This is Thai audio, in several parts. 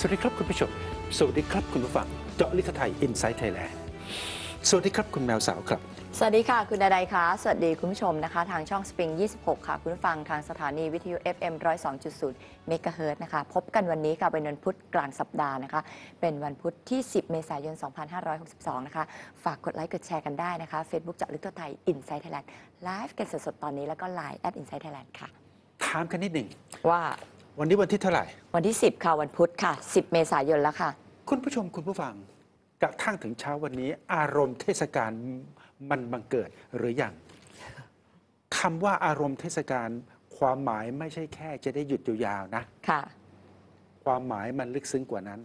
สวัสดีครับคุณผู้ชมสวัสดีครับคุณผู้ฟังเจาะลึกไทยอินไซต์ไทยแลนด์สวัสดีครับคุณแมวสาวครับสวัสดีค่ะคุณใดๆคะสวัสดีคุณผู้ชมนะคะทางช่องสปริง26ค่ะคุณผู้ฟังทางสถานีวิทยุ FM 102.0 เมกะเฮิรตซ์นะคะพบกันวันนี้ค่ะเป็นวันพุธกลางสัปดาห์นะคะเป็นวันพุธที่ 10 เมษายน 2562 นะคะฝากกดไลค์กดแชร์กันได้นะคะ Facebook เจาะลึกทั่วไทยอินไซต์ไทยแลนด์ไลฟ์กันสดๆตอนนี้แล้วก็ไลน์ อินไซต์ไทยแลนด์ค่ะถามกันนิดหนึ่งว่าวันนี้วันที่เท่าไหร่วันที่ 10 ค่ะวันพุธค่ะ 10 เมษายนแล้วค่ะคุณผู้ชมคุณผู้ฟังกระทั่งถึงเช้าวันนี้อารมณ์เทศกาลมันบังเกิดหรือยังคำว่าอารมณ์เทศกาลความหมายไม่ใช่แค่จะได้หยุดยาวๆนะค่ะความหมายมันลึกซึ้งกว่านั้น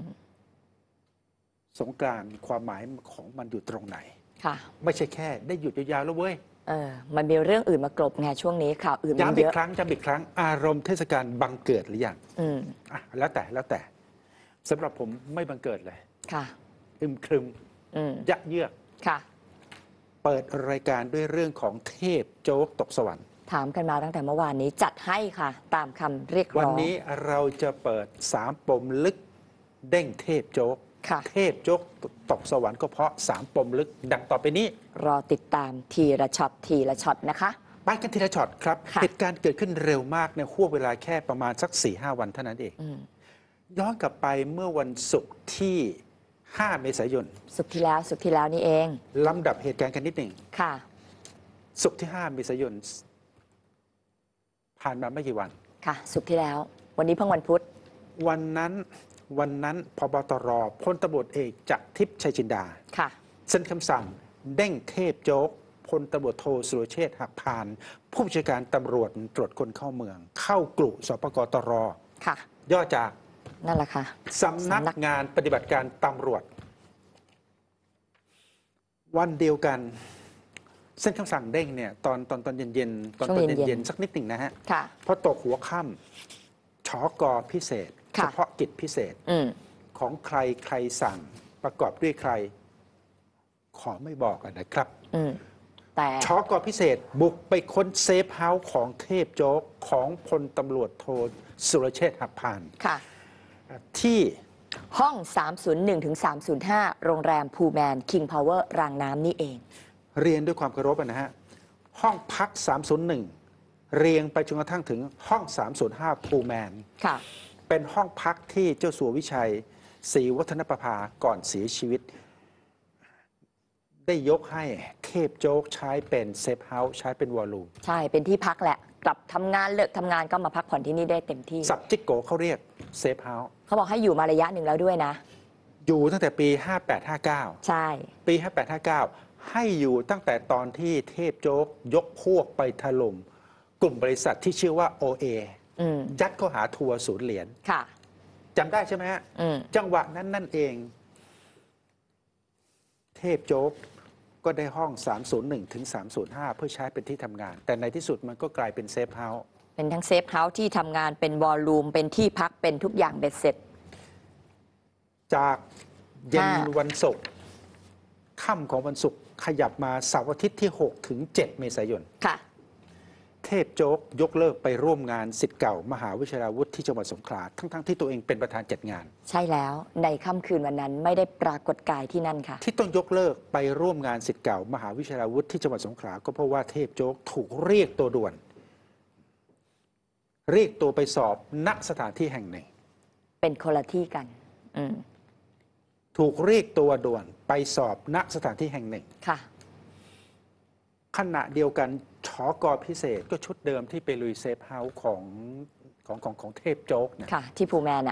สงกรานต์ความหมายของมันอยู่ตรงไหนค่ะไม่ใช่แค่ได้หยุดยาวๆแล้วเว้ยมันมีเรื่องอื่นมากลบไงช่วงนี้ข่าวอื่นมันเยอะย้ำอีกครั้งอารมณ์เทศกาลบังเกิดหรือยังแล้วแต่สำหรับผมไม่บังเกิดเลยค่ะอึมครึมยะเยือกค่ะเปิดรายการด้วยเรื่องของเทพโจ๊กตกสวรรค์ถามกันมาตั้งแต่เมื่อวานนี้จัดให้ค่ะตามคำเรียกร้องวันนี้เราจะเปิด3 ปมลึกเด้งเทพโจ๊กเทพโจ๊กตกสวรรค์ก็เพราะ3 ปมลึกดังต่อไปนี้รอติดตามทีละช็อตนะคะไปกันทีละช็อตครับเหตุการณ์เกิดขึ้นเร็วมากในห่วงเวลาแค่ประมาณสัก 4-5 วันเท่านั้นเองย้อนกลับไปเมื่อวันศุกร์ที่5 เมษายนศุกร์ที่แล้วนี่เองลำดับเหตุการณ์กันนิดหนึ่งค่ะศุกร์ที่5 เมษายนผ่านมาไม่กี่วันค่ะศุกร์ที่แล้ววันนี้เพิ่งวันพุธวันนั้นพบตรพลตำรวจเอกจักรทิพย์ชัยจินดาค่ะเซ็นคำสั่งเด้งเทพโจ๊กพลตำรวจโทสุรเชษฐ์หักพานผู้บัญชาการตำรวจตรวจคนเข้าเมืองเข้ากลุ่สปกตรค่ะย่อจากนั่นแหละค่ะสำนักงานปฏิบัติการตำรวจวันเดียวกันเส้นคำสั่งเด้งเนี่ยตอนเย็นสักนิดหนึ่งนะฮะพอตกหัวค่ำชกพิเศษเฉพาะกิจพิเศษของใครสั่งประกอบด้วยใครขอไม่บอกนะครับแต่ชกพิเศษบุกไปค้นเซฟเฮาส์ของเทพโจ๊กของพลตำรวจโทสุรเชษฐ์หักพานที่ห้อง301 ถึง 305โรงแรมพูแมนคิงพาวเวอร์รางน้ำนี่เองเรียนด้วยความเคารพนะฮะห้องพัก301เรียงไปจนกระทั่งถึงห้อง305พูแมนเป็นห้องพักที่เจ้าสัววิชัยศรีวัฒนประภาก่อนเสียชีวิตได้ยกให้เทพโจ๊กใช้เป็นเซฟเฮาส์ใช้เป็นวอลลุ่มใช่เป็นที่พักแหละกลับทำงานเลิกทำงานก็มาพักผ่อนที่นี่ได้เต็มที่สับจิกโกเขาเรียกเซฟเฮาส์เขาบอกให้อยู่มาระยะหนึ่งแล้วด้วยนะอยู่ตั้งแต่ปี58-59 ใช่ปี58-59ให้อยู่ตั้งแต่ตอนที่เทพโจ๊กยกพวกไปถล่มกลุ่มบริษัทที่ชื่อว่า OA ยัดข้อหาทัวร์ศูนย์เหรียญจำได้ใช่ไหมฮะจังหวะนั้นนั่นเองเทพโจ๊กก็ได้ห้อง301 ถึง 305เพื่อใช้เป็นที่ทำงานแต่ในที่สุดมันก็กลายเป็นเซฟเฮาส์เป็นทั้งเซฟเฮาส์ที่ทำงานเป็นวอลลุ่มเป็นที่พักเป็นทุกอย่างเบ็ดเสร็จจากเย็นวันศุกร์ค่ำของวันศุกร์ขยับมาเสาร์อาทิตย์ที่6 ถึง 7 เมษายนเทพโจ๊กยกเลิกไปร่วมงานศิษย์เก่ามหาวิทยาลัยวุฒิที่จังหวัดสงขลาทั้งที่ตัวเองเป็นประธานจัดงานใช่แล้วในค่ำคืนวันนั้นไม่ได้ปรากฏกายที่นั่นค่ะที่ต้องยกเลิกไปร่วมงานศิษย์เก่ามหาวิทยาลัยวุฒิที่จังหวัดสงขลาก็เพราะว่าเทพโจ๊กถูกเรียกตัวด่วนเรียกตัวไปสอบณสถานที่แห่งหนึ่งเป็นคนละที่กันถูกเรียกตัวด่วนไปสอบณสถานที่แห่งหนึ่งค่ะขณะเดียวกันชกพิเศษก็ชุดเดิมที่ไปลุยเซฟเฮาส์ของเทพโจ๊กนะที่พูแมน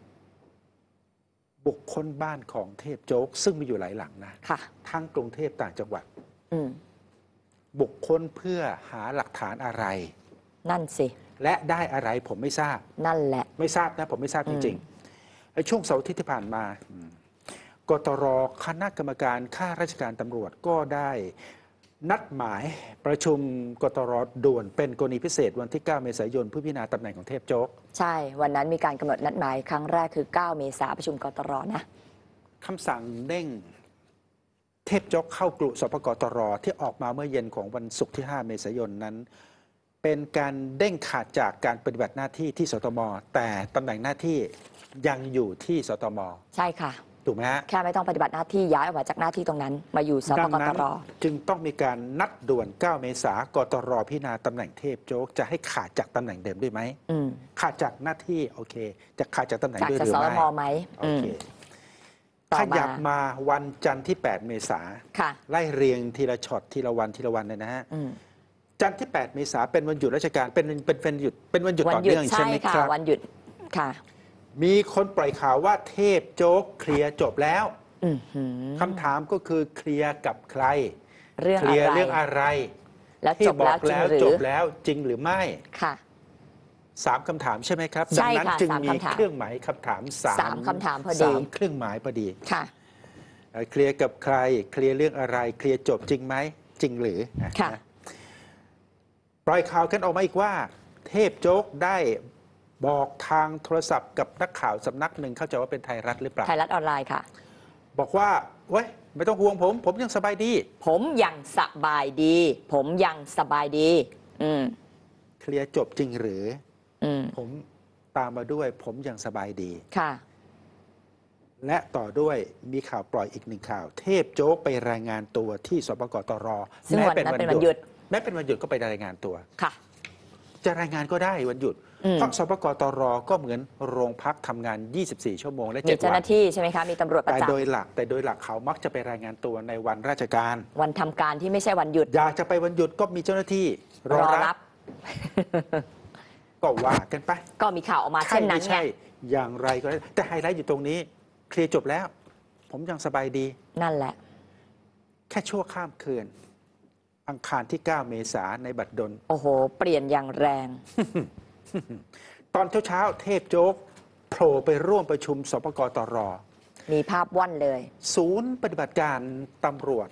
บุกค้นบ้านของเทพโจ๊กซึ่งมีอยู่หลายหลังนะทั้งกรุงเทพต่างจังหวัดบุกค้นเพื่อหาหลักฐานอะไรนั่นสิและได้อะไรผมไม่ทราบนั่นแหละไม่ทราบนะผมไม่ทราบจริงๆในช่วงเสาร์อาทิตย์ที่ผ่านมากตร.คณะกรรมการข้าราชการตำรวจก็ได้นัดหมายประชุมกตร.ด่วนเป็นกรณีพิเศษวันที่9 เมษายนเพื่อพิจารณาตำแหน่งของเทพโจ๊กใช่วันนั้นมีการกำหนดนัดหมายครั้งแรกคือ9 เมษายนประชุมกตร.นะคำสั่งเด้งเทพโจ๊กเข้ากลุ่สปกตร.ที่ออกมาเมื่อเย็นของวันศุกร์ที่5 เมษายนนั้นเป็นการเด้งขาดจากการปฏิบัติหน้าที่ที่สตมแต่ตำแหน่งหน้าที่ยังอยู่ที่สตมใช่ค่ะถูกไหมฮะแค่ไม่ต้องปฏิบัติหน้าที่ย้ายออกมาจากหน้าที่ตรงนั้นมาอยู่สปกตรจึงต้องมีการนัดด่วน 9 เมษากตรพิจารณาตำแหน่งเทพโจ๊กจะให้ขาดจากตำแหน่งเดิมด้วยไหมขาดจากหน้าที่โอเค จะขาดจากตำแหน่งด้วยหรือไม่จากสตมไหมโอเคขยับมาวันจันทร์ที่ 8 เมษาไล่เรียงทีละช็อตทีละวันเลยนะฮะจันทร์ที่ 8 เมษาเป็นวันหยุดราชการเป็นวันหยุดต่อเนื่องใช่ไหมครับวันหยุดค่ะมีคนปล่อยข่าวว่าเทพโจ๊กเคลียร์จบแล้วคำถามก็คือเคลียร์กับใครเคลียร์เรื่องอะไรแล้วจบแล้วจบแล้วจริงหรือไม่ค่ะ 3 คำถามใช่ไหมครับดังนั้นจึงมีเครื่องหมายคำถาม 3 คำถามพอดี 3 เครื่องหมายพอดีค่ะเคลียร์กับใครเคลียร์เรื่องอะไรเคลียร์จบจริงไหมจริงหรือค่ะปล่อยข่าวกันออกมาอีกว่าเทพโจ๊กได้บอกทางโทรศัพท์กับนักข่าวสำนักหนึ่งเข้าใจว่าเป็นไทยรัฐหรือเปล่าไทยรัฐออนไลน์ค่ะบอกว่าเว้ยไม่ต้องห่วงผมยังสบายดีผมยังสบายดีเคลียร์จบจริงหรือผมตามมาด้วยผมยังสบายดีค่ะและต่อด้วยมีข่าวปล่อยอีก1 ข่าวเทพโจ๊กไปรายงานตัวที่สปกตรแม้เป็นวันหยุดก็ไปรายงานตัวค่ะจะรายงานก็ได้วันหยุดเพราะสปกตรก็เหมือนโรงพักทำงาน24 ชั่วโมงและ7 วันมีเจ้าหน้าที่ใช่ไหมคะมีตำรวจประจำแต่โดยหลักเขามักจะไปรายงานตัวในวันราชการวันทำการที่ไม่ใช่วันหยุดอยากจะไปวันหยุดก็มีเจ้าหน้าที่รอรับก็ว่ากันไปก็มีข่าวออกมาเช่นนั้นไงอย่างไรก็ได้แต่ไฮไลท์อยู่ตรงนี้เคลียร์จบแล้วผมยังสบายดีนั่นแหละแค่ชั่วข้ามคืนอังคารที่ 9 เมษายนในบัดดลโอ้โหเปลี่ยนอย่างแรงตอนเช้าเทพโจ๊กโผล่ไปร่วมประชุมสปกตรมีภาพว่อนเลยศูนย์ปฏิบัติการตำรวจ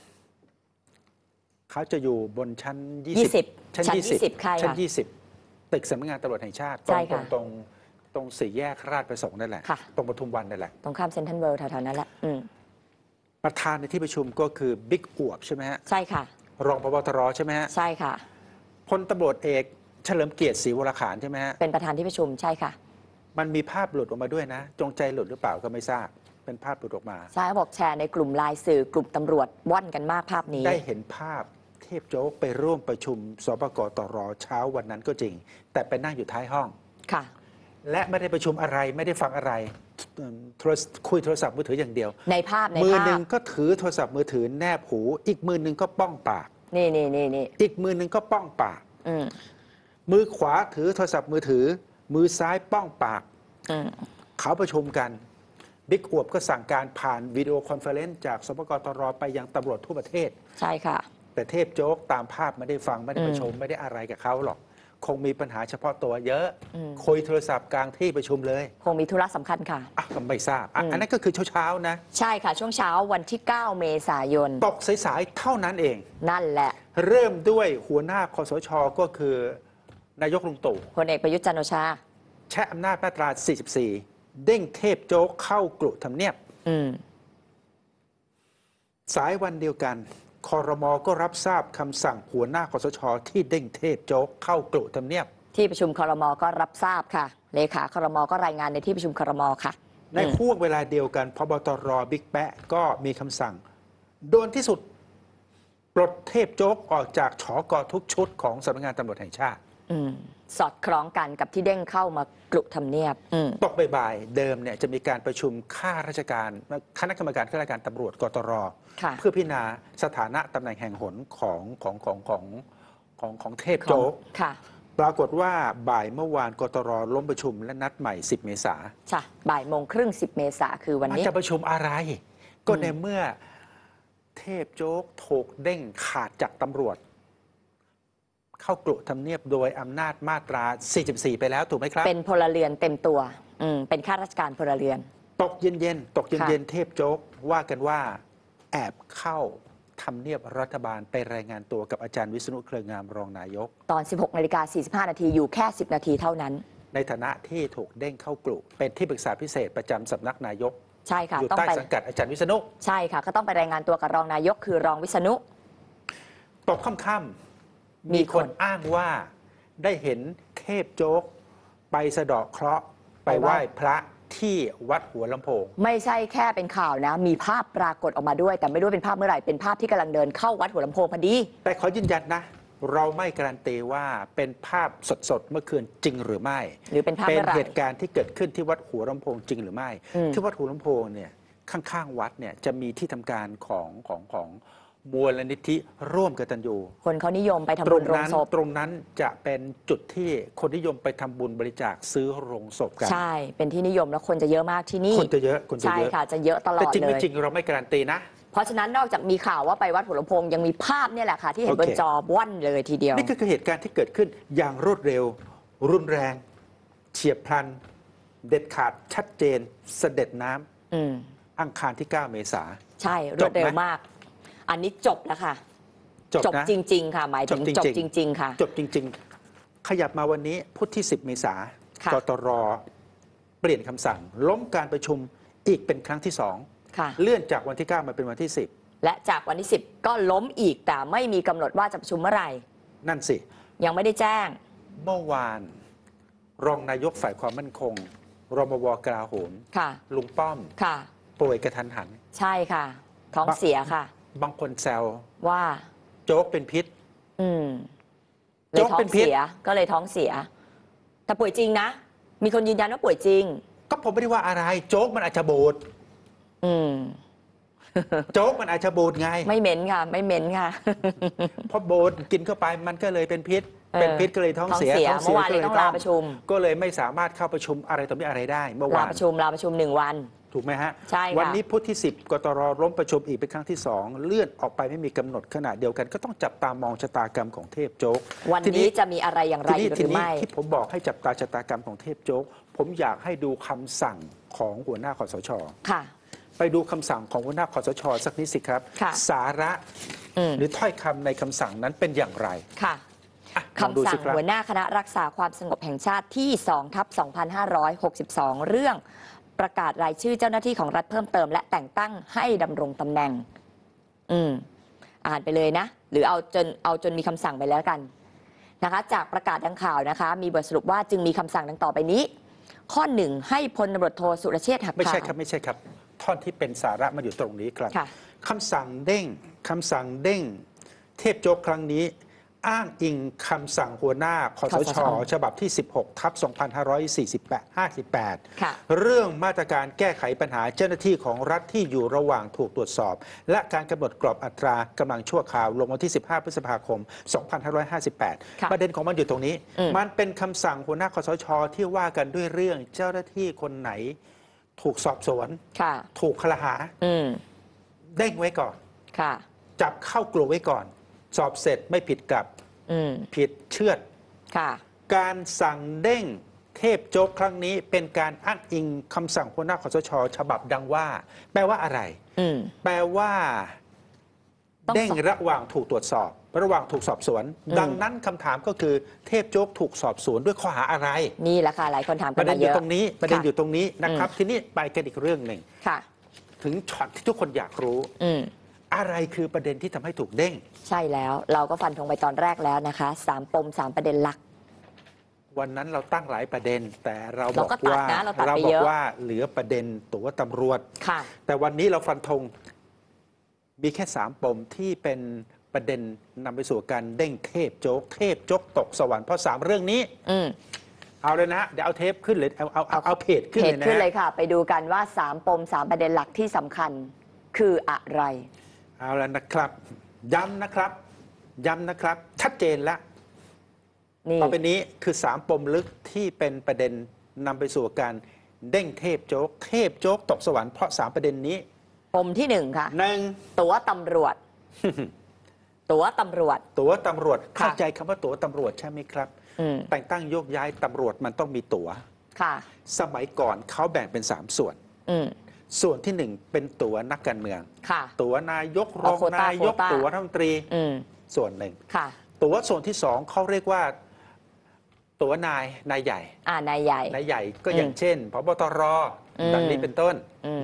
เขาจะอยู่บนชั้น 20 ชั้น 20ตึกสำนักงานตำรวจแห่งชาติตรง4 แยกราชประสงค์นั่นแหละตรงปทุมวันนั่นแหละตรงข้ามเซ็นทรัลเวิลด์แถวๆนั้นแหละประธานในที่ประชุมก็คือบิ๊กอวบใช่ไหมฮะใช่ค่ะรองผบ.ตร.ใช่ไหมฮะใช่ค่ะพลตำรวจเอกเฉลิมเกียรติศรีวรขานใช่ไหมฮะเป็นประธานที่ประชุมใช่ค่ะมันมีภาพหลุดออกมาด้วยนะจงใจหลุดหรือเปล่าก็ไม่ทราบเป็นภาพหลุดออกมาใช่บอกแชร์ในกลุ่มไลน์สื่อกลุ่มตำรวจว่อนกันมากภาพนี้ได้เห็นภาพเทพโจ๊กไปร่วมประชุมสปกตรเช้าวันนั้นก็จริงแต่ไปนั่งอยู่ท้ายห้องค่ะและไม่ได้ประชุมอะไรไม่ได้ฟังอะไรคุยโทรศัพท์มือถืออย่างเดียวในภาพมือหนึ่งก็ถือโทรศัพท์มือถือแนบหูอีกมือหนึ่งก็ป้องปากนี่อีกมือหนึ่งก็ป้องปากมือขวาถือโทรศัพท์มือถือมือซ้ายป้องปากเขาประชุมกันบิ๊กอวบก็สั่งการผ่านวิดีโอคอนเฟอเรนซ์จากสปกตรไปยังตำรวจทั่วประเทศใช่ค่ะแต่เทพโจ๊กตามภาพไม่ได้ฟังไม่ได้ประชุมไม่ได้อะไรกับเขาหรอกคงมีปัญหาเฉพาะตัวเยอะคุยโทรศัพท์กลางที่ประชุมเลยคงมีธุระสำคัญค่ะก็ไม่ทราบอันนั้นก็คือเช้านะใช่ค่ะช่วงเช้าวันที่ 9 เมษายนตกสายๆเท่านั้นเองนั่นแหละเริ่มด้วยหัวหน้าคสช.ก็คือนายกลุงตู่พลเอกประยุทธ์จันทร์โอชาใช้อำนาจมาตรา 44 เด้งเทพโจ๊กเข้ากรุทำเนียบสายวันเดียวกันครม.ก็รับทราบคำสั่งหัวหน้าคสช.ที่เด้งเทพโจ๊กเข้ากรุทำเนียบที่ประชุมครม.ก็รับทราบค่ะเลขาครม.ก็รายงานในที่ประชุมครม.ค่ะในช่วงเวลาเดียวกันพบตร.บิ๊กแปะก็มีคำสั่งด่วนที่สุดปลดเทพโจ๊กออกจากฉก.ทุกชุดของสำนักงานตำรวจแห่งชาติสอดคล้องกันกับที่เด้งเข้ามากรุทำเนียบตกบ่ายเดิมเนี่ยจะมีการประชุมข้าราชการคณะกรรมการข้าราชการตำรวจกตร.เพื่อพิจารณาสถานะตำแหน่งแห่งหนของเทพโจ๊กปรากฏว่าบ่ายเมื่อวานกตร.ล้มประชุมและนัดใหม่10 เมษาใช่บ่ายโมงครึ่ง10 เมษาคือวันนี้จะประชุมอะไรก็ในเมื่อเทพโจ๊กถูกเด้งขาดจากตำรวจเข้ากรุทำเนียบโดยอำนาจมาตรา 44 ไปแล้วถูกไหมครับเป็นพลเรือนเต็มตัวเป็นข้าราชการพลเรือนตกเย็นเทพโจ๊กว่ากันว่าแอบเข้าทำเนียบรัฐบาลไปรายงานตัวกับอาจารย์วิษณุเครืองามรองนายกตอน 16:45 นาทีอยู่แค่10 นาทีเท่านั้นในฐานะที่ถูกเด้งเข้ากรุเป็นที่ปรึกษาพิเศษประจำสำนักนายกใช่ค่ะอยู่ใต้สังกัดอาจารย์วิษณุใช่ค่ะก็ต้องไปรายงานตัวกับรองนายกคือรองวิษณุตกค่ำมีคนอ้างว่าได้เห็นเทพโจ๊กไปสะเดาะเคราะห์ไปไหว้พระที่วัดหัวลำโพงไม่ใช่แค่เป็นข่าวนะมีภาพปรากฏออกมาด้วยแต่ไม่รู้เป็นภาพเมื่อไหร่เป็นภาพที่กำลังเดินเข้าวัดหัวลำโพงพอดีแต่ขอยืนยันนะเราไม่การันตีว่าเป็นภาพสดๆเมื่อคืนจริงหรือไม่หรือเป็นภาพเป็นเหตุการณ์ที่เกิดขึ้นที่วัดหัวลำโพงจริงหรือไม่ที่วัดหัวลำโพงเนี่ยข้างๆวัดเนี่ยจะมีที่ทำการของมูลนิธิร่วมกตัญญูคนเขานิยมไปทำบุญโรงศพตรงนั้นจะเป็นจุดที่คนนิยมไปทำบุญบริจาคซื้อโรงศพกันใช่เป็นที่นิยมแล้วคนจะเยอะมากที่นี่คนจะเยอะใช่ค่ะจะเยอะตลอดเลยแต่จริงไม่จริงเราไม่การันตีนะเพราะฉะนั้นนอกจากมีข่าวว่าไปวัดหัวลำโพงยังมีภาพเนี่ยแหละค่ะที่เห็นบนจอว่อนเลยทีเดียวนี่คือเหตุการณ์ที่เกิดขึ้นอย่างรวดเร็วรุนแรงเฉียบพลันเด็ดขาดชัดเจนเสด็จน้ำอังคารที่ 9 เมษาใช่รวดเร็วมากอันนี้จบแล้วค่ะจบจริงๆค่ะหมายถึงจบจริงๆค่ะจบจริงๆขยับมาวันนี้พุธที่ 10 เมษายนกตร.เปลี่ยนคำสั่งล้มการประชุมอีกเป็นครั้งที่2เลื่อนจากวันที่ 9 มาเป็นวันที่ 10 และจากวันที่10ก็ล้มอีกแต่ไม่มีกำหนดว่าจะประชุมเมื่อไหร่นั่นสิยังไม่ได้แจ้งเมื่อวานรองนายกฝ่ายความมั่นคงรมว.กลาโหมลุงป้อมป่วยกระทันหันใช่ค่ะท้องเสียค่ะบางคนแซวว่าโจ๊กเป็นพิษเลยท้องเสียก็เลยท้องเสียแต่ป่วยจริงนะมีคนยืนยันว่าป่วยจริงก็ผมไม่ได้ว่าอะไรโจ๊กมันอาจจะบูดโจ๊กมันอาจจะบูดไงไม่เหม็นค่ะไม่เหม็นค่ะเพราะบูดกินเข้าไปมันก็เลยเป็นพิษก็เลยท้องเสียเมื่อวานเลยต้องลาประชุมก็เลยไม่สามารถเข้าประชุมอะไรต่อมีอะไรได้เมื่อวานลาประชุม1 วันถูกไหมฮะใช่ค่ะวันนี้พุธที่ 10 กตร.ล้มประชุมอีกเป็นครั้งที่ 2เลื่อนออกไปไม่มีกำหนดขณะเดียวกันก็ต้องจับตามองชะตากรรมของเทพโจ๊กวันนี้จะมีอะไรอย่างไรหรือไม่ที่ผมบอกให้จับตาชะตากรรมของเทพโจ๊กผมอยากให้ดูคำสั่งของหัวหน้าคสช. ค่ะไปดูคำสั่งของหัวหน้าคสช.สักนิดสิครับสาระหรือถ้อยคำในคำสั่งนั้นเป็นอย่างไรค่ะคำสั่งหัวหน้าคณะรักษาความสงบแห่งชาติที่ 2/2562 เรื่องประกาศรายชื่อเจ้าหน้าที่ของรัฐเพิ่มเติมและแต่งตั้งให้ดำรงตำแหน่งอ่านไปเลยนะหรือเอาจนมีคำสั่งไปแล้วกันนะคะจากประกาศดังข่าวนะคะมีบทสรุปว่าจึงมีคำสั่งดังต่อไปนี้ข้อ 1ให้พลตำรวจโทสุรเชษฐ์หักพานไม่ใช่ครับท่อนที่เป็นสาระมาอยู่ตรงนี้ครับคำสั่งเด้งเทพโจ๊กครั้งนี้อ้างอิงคำสั่งหัวหน้าคสช.ฉบับที่ 16/2558 เรื่องมาตรการแก้ไขปัญหาเจ้าหน้าที่ของรัฐที่อยู่ระหว่างถูกตรวจสอบและการกำหนดกรอบอัตรากำลังชั่วคราวลงวันที่ 15 พฤษภาคม 2558 ประเด็นของมันอยู่ตรงนี้มันเป็นคำสั่งหัวหน้าคสช.ที่ว่ากันด้วยเรื่องเจ้าหน้าที่คนไหนถูกสอบสวนถูกคลหาเด้งไว้ก่อนจับเข้ากลัวไว้ก่อนสอบเสร็จไม่ผิดกับผิดเชือดการสั่งเด้งเทพโจ๊กครั้งนี้เป็นการอ้างอิงคำสั่งหัวหน้าคสช.ฉบับดังว่าแปลว่าอะไรแปลว่าเด้งระหว่างถูกตรวจสอบระหว่างถูกสอบสวนดังนั้นคำถามก็คือเทพโจ๊กถูกสอบสวนด้วยข้อหาอะไรนี่แหละค่ะหลายคนถามประเด็นอยู่ตรงนี้นะครับทีนี้ไปกันอีกเรื่องหนึ่งถึงช็อตที่ทุกคนอยากรู้อะไรคือประเด็นที่ทำให้ถูกเด้งใช่แล้วเราก็ฟันธงไปตอนแรกแล้วนะคะ3 ปม 3 ประเด็นหลักวันนั้นเราตั้งหลายประเด็นแต่เราบอกว่าเหลือประเด็นตัวตำรวจแต่วันนี้เราฟันธงมีแค่3 ปมที่เป็นประเด็นนำไปสู่การเด้งเทพโจ๊กตกสวรรค์เพราะ3 เรื่องนี้เอาเลยนะเดี๋ยวเอาเทปขึ้นเลยเอาเพจขึ้นเลยนะขึ้นเลยค่ะไปดูกันว่า3 ปม 3 ประเด็นหลักที่สำคัญคืออะไรเอาแล้วนะครับย้ำนะครับชัดเจนแล้วต่อไปนี้คือ3 ปมลึกที่เป็นประเด็นนำไปสู่การเด้งเทพโจ๊กตกสวรรค์เพราะ3 ประเด็นนี้ปมที่1ค่ะ 1 ตั๋วตำรวจเข้าใจคำว่าตั๋วตำรวจใช่ไหมครับแต่งตั้งโยกย้ายตำรวจมันต้องมีตั๋วสมัยก่อนเขาแบ่งเป็น3 ส่วนส่วนที่1เป็นตั๋วนักการเมืองตั๋วนายกรองนายกตั๋วรัฐมนตรีส่วนหนึ่งตั๋วส่วนที่2เขาเรียกว่าตั๋วนายใหญ่นายใหญ่ก็อย่างเช่นผบตรดังนี้เป็นต้น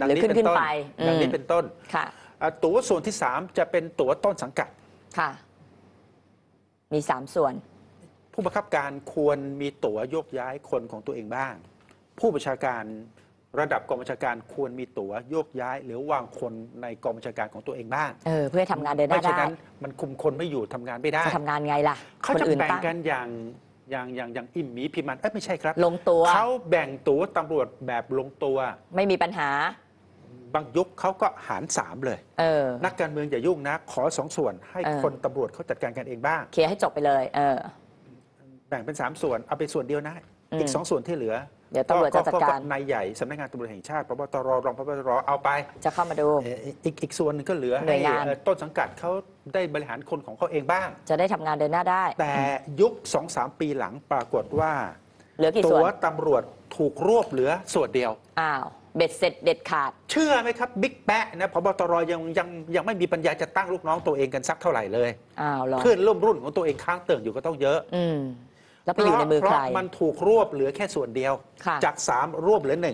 ตั๋วส่วนที่3จะเป็นตั๋วต้นสังกัดมี3 ส่วนผู้บังคับการควรมีตั๋วโยกย้ายคนของตัวเองบ้าง ผู้บัญชาการระดับกองบัญชาการควรมีตั๋วโยกย้ายหรือวางคนในกองบัญชาการของตัวเองบ้างเพื่อทำงานเดินหน้าได้ไม่เช่นนั้นมันคุมคนไม่อยู่ทำงานไม่ได้จะทำงานไงล่ะเขาจะแบ่งกันอย่างอิ่มหมีพิมันไม่ใช่ครับลงตัวเขาแบ่งตั๋วตำรวจแบบลงตัวไม่มีปัญหาบางยุคเขาก็หาร3เลยนักการเมืองอย่ายุ่งนะขอ2 ส่วนให้คนตำรวจเขาจัดการกันเองบ้างเคลียร์ให้จบไปเลยแบ่งเป็น3 ส่วนเอาไปส่วนเดียวนะอีก2 ส่วนที่เหลือเดี๋ยวตำรวจจะจัดการนายใหญ่สำนักงานตำรวจแห่งชาติพบตรรองพบตรเอาไปจะเข้ามาดูอีกส่วนนึงก็เหลือให้ต้นสังกัดเขาได้บริหารคนของเขาเองบ้างจะได้ทำงานเดินหน้าได้แต่ยุค 2-3 ปีหลังปรากฏว่าเหลือกี่ส่วนตัวตำรวจถูกรวบเหลือส่วนเดียวเบ็ดเสร็จเด็ดขาดเชื่อไหมครับบิ๊กแป๊ะนะพบตรยังไม่มีปัญญาจะตั้งลูกน้องตัวเองกันสักเท่าไหร่เลยเพื่อนร่วมรุ่นของตัวเองค้างเติ่งอยู่ก็ต้องเยอะแล้วไปอยู่ในมือใครเพราะมันถูกรวบเหลือแค่ส่วนเดียวจาก3รวบเหลือ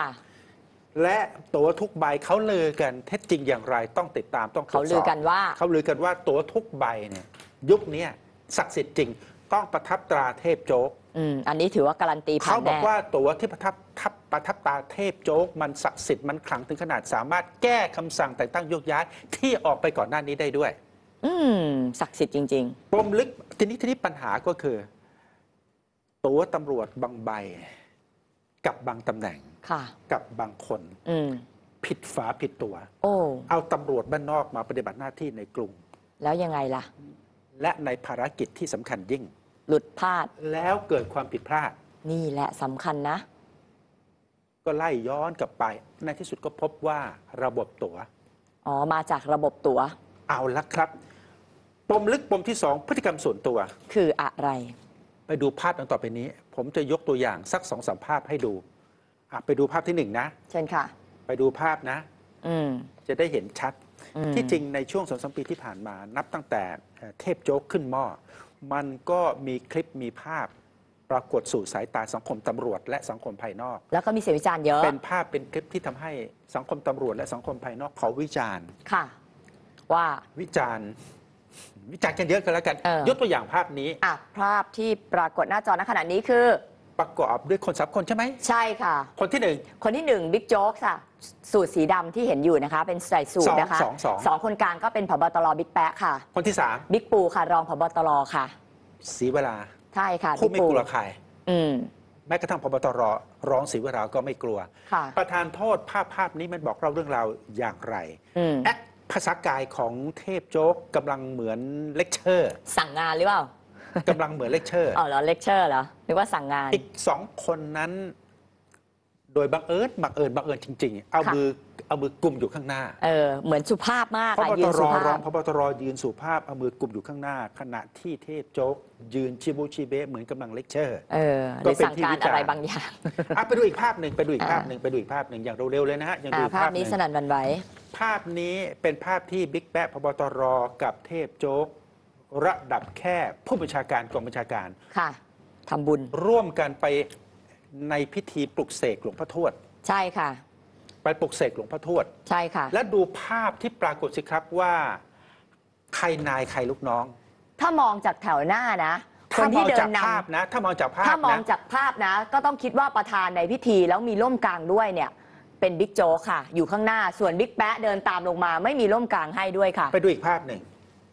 1และตัวทุกใบเขาลือกันเท็จจริงอย่างไรต้องติดตามต้องเขาลือกันว่าตัวทุกใบเนี่ยยุคนี้ศักดิ์สิทธิ์จริงต้องประทับตราเทพโจ๊กอันนี้ถือว่าการันตีผ่านแน่เขาบอกว่าตัวที่ประทับตราเทพโจ๊กมันศักดิ์สิทธิ์มันขลังถึงขนาดสามารถแก้คำสั่งแต่งตั้งโยกย้ายที่ออกไปก่อนหน้านี้ได้ด้วยศักดิ์สิทธิ์จริงๆปมลึกทีนี้ปัญหาก็คือตัวตำรวจบางใบกับบางตำแหน่งกับบางคนผิดฝาผิดตัวเอาตำรวจบ้านนอกมาปฏิบัติหน้าที่ในกรุงแล้วยังไงล่ะและในภารกิจที่สำคัญยิ่งหลุดพลาดแล้วเกิดความผิดพลาดนี่แหละสำคัญนะก็ไล่ย้อนกลับไปในที่สุดก็พบว่าระบบตั๋วมาจากระบบตั๋วเอาละครับปมลึกปมที่2พฤติกรรมส่วนตัวคืออะไรไปดูภาพดังต่อไปนี้ผมจะยกตัวอย่างสัก2-3 ภาพให้ดูไปดูภาพที่1นะเชิญค่ะไปดูภาพนะจะได้เห็นชัดที่จริงในช่วง2-3 ปีที่ผ่านมานับตั้งแต่เทพโจ๊กขึ้นหม้อมันก็มีคลิปมีภาพปรากฏสู่สายตาสังคมตำรวจและสังคมภายนอกแล้วก็มีเสียงวิจารณ์เยอะเป็นภาพเป็นคลิปที่ทำให้สังคมตำรวจและสังคมภายนอกเขาวิจารณ์ค่ะว่าวิจารณ์กันเยอะกันแล้วกันยกตัวอย่างภาพนี้ภาพที่ปรากฏหน้าจอณขณะนี้คือประกอบด้วยคน3 คนใช่ไหมใช่ค่ะคนที่ 1บิ๊กโจ๊กค่ะสูทสีดำที่เห็นอยู่นะคะเป็นใส่สูทนะคะ2คนกลางก็เป็นผบตรบิ๊กแป๊ะค่ะคนที่3 บิ๊กปูค่ะรองผบตรค่ะศรีเวลาใช่ค่ะผู้ไม่กลัวใครแม้กระทั่งพบตรร้องศรีวราก็ไม่กลัวประธานโทษภาพนี้มันบอกเราเรื่องราวอย่างไรภาษากายของเทพโจ๊กกำลังเหมือนเลคเชอร์สั่งงานหรือเปล่ากำลังเหมือนเลคเชอร์เหรอเลคเชอร์เหรอหรือว่าสั่งงานอีก2 คนนั้นโดยบังเอิญจริงๆเอามือกุมอยู่ข้างหน้าเหมือนสุภาพมากพบตรรองพบตรยืนสุภาพเอามือกุมอยู่ข้างหน้าขณะที่เทพโจ๊กยืนชิบูชิเบะเหมือนกำลังเลคเชอร์ก็เป็นที่วิจารณ์อะไรบางอย่างไปดูอีกภาพหนึ่งอย่างเร็วๆเลยนะฮะอย่างดูภาพนี้สนั่นหวั่นไหวภาพนี้เป็นภาพที่บิ๊กแป๊ะพบตรกับเทพโจ๊กระดับแค่ผู้บัญชาการกองบัญชาการค่ะทำบุญร่วมกันไปในพิธีปลุกเสกหลวงพ่อทวดใช่ค่ะไปปลุกเสกหลวงพ่อทวดใช่ค่ะและดูภาพที่ปรากฏสิครับว่าใครนายใครลูกน้องถ้ามองจากแถวหน้านะคนที่เดินนำนะถ้ามองจากภาพนะก็ต้องคิดว่าประธานในพิธีแล้วมีร่มกลางด้วยเนี่ยเป็นบิ๊กโจ๊กค่ะอยู่ข้างหน้าส่วนบิ๊กแป๊ะเดินตามลงมาไม่มีร่มกลางให้ด้วยค่ะไปดูอีกภาพหนึ่ง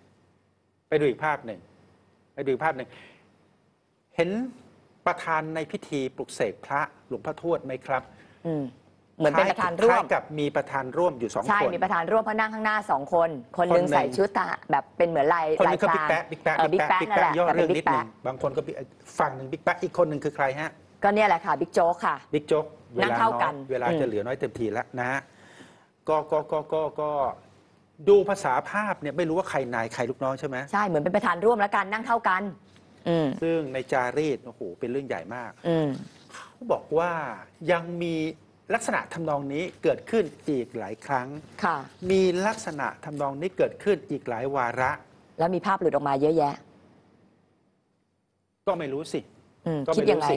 เห็นประธานในพิธีปลุกเสกพระหลวงพ่อทวดไหมครับเหมือนเป็นประธานร่วมกับมีประธานร่วมอยู่2 คนใช่มีประธานร่วมเพราะนั่งข้างหน้า2 คนคนนึงใส่ชุดแบบเป็นเหมือนลายคนนึงก็บิ๊กแป๊ะย่อเรื่องนิดนึงบางคนก็ฝั่งหนึ่งบิ๊กแป๊ะอีกคนหนึ่งคือใครฮะก็เนี่ยแหละค่ะบิ๊กโจ๊กค่ะบิ๊กโจ๊กนั่งเท่ากันเวลาจะเหลือน้อยเต็มทีแล้วนะฮะก็ดูภาษาภาพเนี่ยไม่รู้ว่าใครนายใครลูกน้องใช่ไหมใช่เหมือนเป็นประธานร่วมแล้วกันนั่งเท่ากันซึ่งในจารีตโอ้โหเป็นเรื่องใหญ่มากเขาบอกว่ายังมีลักษณะทำนองนี้เกิดขึ้นอีกหลายครั้งมีลักษณะทำนองนี้เกิดขึ้นอีกหลายวาระแล้วมีภาพหลุดออกมาเยอะแยะก็ไม่รู้สิคิดยังไง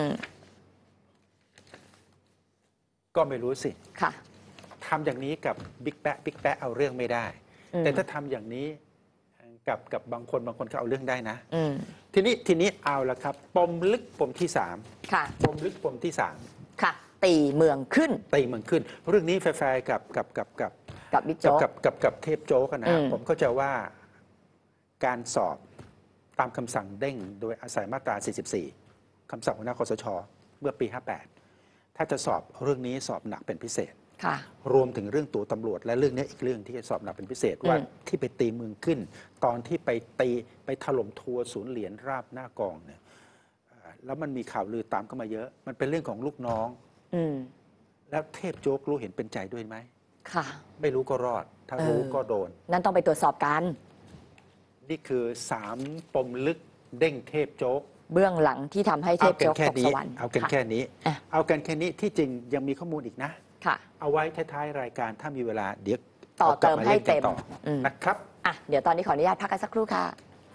ก็ไม่รู้สิทำอย่างนี้กับบิ๊กแป๊ะเอาเรื่องไม่ได้แต่ถ้าทำอย่างนี้กับบางคนก็เอาเรื่องได้นะทีนี้เอาละครับปมลึกปมที่3 ค่ะปมลึกปมที่3 ค่ะตีเมืองขึ้นตีเมืองขึ้นเรื่องนี้แฟร์กับบิ๊กโจ๊กกับเทพโจ๊กนะผมเข้าใจว่าการสอบตามคำสั่งเด้งโดยอาศัยมาตรา 44 คำสั่งหัวหน้าคสช.เมื่อปี 58 ถ้าจะสอบเรื่องนี้สอบหนักเป็นพิเศษรวมถึงเรื่องตัวตำรวจและเรื่องนี้อีกเรื่องที่จะสอบหนักเป็นพิเศษว่าที่ไปตีเมืองขึ้นตอนที่ไปถล่มทัวร์ศูนย์เหรียญราบหน้ากองเนี่ยแล้วมันมีข่าวลือตามเข้ามาเยอะมันเป็นเรื่องของลูกน้องแล้วเทพโจ๊กรู้เห็นเป็นใจด้วยไหมค่ะไม่รู้ก็รอดถ้ารู้ก็โดนนั่นต้องไปตรวจสอบกันนี่คือ3ปมลึกเด้งเทพโจ๊กเบื้องหลังที่ทำให้เทพโจ๊กตกสวรรค์เอากันแค่นี้ที่จริงยังมีข้อมูลอีกนะเอาไว้ท้ายๆรายการถ้ามีเวลาเดี๋ยวต่อเติมให้เต็มนะครับเดี๋ยวตอนนี้ขออนุญาตพักกันสักครู่ค่ะ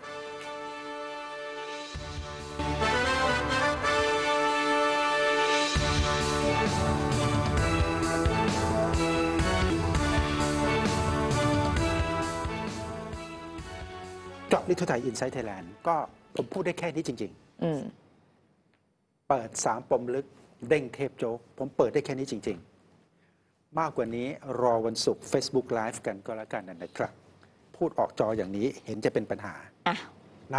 เจาะลิทไทยอินไซต์ไทยแลนด์ก็ผมพูดได้แค่นี้จริงๆเปิด3ปมลึกเด้งเทพโจ๊กผมเปิดได้แค่นี้จริงๆมากกว่านี้รอวันศุกร์ Facebook Live กันก็แล้วกันนะครับพูดออกจออย่างนี้เห็นจะเป็นปัญหานะ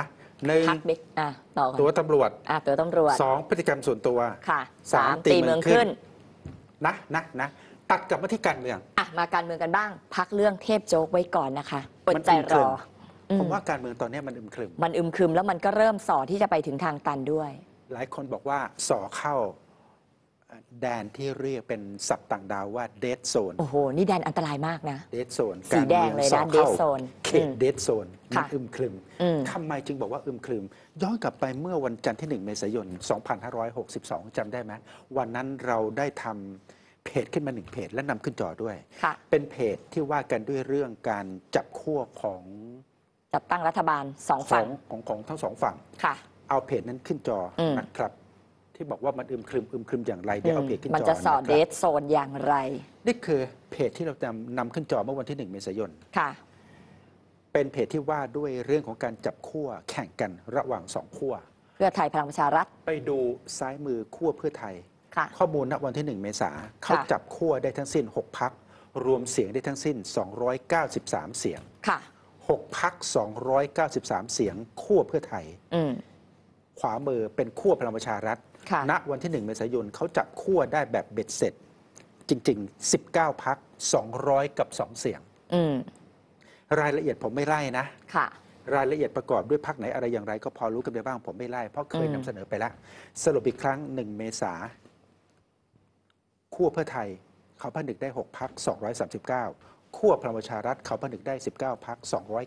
1ตัวตำรวจ2พฤติกรรมส่วนตัว 3ตีเมืองขึ้นนะตัดกลับมาที่การเมืองมาการเมืองกันบ้างพักเรื่องเทพโจ๊กไว้ก่อนนะคะอดใจรอผมว่าการเมืองตอนนี้มันอึมครึมแล้วมันก็เริ่มส่อที่จะไปถึงทางตันด้วยหลายคนบอกว่าส่อเข้าแดนที่เรียกเป็นศัพท์ต่างดาวว่าเดดโซนโอ้โหนี่แดนอันตรายมากนะเดดโซนสีแดงเลยนะเดดโซนเขตเดดโซนมันอึมครึมทำไมจึงบอกว่าอึมครึมย้อนกลับไปเมื่อวันจันทร์ที่1 เมษายน 2562 จำได้ไหมวันนั้นเราได้ทำเพจขึ้นมา1เพจและนำขึ้นจอด้วยเป็นเพจที่ว่ากันด้วยเรื่องการจับขั้วของจัดตั้งรัฐบาล2ฝั่งของทั้ง2ฝั่งเอาเพจนั้นขึ้นจอนะครับที่บอกว่ามันอึมครึมอย่างไรเดี๋ยวเอาเพจขึ้นจอมันจะสอดเดทโซนอย่างไรนี่คือเพจที่เรานำขึ้นจอเมื่อวันที่1 เมษายนเป็นเพจที่ว่าด้วยเรื่องของการจับขั้วแข่งกันระหว่าง2ขั้วเพื่อไทยพลังประชารัฐไปดูซ้ายมือขั้วเพื่อไทยข้อมูลณวันที่1 เมษายนเขาจับขั้วได้ทั้งสิ้น6 พรรครวมเสียงได้ทั้งสิ้น293 เสียง6 พรรค293 เสียงขั้วเพื่อไทยขวามือเป็นขั้วพลังประชารัฐณวันที่1 เมษายนเขาจับขั้วได้แบบเบ็ดเสร็จจริงๆ19 พรรค202 เสียงรายละเอียดผมไม่ไล่นะรายละเอียดประกอบด้วยพรรคไหนอะไรอย่างไรก็พอรู้กันไปบ้างผมไม่ไล่เพราะเคยนำเสนอไปแล้วสรุปอีกครั้ง1 เมษายนขั้วเพื่อไทยเขาผนึกได้6 พรรค239ขั้วพลังประชารัฐเขาผนึกได้19 พรรค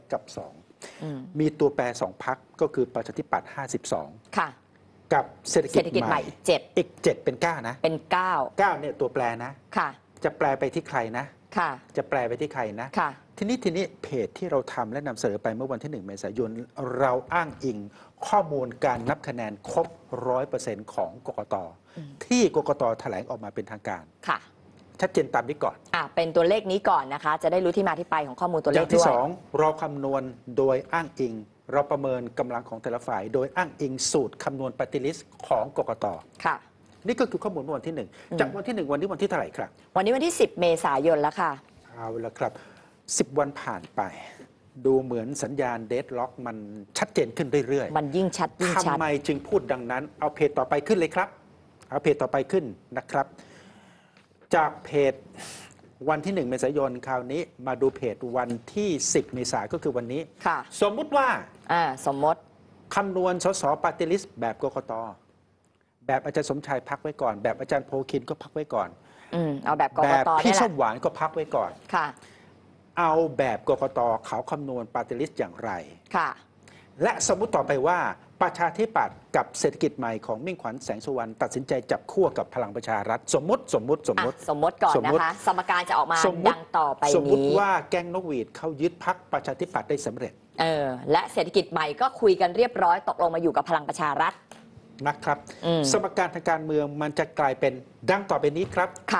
202มีตัวแปร2 พรรคก็คือประชาธิปัตย์52กับเศรษฐกิจใหม่อีก7เป็น9นะเป็น9 เนี่ยตัวแปรนะจะแปลไปที่ใครนะจะแปลไปที่ใครนะทีนี้เพจที่เราทำและนำเสนอไปเมื่อวันที่1 เมษายนเราอ้างอิงข้อมูลการนับคะแนนครบ 100% ของกกต.ที่กกต.แถลงออกมาเป็นทางการชัดเจนตามนี้ก่อนเป็นตัวเลขนี้ก่อนนะคะจะได้รู้ที่มาที่ไปของข้อมูลตัวเลขด้วยอย่างที่2เราคำนวณโดยอ้างอิงเราประเมินกำลังของแต่ละฝ่ายโดยอ้างอิงสูตรคำนวณปฏิริษีของกกต.นี่ก็คือข้อมูลเมื่อวันที่1จากวันที่1วันนี้วันที่เท่าไหร่ครับวันนี้วันที่10 เมษายนแล้วค่ะเอาละครับ10 วันผ่านไปดูเหมือนสัญญาณเดดล็อกมันชัดเจนขึ้นเรื่อยๆมันยิ่งชัดทำไมจึงพูดดังนั้นเอาเพจต่อไปขึ้นเลยครับเอาเพจต่อไปขึ้นนะครับจากเพจวันที่1 เมษายนคราวนี้มาดูเพจวันที่10 เมษายนก็คือวันนี้สมมุติว่าสมมติคำนวณสสปาร์ตี้ลิสต์แบบกกต.แบบอาจารย์สมชัยพักไว้ก่อนแบบอาจารย์โพคินก็พักไว้ก่อนเอาแบบกกต. พี่ส้มหวานก็พักไว้ก่อนเอาแบบกกต.เขาคำนวณปาร์ตี้ลิสต์อย่างไรและสมมุติต่อไปว่าประชาธิปัตย์กับเศรษฐกิจใหม่ของมิ่งขวัญแสงสุวรรณตัดสินใจจับขั้วกับพลังประชารัฐสมมติก่อนนะคะสมการจะออกมาดังต่อไปนี้สมมติว่าแก๊งนกหวีดเขายึดพรรคประชาธิปัตย์ได้สำเร็จและเศรษฐกิจใหม่ก็คุยกันเรียบร้อยตกลงมาอยู่กับพลังประชารัฐนะครับสมการทางการเมืองมันจะกลายเป็นดังต่อไปนี้ครับ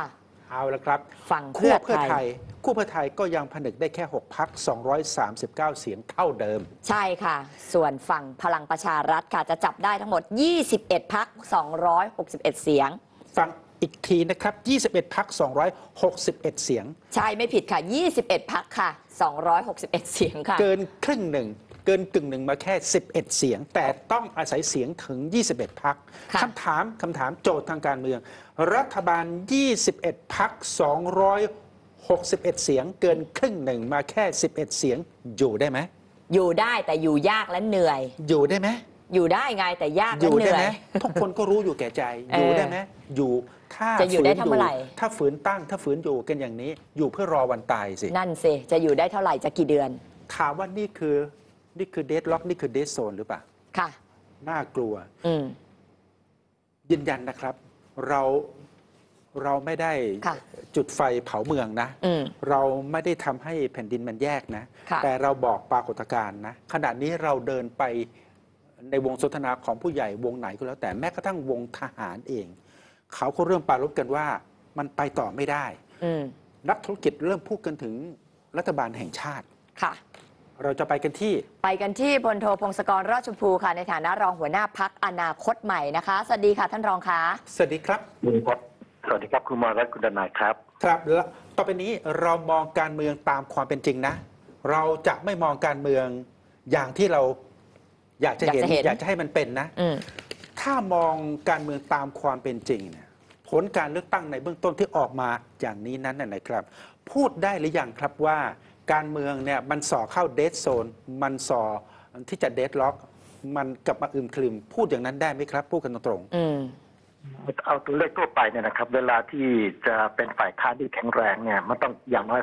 เอาละครับฝั่งขั้เพื่วอเพื่อไทไทยยขั้วเพื่อไทยก็ยังผนึกได้แค่6 พรรค 239 เสียงเท่าเดิมใช่ค่ะ ส่วนฝั่งพลังประชารัฐค่ะจะจับได้ทั้งหมด 21 พรรค 261 เสียงฟังอีกทีนะครับ 21 พรรค 261 เสียงใช่ไม่ผิดค่ะ 21 พรรคค่ะ 261 เสียงค่ะเกินครึ่งหนึ่ง เกินกึ่งหนึ่งมาแค่ 11 เสียง แต่ต้องอาศัยเสียงถึง 21 พรรคค่ะคำถามโจทย์ทางการเมือง รัฐบาล 21 พรรค 261 เสียง เกินครึ่งหนึ่งมาแค่ 11 เสียง อยู่ได้ไหมอยู่ได้แต่อยู่ยากและเหนื่อยอยู่ได้ไหมอยู่ได้ไงแต่ยากอและยู่เหได้นื่ไหอมยทุกคนก็รู้อยู่แก่ใจ อยู่ได้ไหมอยู่ถ้าจะอยู่ได้เท่าไหร่ถ้าฝืนตั้งถ้าฝืนอยู่กันอย่างนี้ อยู่เพื่อรอวันตายสินั่นสิจะอยู่ได้เท่าไหร่จะกี่เดือนถามว่านี่คือเดดล็อกนี่คือเดดโซนหรือเปล่าค่ะน่ากลัวอืมยืนยันนะครับ เราไม่ได้ค่ะจุดไฟเผาเมืองนะอืมเราไม่ได้ทำให้แผ่นดินมันแยกนะค่ะแต่เราบอกปรากฏการณ์นะขณะนี้เราเดินไปในวงสนทนาของผู้ใหญ่วงไหนก็แล้วแต่แม้กระทั่งวงทหารเอง เขาก็เริ่มปรารภกันว่ามันไปต่อไม่ได้อืมนักธุรกิจเริ่มพูดกันถึงรัฐบาลแห่งชาติค่ะเราจะไปกันที่ไปกันที่พลโทพงศกรรอดชมพูค่ะในฐานะรองหัวหน้าพักอนาคตใหม่นะคะสวัสดีค่ะท่านรองคะสวัสดีครับสวัสดีครับคุณมารัตน์คุณดนายครับครับแล้วต่อไปนี้เรามองการเมืองตามความเป็นจริงนะ เราจะไม่มองการเมืองอย่างที่เราอยากจะเห็น อยากจะให้มันเป็นนะอืมถ้ามองการเมืองตามความเป็นจริงเนี่ยผลการเลือกตั้งในเบื้องต้นที่ออกมาอย่างนี้นั้นน่ะนะครับ พูดได้หรือยังครับว่าการเมืองเนี่ยมันส่อเข้าเดดโซนมันส่อที่จะเดดล็อกมันกลับมาอึมครึมพูดอย่างนั้นได้ไหมครับ พูดกันตรงอืมเอาตัวเลขทั่วไปเนี่ยนะครับ เวลาที่จะเป็นฝ่ายค้านที่แข็งแรงเนี่ยมันต้องอย่างน้อย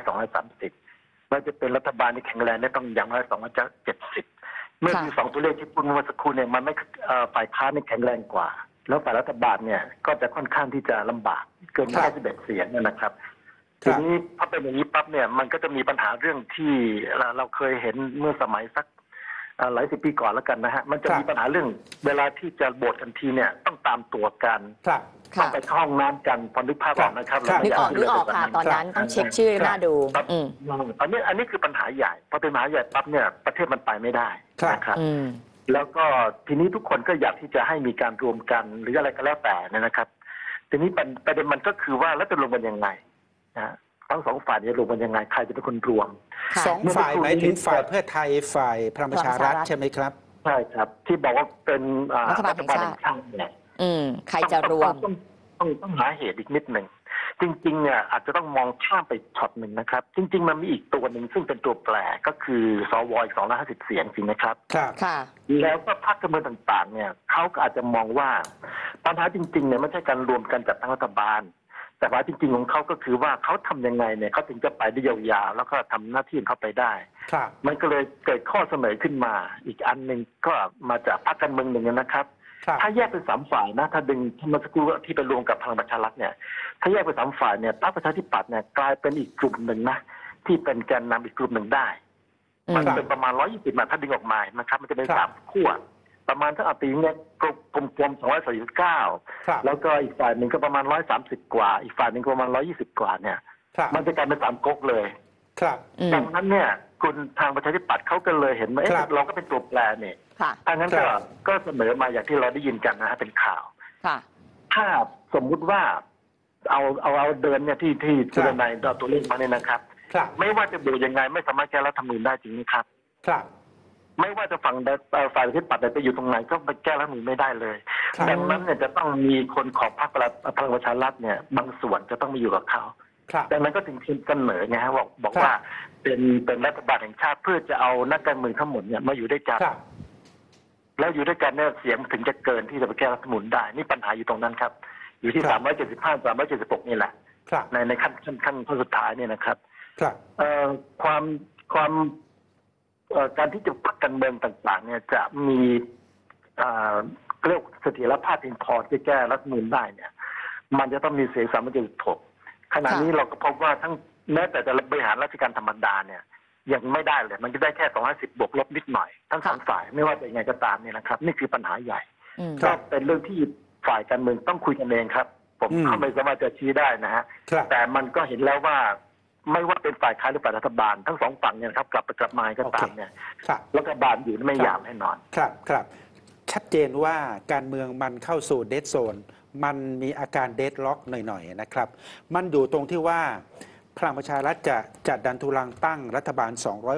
230เราจะเป็นรัฐบาลที่แข็งแรงเนี่ยต้องอย่างน้อย270เมื่อมีสองตัวเลขที่พูดเมื่อสักครู่เนี่ยมันไม่ฝ่ายค้านนี่แข็งแรงกว่า แล้วฝ่ายรัฐบาลเนี่ยก็จะค่อนข้างที่จะลำบากเกินแค่11เสียงเนี่ยนะครับๆคทีรับนี้พอเป็นอย่างนี้ปั๊บเนี่ยมันก็จะมีปัญหาเรื่องที่เราเคยเห็นเมื่อสมัยสักหลายสิบปีก่อนแล้วกันนะฮะมันจะมีปัญหาเรื่องเวลาที่จะโหวตกันทีเนี่ยต้องตามตัวกันครับต้องไปเข้าห้องน้ำกันพอนึกภาพออกนะครับครับนึกออกค่ะ ตอนนั้นต้องเช็คชื่อหน้าดู อืมอันนี้คือปัญหาใหญ่พอเป็นปัญหาใหญ่ปั๊บเนี่ยประเทศมันไปไม่ได้นะครับอืมแล้วก็ทีนี้ทุกคนก็อยากที่จะให้มีการรวมกันหรืออะไรก็แล้วแต่เนี่ยนะครับ ทีนี้ประเด็นมันก็คือว่าแล้วจะรวมกันยังไงนะทั้งสองฝ่ายจะรวมกันยังไงใครจะเป็นคนรวมค่ะสองฝ่ายหมายถึงฝ่ายเพื่อไทยฝ่ายพลังประชารัฐใช่ไหมครับใช่ครับ ที่บอกว่าเป็นรัฐบาลแห่งชาติเนี่ยอืม ใครจะรวมต้องหาเหตุอีกนิดหนึ่งจริงๆเนี่ยอาจจะต้องมองข้ามไปช็อตหนึ่งนะครับ จริงๆมันมีอีกตัวหนึ่งซึ่งเป็นตัวแปรก็คือสวอีก250เสียงจริงนะครับครับค่ะแล้วก็พรรคการเมืองต่างๆเนี่ยเขาก็อาจจะมองว่าปัญหาจริงๆเนี่ยไม่ใช่การรวมกันจัดตั้งรัฐบาล แต่ว่าจริงๆของเขาก็คือว่าเขาทำยังไงเนี่ยเขาถึงจะไปได้ยาวๆแล้วก็ทำหน้าที่ของเขาไปได้ครับมันก็เลยเกิดข้อเสนอขึ้นมาอีกอันหนึ่งก็มาจากพรรคการเมืองหนึ่งนะครับครับถ้าแยกเป็น3ฝ่ายนะถ้าดึงเมื่อสักครู่ที่ไปรวมกับพลังประชารัฐเนี่ยถ้าแยกเป็น3ฝ่ายเนี่ยพรรคประชาธิปัตย์เนี่ยกลายเป็นอีกกลุ่มหนึ่งนะที่เป็นแกนนำอีกกลุ่มหนึ่งได้ มันเป็นประมาณ120มาถ้าดึงออกมานะครับมันจะเป็น3ขั้วประมาณถ้าเอาตีเนี่ยกลมๆ249แล้วก็อีกฝ่ายหนึ่งก็ประมาณ130กว่าอีกฝ่ายหนึ่งก็ประมาณ120กว่าเนี่ยครับมันจะกลายเป็น3ก๊กเลยครับดังนั้นเนี่ยคุณทางประชาธิปัตย์เขาก็เลยเห็นว่าเราก็เป็นตัวแปรเนี่ยค่ะถ้างั้นก็เสนอมาอย่างที่เราได้ยินกันนะฮะเป็นข่าวค่ะถ้าสมมุติว่าเอาเดินเนี่ยที่จุลนายเอาตัวเลขมาเนี่ยนะครับครับไม่ว่าจะดูยังไงไม่สามารถแก้รัฐธรรมนูญได้จริงไหมครับครับไม่ว่าจะฝั่งฝ่ายประชาธิปัตย์จะอยู่ตรงไหนก็ไปแก้รัฐธรรมนูญไม่ได้เลยครับดังนั้นเนี่ยจะต้องมีคนของพรรคพลังประชารัฐเนี่ยบางส่วนจะต้องมาอยู่กับเขาครับดังนั้นก็ถึงเสนอไงฮะบอกว่าเป็นรัฐบาลแห่งชาติเพื่อจะเอานักการเมืองทั้งหมดเนี่ยมาอยู่ด้วยกันครับแล้วอยู่ด้วยกันเนี่ยเสียงถึงจะเกินที่จะไปแก้รัฐธรรมนูญได้นี่ปัญหาอยู่ตรงนั้นครับอยู่ที่375 376นี่แหละครับในขั้นสุดท้ายเนี่ยนะครับครับความการที่จะพักการเมืองต่างๆเนี่ยจะมีเรียกเสถียรภาพเพียงพอที่แก้รัฐธรรมนูญได้เนี่ยมันจะต้องมีเสียง376ขณะนี้เราก็พบว่าทั้งแม้แต่จะบริหารราชการธรรมดาเนี่ยยังไม่ได้เลยมันจะได้แค่250บวกลบนิดหน่อยทั้งสองฝ่ายไม่ว่าจะยังไงก็ตามเนี่ยนะครับนี่คือปัญหาใหญ่ก็เป็นเรื่องที่ฝ่ายการเมืองต้องคุยกันเองครับผมก็ไม่สามารถจะชี้ได้นะฮะแต่มันก็เห็นแล้วว่าไม่ว่าเป็นฝ่ายค้านหรือฝ่ายรัฐบาลทั้งสองฝั่งเนี่ยครับกลับไปกลับมาก็ตามเนี่ยรัฐบาลอยู่ไม่ยาวแน่นอนครับชัดเจนว่าการเมืองมันเข้าสู่เดดโซนมันมีอาการเดดล็อกหน่อยๆนะครับมันอยู่ตรงที่ว่าพลังประชารัฐจะดันทุรังตั้งรัฐบาล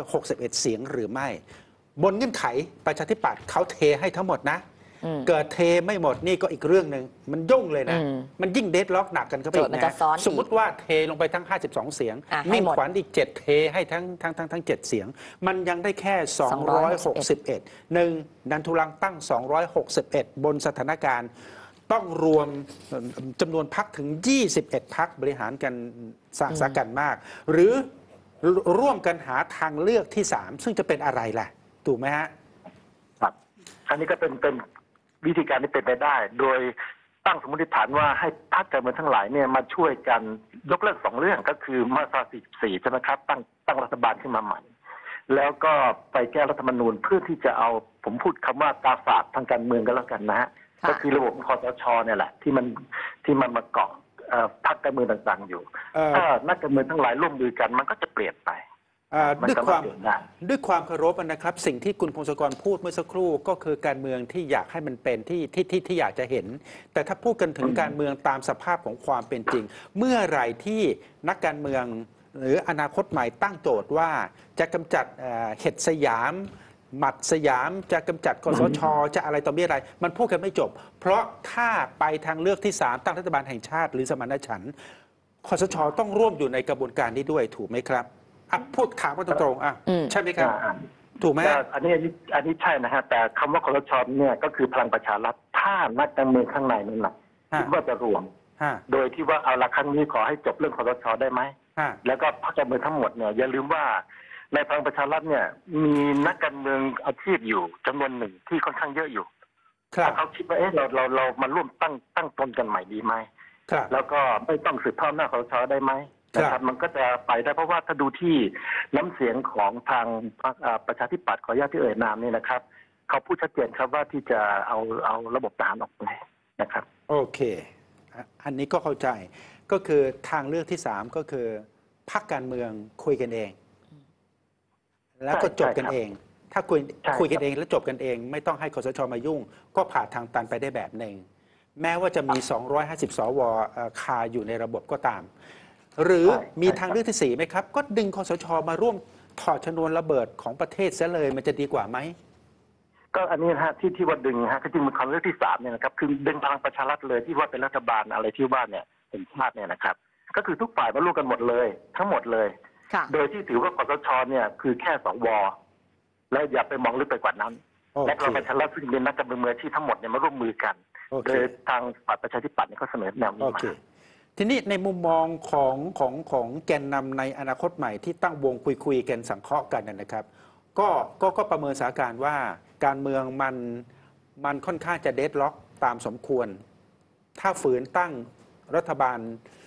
261 เสียงหรือไม่บนเงื่อนไขประชาธิปัตย์เขาเทให้ทั้งหมดนะเกิดเทไม่หมดนี่ก็อีกเรื่องหนึ่งมันยุ่งเลยนะมันยิ่งเดดล็อกหนักกันเข้าไปอีกนะสมมติว่าเทลงไปทั้ง52 เสียงมิ่งขวัญอีก7เทให้ทั้ง7 เสียงมันยังได้แค่261หนึ่งดันทุรังตั้ง261บนสถานการณ์ต้องรวมจำนวนพรรคถึง21 พรรคบริหารกันสากันมากหรือร่วมกันหาทางเลือกที่3ซึ่งจะเป็นอะไรล่ะถูกไหมฮะครับอันนี้ก็เป็นวิธีการที่เป็นไปได้โดยตั้งสมมติฐานว่าให้พรรคการเมืองทั้งหลายเนี่ยมาช่วยกันยกเลิก2 เรื่องก็คือมาตรา44ใช่ไหมครับตั้งรัฐบาลขึ้นมาใหม่แล้วก็ไปแก้รัฐธรรมนูญเพื่อที่จะเอาผมพูดคำว่าตราฝาดทางการเมืองก็แล้วกันนะฮะก็คือระบบคสช.เนี่ยแหละที่มันมาเกาะพรรคการเมืองต่างๆอยู่ถ้านักการเมืองทั้งหลายร่วมมือกันมันก็จะเปลี่ยนไปด้วยความเคารพนะครับสิ่งที่คุณพงศกรพูดเมื่อสักครู่ก็คือการเมืองที่อยากให้มันเป็นที่อยากจะเห็นแต่ถ้าพูดกันถึงการเมืองตามสภาพของความเป็นจริงเมื่อไหร่ที่นักการเมืองหรืออนาคตใหม่ตั้งโจทย์ว่าจะกำจัดเห็ดสยามหมัดสยามจะกำจัดคสช.จะอะไรต่อมีอะไรมันพูดกันไม่จบเพราะถ้าไปทางเลือกที่3ตั้งรัฐบาลแห่งชาติหรือสมานฉันท์คสช.ต้องร่วมอยู่ในกระบวนการนี้ด้วยถูกไหมครับพูดถามกันตรงๆใช่ไหมครับถูกไหมอันนี้ใช่นะฮะแต่คำว่าคสช.เนี่ยก็คือพลังประชารัฐถ้านักการเมืองข้างในนั่นแหละคิดว่าจะรวมโดยที่ว่าเอาละครั้งนี้ขอให้จบเรื่องคสช.ได้ไหมแล้วก็พรรคการเมืองทั้งหมดเนี่ยอย่าลืมว่าในพลังประชารัฐเนี่ยมีนักการเมืองอาชีพอยู่จำนวนหนึ่งที่ค่อนข้างเยอะอยู่ถ้าเขาคิดว่าเรามาร่วมตั้งตนกันใหม่ดีไหมแล้วก็ไม่ต้องสืบทอดหน้าคสช.ได้ไหมนะครับมันก็จะไปได้เพราะว่าถ้าดูที่น้ำเสียงของทางประชาธิปัตย์ขออนุญาตที่เอ่ยนามนี่นะครับเขาพูดชัดเจนครับว่าที่จะเอาระบบทหารออกไปนะครับโอเคอันนี้ก็เข้าใจก็คือทางเลือกที่3ก็คือพรรคการเมืองคุยกันเองแล้วก็จบกันเองถ้าคุยกันเองแล้วจบกันเองไม่ต้องให้คสช.มายุ่งก็ผ่าทางตันไปได้แบบหนึ่งแม้ว่าจะมี250 สว.คาอยู่ในระบบก็ตามหรือมีทางเลือกที่4ไหมครับก็ดึงคสช.มาร่วมถอดชนวนระเบิดของประเทศซะเลยมันจะดีกว่าไหมก็อันนี้นะฮะที่ว่าดึงฮะก็จริงมันคำเลือกที่3เนี่ยนะครับคือดึงพลังประชารัฐเลยที่ว่าเป็นรัฐบาลอะไรที่ว่าเนี่ยเป็นชาติเนี่ยนะครับก็คือทุกฝ่ายมาร่วมกันหมดเลยทั้งหมดเลยโดยที่ถือว่าคสช.เนี่ยคือแค่สว.และอย่าไปมองลึกไปกว่านั้นและพลังประชารัฐซึ่งเป็นนักการเมืองมืออาชีพทั้งหมดเนี่ยมาร่วมมือกันโดยทางฝ่ายประชาธิปัตย์เนี่ยเขาเสนอแนวนี้มาทีนี้ในมุมมองของแกนนำในอนาคตใหม่ที่ตั้งวงคุยกันสังเคราะห์กันนะครับก็ประเมินสถานการณ์ว่าการเมืองมันค่อนข้างจะเดดล็อกตามสมควรถ้าฝืนตั้งรัฐบาล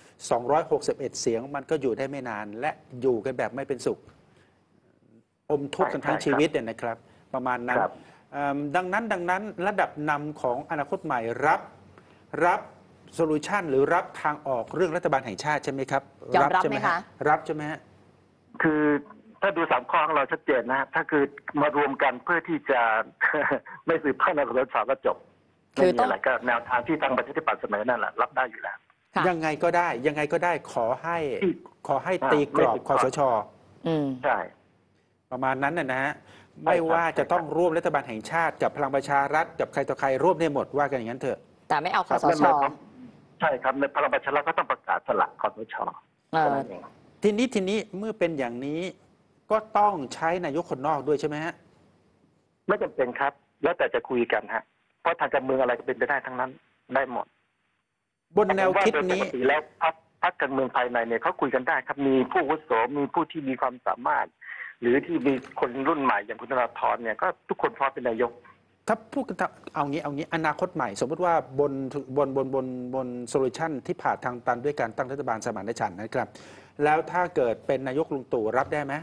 261 เสียงมันก็อยู่ได้ไม่นานและอยู่กันแบบไม่เป็นสุขอมทุกข์กันทั้งชีวิตเนี่ยนะครับประมาณนั้นดังนั้นระดับนำของอนาคตใหม่รับโซลูชันหรือรับทางออกเรื่องรัฐบาลแห่งชาติใช่ไหมครับยอมรับไหมคะรับใช่ไหมฮะคือถ้าดู3 ข้อของเราชัดเจนนะถ้าคือมารวมกันเพื่อที่จะไม่สืบทอดในคสช.ก็จบคือต้องอะไรก็แนวทางที่ทางประชาธิปัตย์เสนอนั่นแหละรับได้อยู่แล้วยังไงก็ได้ขอให้ตีกรอบคสช. ใช่ประมาณนั้นนะฮะไม่ว่าจะต้องร่วมรัฐบาลแห่งชาติกับพลังประชารัฐกับใครต่อใครร่วมได้หมดว่ากันอย่างนั้นเถอะแต่ไม่เอาคสช. ใช่ครับในพลังประชารัฐก็ต้องประกาศสละคสช. ทีนี้เมื่อเป็นอย่างนี้ก็ต้องใช้นายกคนนอกด้วยใช่ไหมฮะไม่จำเป็นครับแล้วแต่จะคุยกันฮะเพราะทางการเมืองอะไรก็เป็นไปได้ทั้งนั้นได้หมดบนแนวคิดนี้ปกติแล้วพรรคการเมืองภายในเนี่ยเขาคุยกันได้ครับมีผู้อาวุโสมีผู้ที่มีความสามารถหรือที่มีคนรุ่นใหม่อย่างคุณธนาธรเนี่ยก็ทุกคนพร้อมเป็นนายกถ้าพูดกันเอางี้อนาคตใหม่สมมติว่าบนโซลูชันที่ผ่าทางตันด้วยการตั้งรัฐบาลสมานฉันท์นะครับแล้วถ้าเกิดเป็นนายกลุงตู่รับได้ไหม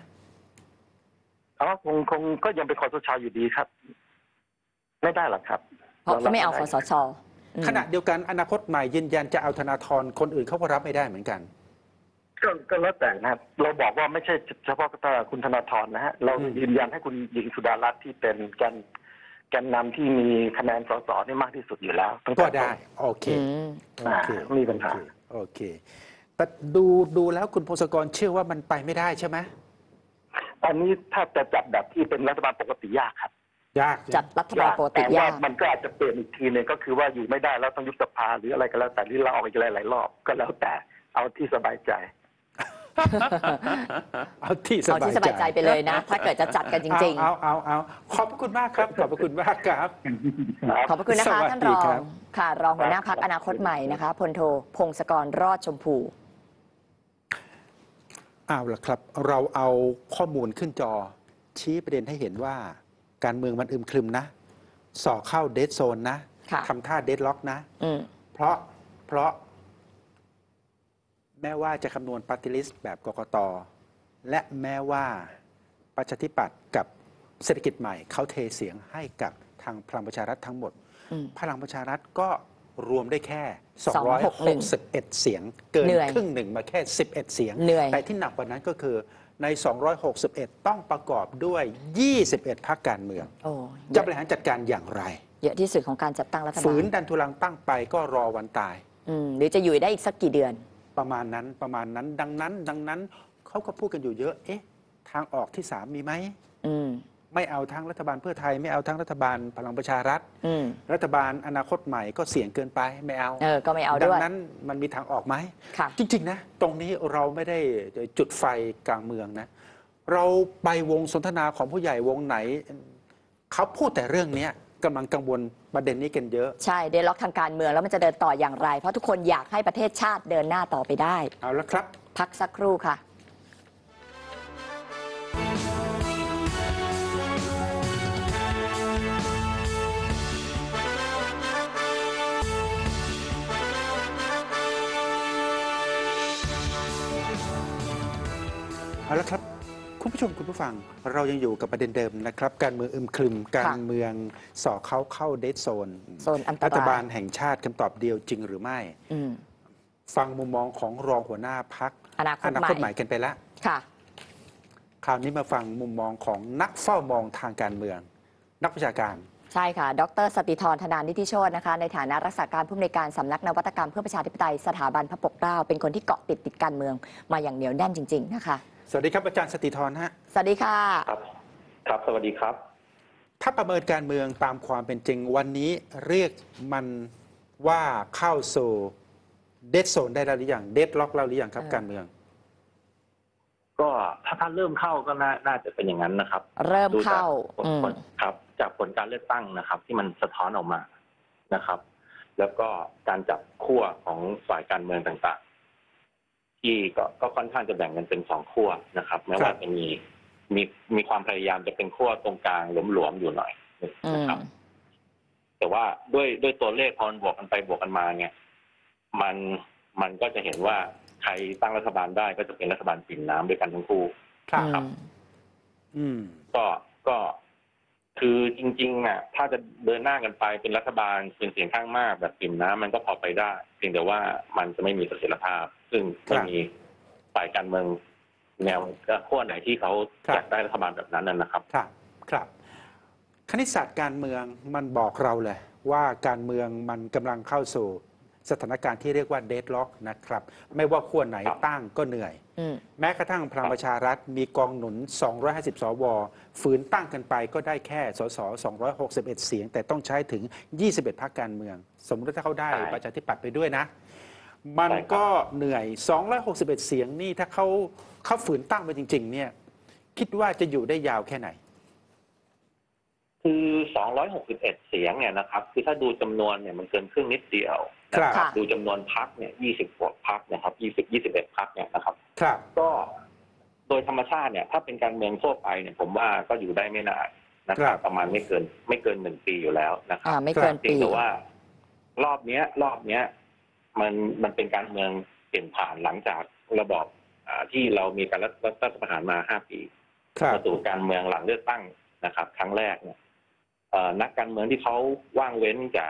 คงก็ยังเป็นคสช.อยู่ดีครับไม่ได้หรอกครับเพราะไม่เอาคสช. ขณะเดียวกันอนาคตใหม่ยืนยันจะเอาธนาธรคนอื่นเขาก็รับไม่ได้เหมือนกันก็แล้วแต่นะครับเราบอกว่าไม่ใช่เฉพาะคุณธนาธรนะฮะเรายืนยันให้คุณหญิงสุดารัตน์ที่เป็นแกนนำที่มีคะแนนสสนี่มากที่สุดอยู่แล้วก็ได้โอเคมีปัญหาโอเคแต่ดูแล้วคุณพงศกรเชื่อว่ามันไปไม่ได้ใช่ไหมอันนี้ถ้าจะจัดแบบที่เป็นรัฐบาลปกติยากครับยากจัดรัฐบาลปกติยากมันก็อาจจะเปลี่ยนอีกทีนึงก็คือว่าอยู่ไม่ได้แล้วต้องยุบสภาหรืออะไรก็แล้วแต่หรือเราออกอีกหลายๆรอบก็แล้วแต่เอาที่สบายใจเอาที่สบายใจไปเลยนะถ้าเกิดจะจัดกันจริงๆเอาขอบคุณมากครับขอบคุณมากครับขอบคุณนะคะท่านรองค่ะรองหัวหน้าพรรคอนาคตใหม่นะคะพลโทพงศกรรอดชมพูเอาล่ะครับเราเอาข้อมูลขึ้นจอชี้ประเด็นให้เห็นว่าการเมืองมันอึมครึมนะส่อเข้าเดดโซนนะทำท่าเดดล็อกนะเพราะแม้ว่าจะคำนวณปาร์ตี้ลิสต์แบบกกต.และแม้ว่าประชาธิปัตย์กับเศรษฐกิจใหม่เขาเทเสียงให้กับทางพลังประชารัฐทั้งหมดพลังประชารัฐก็รวมได้แค่261เสียงเกินครึ่งหนึ่งมาแค่11เสียงแต่ที่หนักกว่านั้นก็คือใน261ต้องประกอบด้วย21พรรคการเมืองจะบริหารจัดการอย่างไรเยอะที่สุดของการจัดตั้งรัฐบาลฝืนดันทุลังตั้งไปก็รอวันตายหรือจะอยู่ได้อีกสักกี่เดือนประมาณนั้นดังนั้นเขาก็พูดกันอยู่เยอะทางออกที่3มีไหมไม่เอาทั้งรัฐบาลเพื่อไทยไม่เอาทั้งรัฐบาลพลังประชารัฐรัฐบาลอนาคตใหม่ก็เสี่ยงเกินไปไม่เอาก็ไม่เอาด้วยดังนั้นมันมีทางออกไหมจริงๆนะตรงนี้เราไม่ได้จุดไฟกลางเมืองนะเราไปวงสนทนาของผู้ใหญ่วงไหนเขาพูดแต่เรื่องนี้กำลังกังวลประเด็นนี้กันเยอะใช่เดดล็อกทางการเมืองแล้วมันจะเดินต่ออย่างไรเพราะทุกคนอยากให้ประเทศชาติเดินหน้าต่อไปได้เอาละครับพักสักครู่ค่ะเอาละครับคุณผู้ชมคุณผู้ฟังเรายังอยู่กับประเด็นเดิมนะครับการเมืองอึมครึมการเมืองส่อเข้าเดดโซนรัฐบาลแห่งชาติคำตอบเดียวจริงหรือไม่ฟังมุมมองของรองหัวหน้าพรรคอนาคตใหม่กันไปแล้วคราวนี้มาฟังมุมมองของนักเฝ้ามองทางการเมืองนักวิชาการใช่ค่ะดร.สติธร ธนานิธิโชตินะคะในฐานะรักษาการผู้อำนวยการสำนักนวัตกรรมเพื่อประชาธิปไตยสถาบันพระปกเกล้าเป็นคนที่เกาะติดการเมืองมาอย่างเหนียวแน่นจริงๆนะคะสวัสดีครับอาจารย์สติธรฮะสวัสดีค่ะครับสวัสดีครับถ้าประเมินการเมืองตามความเป็นจริงวันนี้เรียกมันว่าเข้าสู่เดดโซนได้แล้วหรือยังเดดล็อกแล้วหรือยังครับการเมืองก็ถ้าเริ่มเข้าก็น่าจะเป็นอย่างนั้นนะครับเริ่มเข้าครับจากผลการเลือกตั้งนะครับที่มันสะท้อนออกมานะครับแล้วก็การจับขั้วของฝ่ายการเมืองต่างๆที่ก็ค่อนข้างจะแบ่งกันเป็น2ขั้วนะครับแม้ว่าจะมีความพยายามจะเป็นขั้วตรงกลางหลวมๆอยู่หน่อยนะครับแต่ว่าด้วยตัวเลขพอบวกกันไปบวกกันมาเนี่ยมันก็จะเห็นว่าใครตั้งรัฐบาลได้ก็จะเป็นรัฐบาลปิ่มน้ำด้วยกันทั้งคู่ครับก็คือจริงๆถ้าจะเดินหน้ากันไปเป็นรัฐบาลเป็นเสียงข้างมากแบบปิ่มน้ำมันก็พอไปได้เพียงแต่ว่ามันจะไม่มีเสถียรภาพซึ่งไม่มีฝ่ายการเมืองแนวขั้วไหนที่เขาอยากได้รัฐบาลแบบนั้นนะครับครับคณิตศาสตร์การเมืองมันบอกเราเลยว่าการเมืองมันกำลังเข้าสู่สถานการณ์ที่เรียกว่าเดดล็อกนะครับไม่ว่าขั้วไหนตั้งก็เหนื่อยแม้กระทั่งพลังประชารัฐมีกองหนุน250 สวฝืนตั้งกันไปก็ได้แค่สส261เสียงแต่ต้องใช้ถึง21พรรคการเมืองสมมติถ้าเขาได้ประชาธิปัตย์ไปด้วยนะมันก็เหนื่อย261เสียงนี่ถ้าเขาฝืนตั้งไปจริงๆเนี่ยคิดว่าจะอยู่ได้ยาวแค่ไหนคือ261เสียงเนี่ยนะครับคือถ้าดูจำนวนเนี่ยมันเกินครึ่งนิดเดียวนะครับดูจำนวนพรรคเนี่ย20กว่าพรรคนะครับ21พรรคเนี่ยนะครับก็โดยธรรมชาติเนี่ยถ้าเป็นการเมืองทั่วไปเนี่ยผมว่าก็อยู่ได้ไม่นานนะครับประมาณไม่เกิน1 ปีอยู่แล้วนะครับไม่เกินปีแต่ว่ารอบเนี้ยมันเป็นการเมืองเปลี่ยนผ่านหลังจากระบอบที่เรามีการรัฐประหารมา5 ปีมาสู่การเมืองหลังเลือกตั้งนะครับครั้งแรกเนี่ยนักการเมืองที่เขาว่างเว้นจาก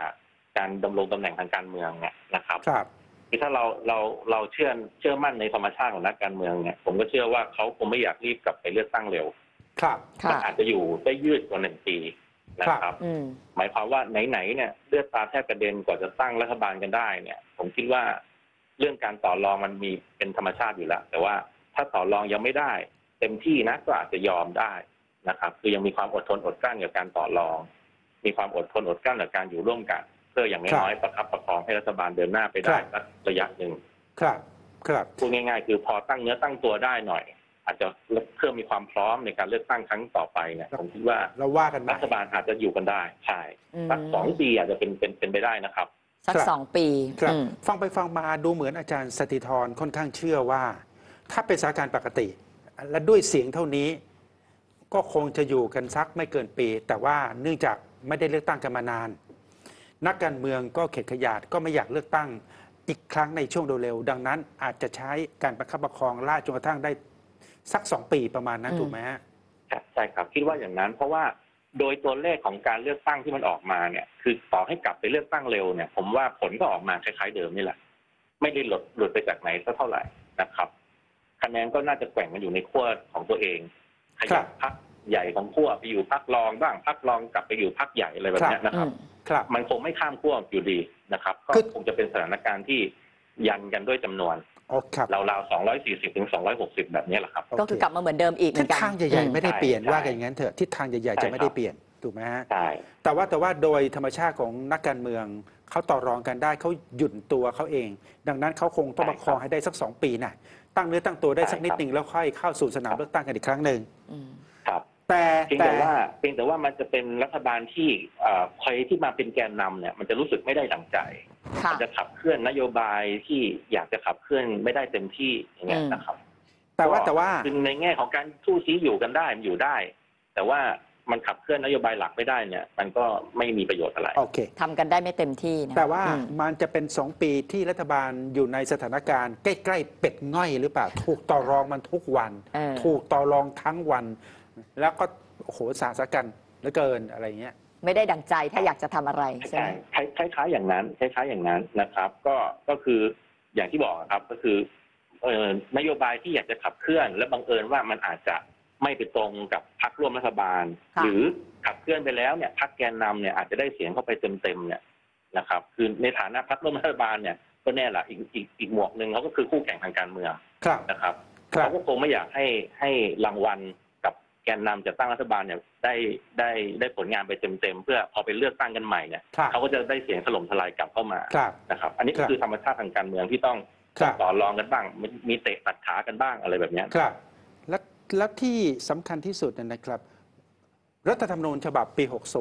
การดำรงตำแหน่งทางการเมืองเนี่ยนะครับครับคือถ้าเราเชื่อมั่นในธรรมชาติของนักการเมืองเนี่ยผมก็เชื่อว่าเขาคงไม่อยากรีบกลับไปเลือกตั้งเร็วครับมันอาจจะอยู่ได้ยืดกว่า1 ปีนะครับหมายความว่าไหนๆเนี่ยเลือดตาแทบกระเด็นกว่าจะตั้งรัฐบาลกันได้เนี่ยผมคิดว่าเรื่องการต่อรองมันมีเป็นธรรมชาติอยู่แล้วแต่ว่าถ้าต่อรองยังไม่ได้เต็มที่นะก็อาจจะยอมได้นะครับคือยังมีความอดทนอดกลั้นกับการต่อรองมีความอดทนอดกลั้นกับการอยู่ร่วมกันเพื่ออย่างน้อยๆประคับประคองให้รัฐบาลเดินหน้าไปได้สักระยะหนึ่งครับครับพูดง่ายๆคือพอตั้งเนื้อตั้งตัวได้หน่อยอาจจะเพื่อมีความพร้อมในการเลือกตั้งครั้งต่อไปเนี่ยผมคิดว่าเราว่ากันรัฐบาลอาจจะอยู่กันได้ใช่สัก2 ปีอาจจะเป็นไปได้นะครับสัก2 ปีครับฟังไปฟังมาดูเหมือนอาจารย์สถิธรค่อนข้างเชื่อว่าถ้าเป็นสถานการณ์ปกติและด้วยเสียงเท่านี้ก็คงจะอยู่กันสักไม่เกินปี แต่ว่าเนื่องจากไม่ได้เลือกตั้งกันมานานนักการเมืองก็เข็ดขยาดก็ไม่อยากเลือกตั้งอีกครั้งในช่วงเร็วๆดังนั้นอาจจะใช้การประคับประคองล่าจนกระทั่งได้สัก2 ปีประมาณนั้นถูกไหมฮะใช่ครับคิดว่าอย่างนั้นเพราะว่าโดยตัวเลขของการเลือกตั้งที่มันออกมาเนี่ยคือต่อให้กลับไปเลือกตั้งเร็วเนี่ยผมว่าผลก็ออกมาคล้ายๆเดิมนี่แหละไม่ได้หลุดไปจากไหนสักเท่าไหร่นะครับคะแนนก็น่าจะแกว่งกันอยู่ในขั้วของตัวเองขยับพรรคใหญ่ของขั้วไปอยู่พรรครองบ้างพรรครองกลับไปอยู่พรรคใหญ่อะไรแบบนี้นะครับมันคงไม่ข้ามขั้วอยู่ดีนะครับก็คงจะเป็นสถานการณ์ที่ยันกันด้วยจำนวนราวๆ240 ถึง 260แบบนี้แหละครับก็คือกลับมาเหมือนเดิมอีกทิศทางใหญ่ๆไม่ได้เปลี่ยนว่ากันอย่างนั้นเถอะทิศทางใหญ่ๆจะไม่ได้เปลี่ยนถูกไหมฮะใช่แต่ว่าโดยธรรมชาติของนักการเมืองเขาต่อรองกันได้เขาหยุ่นตัวเขาเองดังนั้นเขาคงต้องประคองให้ได้สัก2 ปีนะตั้งเนื้อตั้งตัวได้สักนิดนึงแล้วค่อยเข้าสู่สนามเลือกตั้งกันอีกครั้งหนึ่งครับเพียงแต่ว่ามันจะเป็นรัฐบาลที่ใครที่มาเป็นแกนนำเนี่ยมันจะรู้สึกไม่ได้ดั่งใจมันจะขับเคลื่อนนโยบายที่อยากจะขับเคลื่อนไม่ได้เต็มที่อย่างเงี้ยนะครับแต่ว่าคือในแง่ของการทู่ซี้อยู่กันได้มันอยู่ได้แต่ว่ามันขับเคลื่อนนโยบายหลักไม่ได้เนี่ยมันก็ไม่มีประโยชน์อะไรโอเคทำกันได้ไม่เต็มที่นะแต่ว่ามันจะเป็น2 ปีที่รัฐบาลอยู่ในสถานการณ์ใกล้ๆเป็ดง่อยหรือเปล่าถูกต่อรองมันทุกวันถูกต่อรองทั้งวันแล้วก็โหสาสกันเหลือเกินอะไรเงี้ยไม่ได้ดังใจถ้าอยากจะทำอะไรใช่ไหมคล้ายๆอย่างนั้นคล้ายๆอย่างนั้นนะครับก็คืออย่างที่บอกครับก็คือนโยบายที่อยากจะขับเคลื่อนและบังเอิญว่ามันอาจจะไม่ไปตรงกับพรรคร่วมรัฐบาลหรือขับเคลื่อนไปแล้วเนี่ยพรรคแกนนำเนี่ยอาจจะได้เสียงเข้าไปเต็มๆเนี่ยนะครับคือในฐานะพรรคร่วมรัฐบาลเนี่ยก็แน่ละอีกหมวกหนึ่งเขาก็คือคู่แข่งทางการเมืองนะครับเขาก็คงไม่อยากให้รางวัลกับแกนนำจะตั้งรัฐบาลเนี่ยได้ผลงานไปเต็มๆเพื่อพอไปเลือกตั้งกันใหม่เนี่ยเขาก็จะได้เสียงถล่มทลายกลับเข้ามานะครับอันนี้ก็คือธรรมชาติทางการเมืองที่ต้องต่อรองกันบ้างมีเตะตัดขากันบ้างอะไรแบบนี้ครับและที่สำคัญที่สุดนะครับรัฐธรรมนูญฉบับปี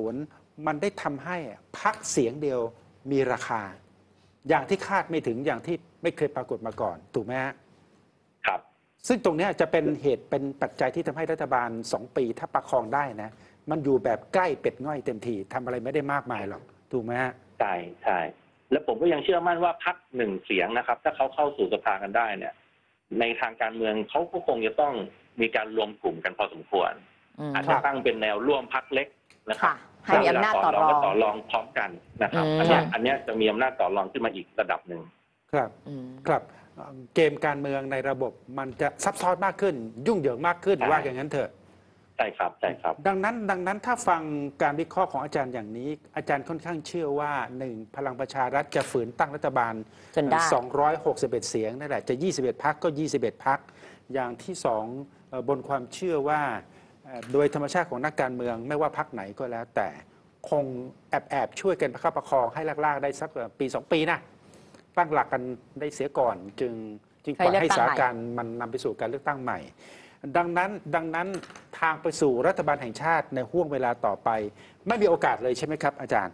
60 มันได้ทำให้พรรคเสียงเดียวมีราคาอย่างที่คาดไม่ถึงอย่างที่ไม่เคยปรากฏมาก่อนถูกไหมฮะครับซึ่งตรงนี้จะเป็นเหตุเป็นปัจจัยที่ทำให้รัฐบาล2 ปีถ้าประคองได้นะมันอยู่แบบใกล้เป็ดง่อยเต็มทีทำอะไรไม่ได้มากมายหรอกถูกไหมฮะใช่แล้วผมก็ยังเชื่อมั่นว่าพรรค1 เสียงนะครับถ้าเขาเข้าสู่สภากันได้เนี่ยในทางการเมืองเขาก็คงจะต้องมีการรวมกลุ่มกันพอสมควรอาจจะตั้งเป็นแนวร่วมพรรคเล็กนะครับให้มีอำนาจต่อรองก็ต่อรองพร้อมกันนะครับอันนี้จะมีอำนาจต่อรองขึ้นมาอีกระดับหนึ่งครับเกมการเมืองในระบบมันจะซับซ้อนมากขึ้นยุ่งเหยิงมากขึ้นว่าอย่างนั้นเถอะใช่ครับดังนั้นถ้าฟังการวิเคราะห์ของอาจารย์อย่างนี้อาจารย์ค่อนข้างเชื่อว่า1พลังประชารัฐจะฝืนตั้งรัฐบาล261 เสียงนั่นแหละจะ21 พรรคก็21 พรรคอย่างที่2บนความเชื่อว่าโดยธรรมชาติของนักการเมืองไม่ว่าพรรคไหนก็แล้วแต่คงแอบช่วยกันประคับประคองให้ลากๆได้สักปี2 ปีนะตั้งหลักกันได้เสียก่อนจึงปล่อยให้สถานการณ์มันนำไปสู่การเลือกตั้งใหม่ดังนั้นทางไปสู่รัฐบาลแห่งชาติในห่วงเวลาต่อไปไม่มีโอกาสเลยใช่ไหมครับอาจารย์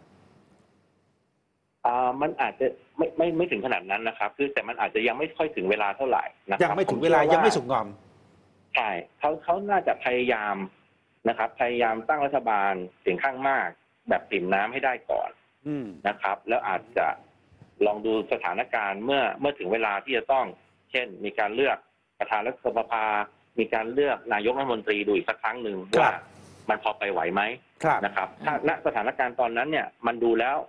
มันอาจจะไม่ถึงขนาดนั้นนะครับคือแต่มันอาจจะยังไม่ค่อยถึงเวลาเท่าไหร่นะครับยังไม่ถึงเวลายังไม่สุกงอมใช่เขาน่าจะพยายามนะครับพยายามตั้งรัฐบาลเสียงข้างมากแบบปริ่มน้ำให้ได้ก่อนนะครับแล้วอาจจะลองดูสถานการณ์เมื่อถึงเวลาที่จะต้องเช่นมีการเลือกประธานรัฐสภามีการเลือกนายกรัฐมนตรีดูอีกสักครั้งหนึ่งว่ามันพอไปไหวไหมนะครับถ้าณสถานการณ์ตอนนั้นเนี่ยมันดูแล้ว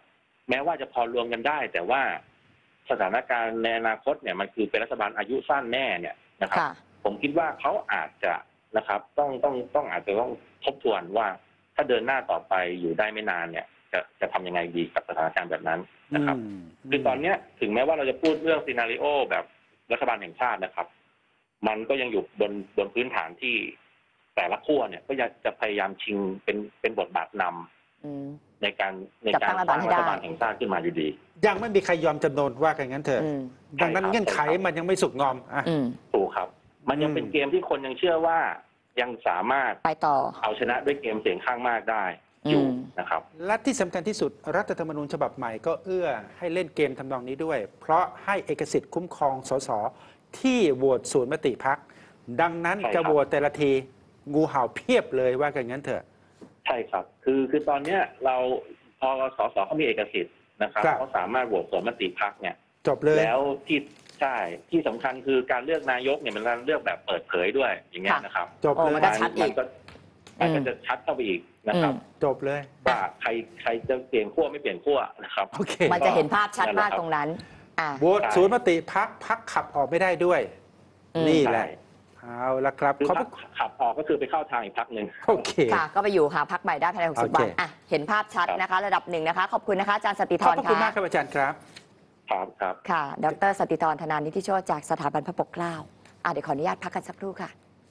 แม้ว่าจะพอรวมกันได้ แต่ว่าสถานการณ์ในอนาคตเนี่ยมันคือเป็นรัฐบาลอายุสั้นแน่เนี่ยนะครับผมคิดว่าเขาอาจจะนะครับต้องอาจจะต้องทบทวนว่าถ้าเดินหน้าต่อไปอยู่ได้ไม่นานเนี่ยจะทำยังไงดีกับสถานการณ์แบบนั้นนะครับคือตอนนี้ถึงแม้ว่าเราจะพูดเรื่องซีนาริโอแบบรัฐบาลแห่งชาตินะครับมันก็ยังอยู่บนพื้นฐานที่แต่ละขั้วเนี่ยก็จะพยายามชิงเป็นบทบาทนำในการสร้างรัฐบาลแห่งชาติขึ้นมาอยู่ดียังไม่มีใครยอมจำนนว่ากันงั้นเถอะดังนั้นเงื่อนไขมันยังไม่สุกงอมถูกครับมันยังเป็นเกมที่คนยังเชื่อว่ายังสามารถไปต่อเอาชนะด้วยเกมเสียงข้างมากได้อยู่นะครับและที่สำคัญที่สุดรัฐธรรมนูญฉบับใหม่ก็เอื้อให้เล่นเกมทำนองนี้ด้วย เพราะให้เอกสิทธิ์คุ้มครองสสที่โหวตสวนมติพรรคดังนั้นจะโหวตแต่ละทีงูเห่าเพียบเลยว่ากันงั้นเถอะใช่ครับคือตอนนี้เราพอสสเขามีเอกสิทธิ์นะครับเขาสามารถโหวตสวนมติพรรคเนี่ยจบเลยแล้วใช่ที่สำคัญคือการเลือกนายกเนี่ยมันการเลือกแบบเปิดเผยด้วยอย่างเงี้ยนะครับจบเลยมันก็ชัดอีกมันก็จะชัดเข้าไปอีกนะครับจบเลยว่าใครจะเปลี่ยนขั้วไม่เปลี่ยนขั้วนะครับมันจะเห็นภาพชัดมากตรงนั้นโหวตสวนมติพรรคขับออกไม่ได้ด้วยนี่แหละเอาละครับเขาขับออกก็คือไปเข้าทางอีกพรรคหนึ่งโอเคค่ะก็ไปอยู่หาพรรคใหม่ได้ภายใน60 วันเห็นภาพชัดนะคะระดับหนึ่งนะคะขอบคุณนะคะอาจารย์สติธรขอบคุณมากครับอาจารย์ครับครับค่ะดร.สติธร ธนานิธิโชติจากสถาบันพระปกเกล้าเดี๋ยวขออนุญาตพักกันสักครู่ค่ะ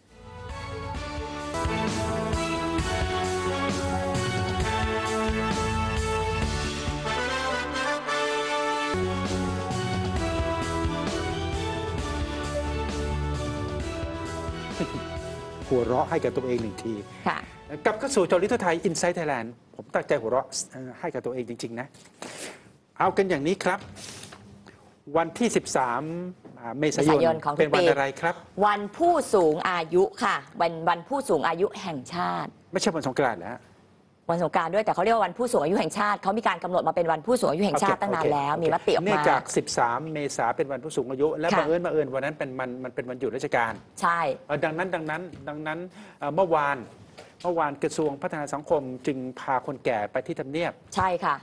หัวเราะให้กับตัวเองหนึ่งทีกลับเข้าสู่จอลิทไทยอินไซต์ไทยแลนด์ผมตั้งใจหัวเราะให้กับตัวเองจริงๆนะเอากันอย่างนี้ครับวันที่13 เมษายนเป็นวันอะไรครับวันผู้สูงอายุค่ะวันผู้สูงอายุแห่งชาติไม่ใช่วันสงกรานต์แล้ววันสงกรานต์ด้วยแต่เขาเรียกว่าวันผู้สูงอายุแห่งชาติเขามีการกำหนดมาเป็นวันผู้สูงอายุแห่งชาติตั้งนานแล้วมีมติออกมาเนื่องจาก13 เมษายนเป็นวันผู้สูงอายุและบังเอิญวันนั้นมันเป็นวันหยุดราชการใช่ดังนั้นเมื่อวานกระทรวงพัฒนาสังคมจึงพาคนแก่ไปที่ทำเนียบใช่ค่ะ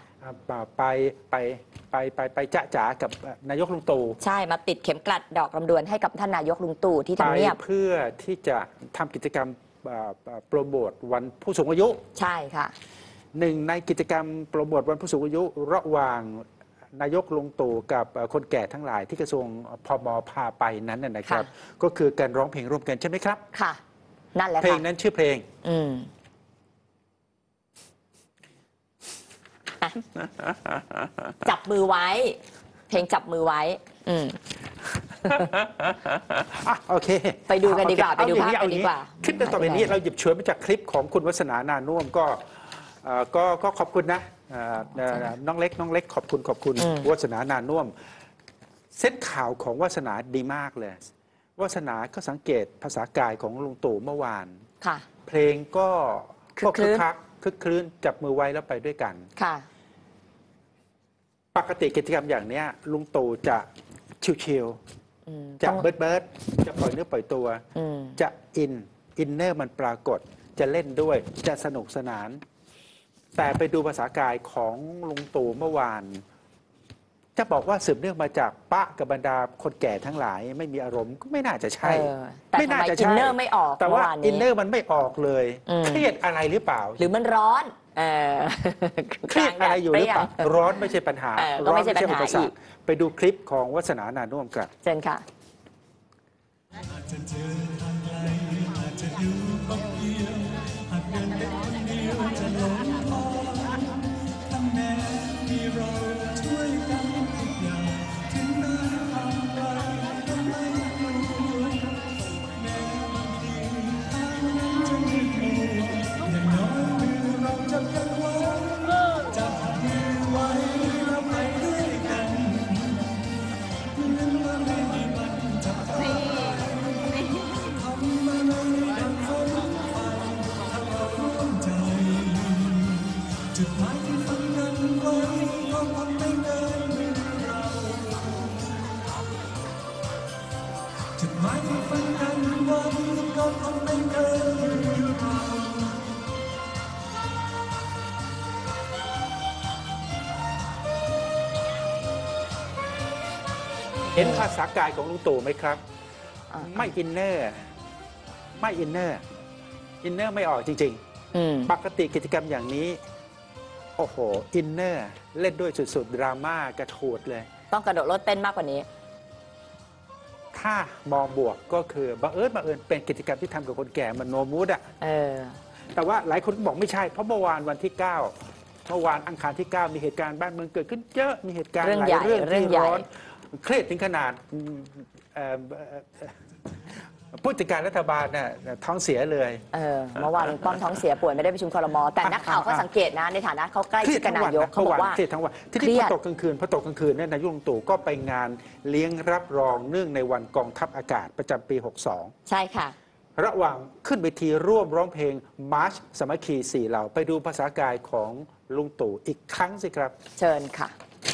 ไปจ๊ะจ๋ากับนายกลุงตู่ใช่มาติดเข็มกลัดดอกลำดวนให้กับท่านนายกลุงตู่ที่ทำเนียบเพื่อที่จะทำกิจกรรมโปรโมทวันผู้สูงอายุใช่ค่ะหนึ่งในกิจกรรมโปรโมทวันผู้สูงอายุระหว่างนายกลุงตู่กับคนแก่ทั้งหลายที่กระทรวงพม.พาไปนั้นนะครับก็คือการร้องเพลงร่วมกันใช่ไหมครับค่ะนั่นแหละเพลงนั้นชื่อเพลงจับมือไว้เพลงจับมือไว้โอเคไปดูกันดีกว่าไปดูภาพกันดีกว่าคลิปต่อไปนี้เราหยิบฉวยมาจากคลิปของคุณวัฒนานานุ่มก็ขอบคุณนะน้องเล็กขอบคุณวัฒนานานุ่มเส้นข่าวของวัฒนาดีมากเลยวัฒนาก็สังเกตภาษากายของลุงตู่เมื่อวานเพลงก็คึกคลื้นจับมือไว้แล้วไปด้วยกันปกติกิจกรรมอย่างนี้ลุงตู่จะชิวๆจะเบิร์ดจะปล่อยเนื้อปล่อยตัวจะอินเนอร์มันปรากฏจะเล่นด้วยจะสนุกสนานแต่ไปดูภาษากายของลุงตู่เมื่อวานจะบอกว่าสืบเนื่องมาจากปะกับบรรดาคนแก่ทั้งหลายไม่มีอารมณ์ก็ไม่น่าจะใช่ไม่น่าจะใช่อินเนอร์ไม่ออกแต่ว่าอินเนอร์มันไม่ออกเลยเครียดอะไรหรือเปล่าหรือมันร้อนเครียดอะไรอยู่หรือเปล่าร้อนไม่ใช่ปัญหาร้อนไม่ใช่ปัญหาอีกไปดูคลิปของวัฒนานานุ่มกันเชิญค่ะเห็นภาษากายของลุงตู่ไหมครับ ไม่อินเนอร์ไม่ออกจริงๆปกติกิจกรรมอย่างนี้โอ้โหอินเนอร์เล่นด้วยสุดๆดราม่ากระโถดเลยต้องกระโดดรถเต้นมากกว่านี้ถ้ามองบวกก็คือบังเอิญเป็นกิจกรรมที่ทำกับคนแก่มันโนมูดอ่ะแต่ว่าหลายคนบอกไม่ใช่เพราะเมื่อวานวันที่ 9เมื่อวานอังคารที่ 9มีเหตุการณ์บ้านเมืองเกิดขึ้นเยอะมีเหตุการณ์หลายเรื่องที่ร้อนเครียดถึงขนาดผู้จัดการรัฐบาลน่ะท้องเสียเลยเมื่อวานป้อมท้องเสียป่วยไม่ได้ประชุมครม.แต่นักข่าวเขาสังเกตนะในฐานะเขาใกล้ชิดกับนายกเขาบอกว่าเครียดทั้งวันที่พอตกกลางคืนเนี่ยนายกลุงตู่ก็ไปงานเลี้ยงรับรองเนื่องในวันกองทัพอากาศประจำปี 62 ใช่ค่ะระหว่างขึ้นเวทีร่วมร้องเพลงมาร์ชสามัคคี4เหล่าไปดูภาษากายของลุงตู่อีกครั้งสิครับเชิญค่ะ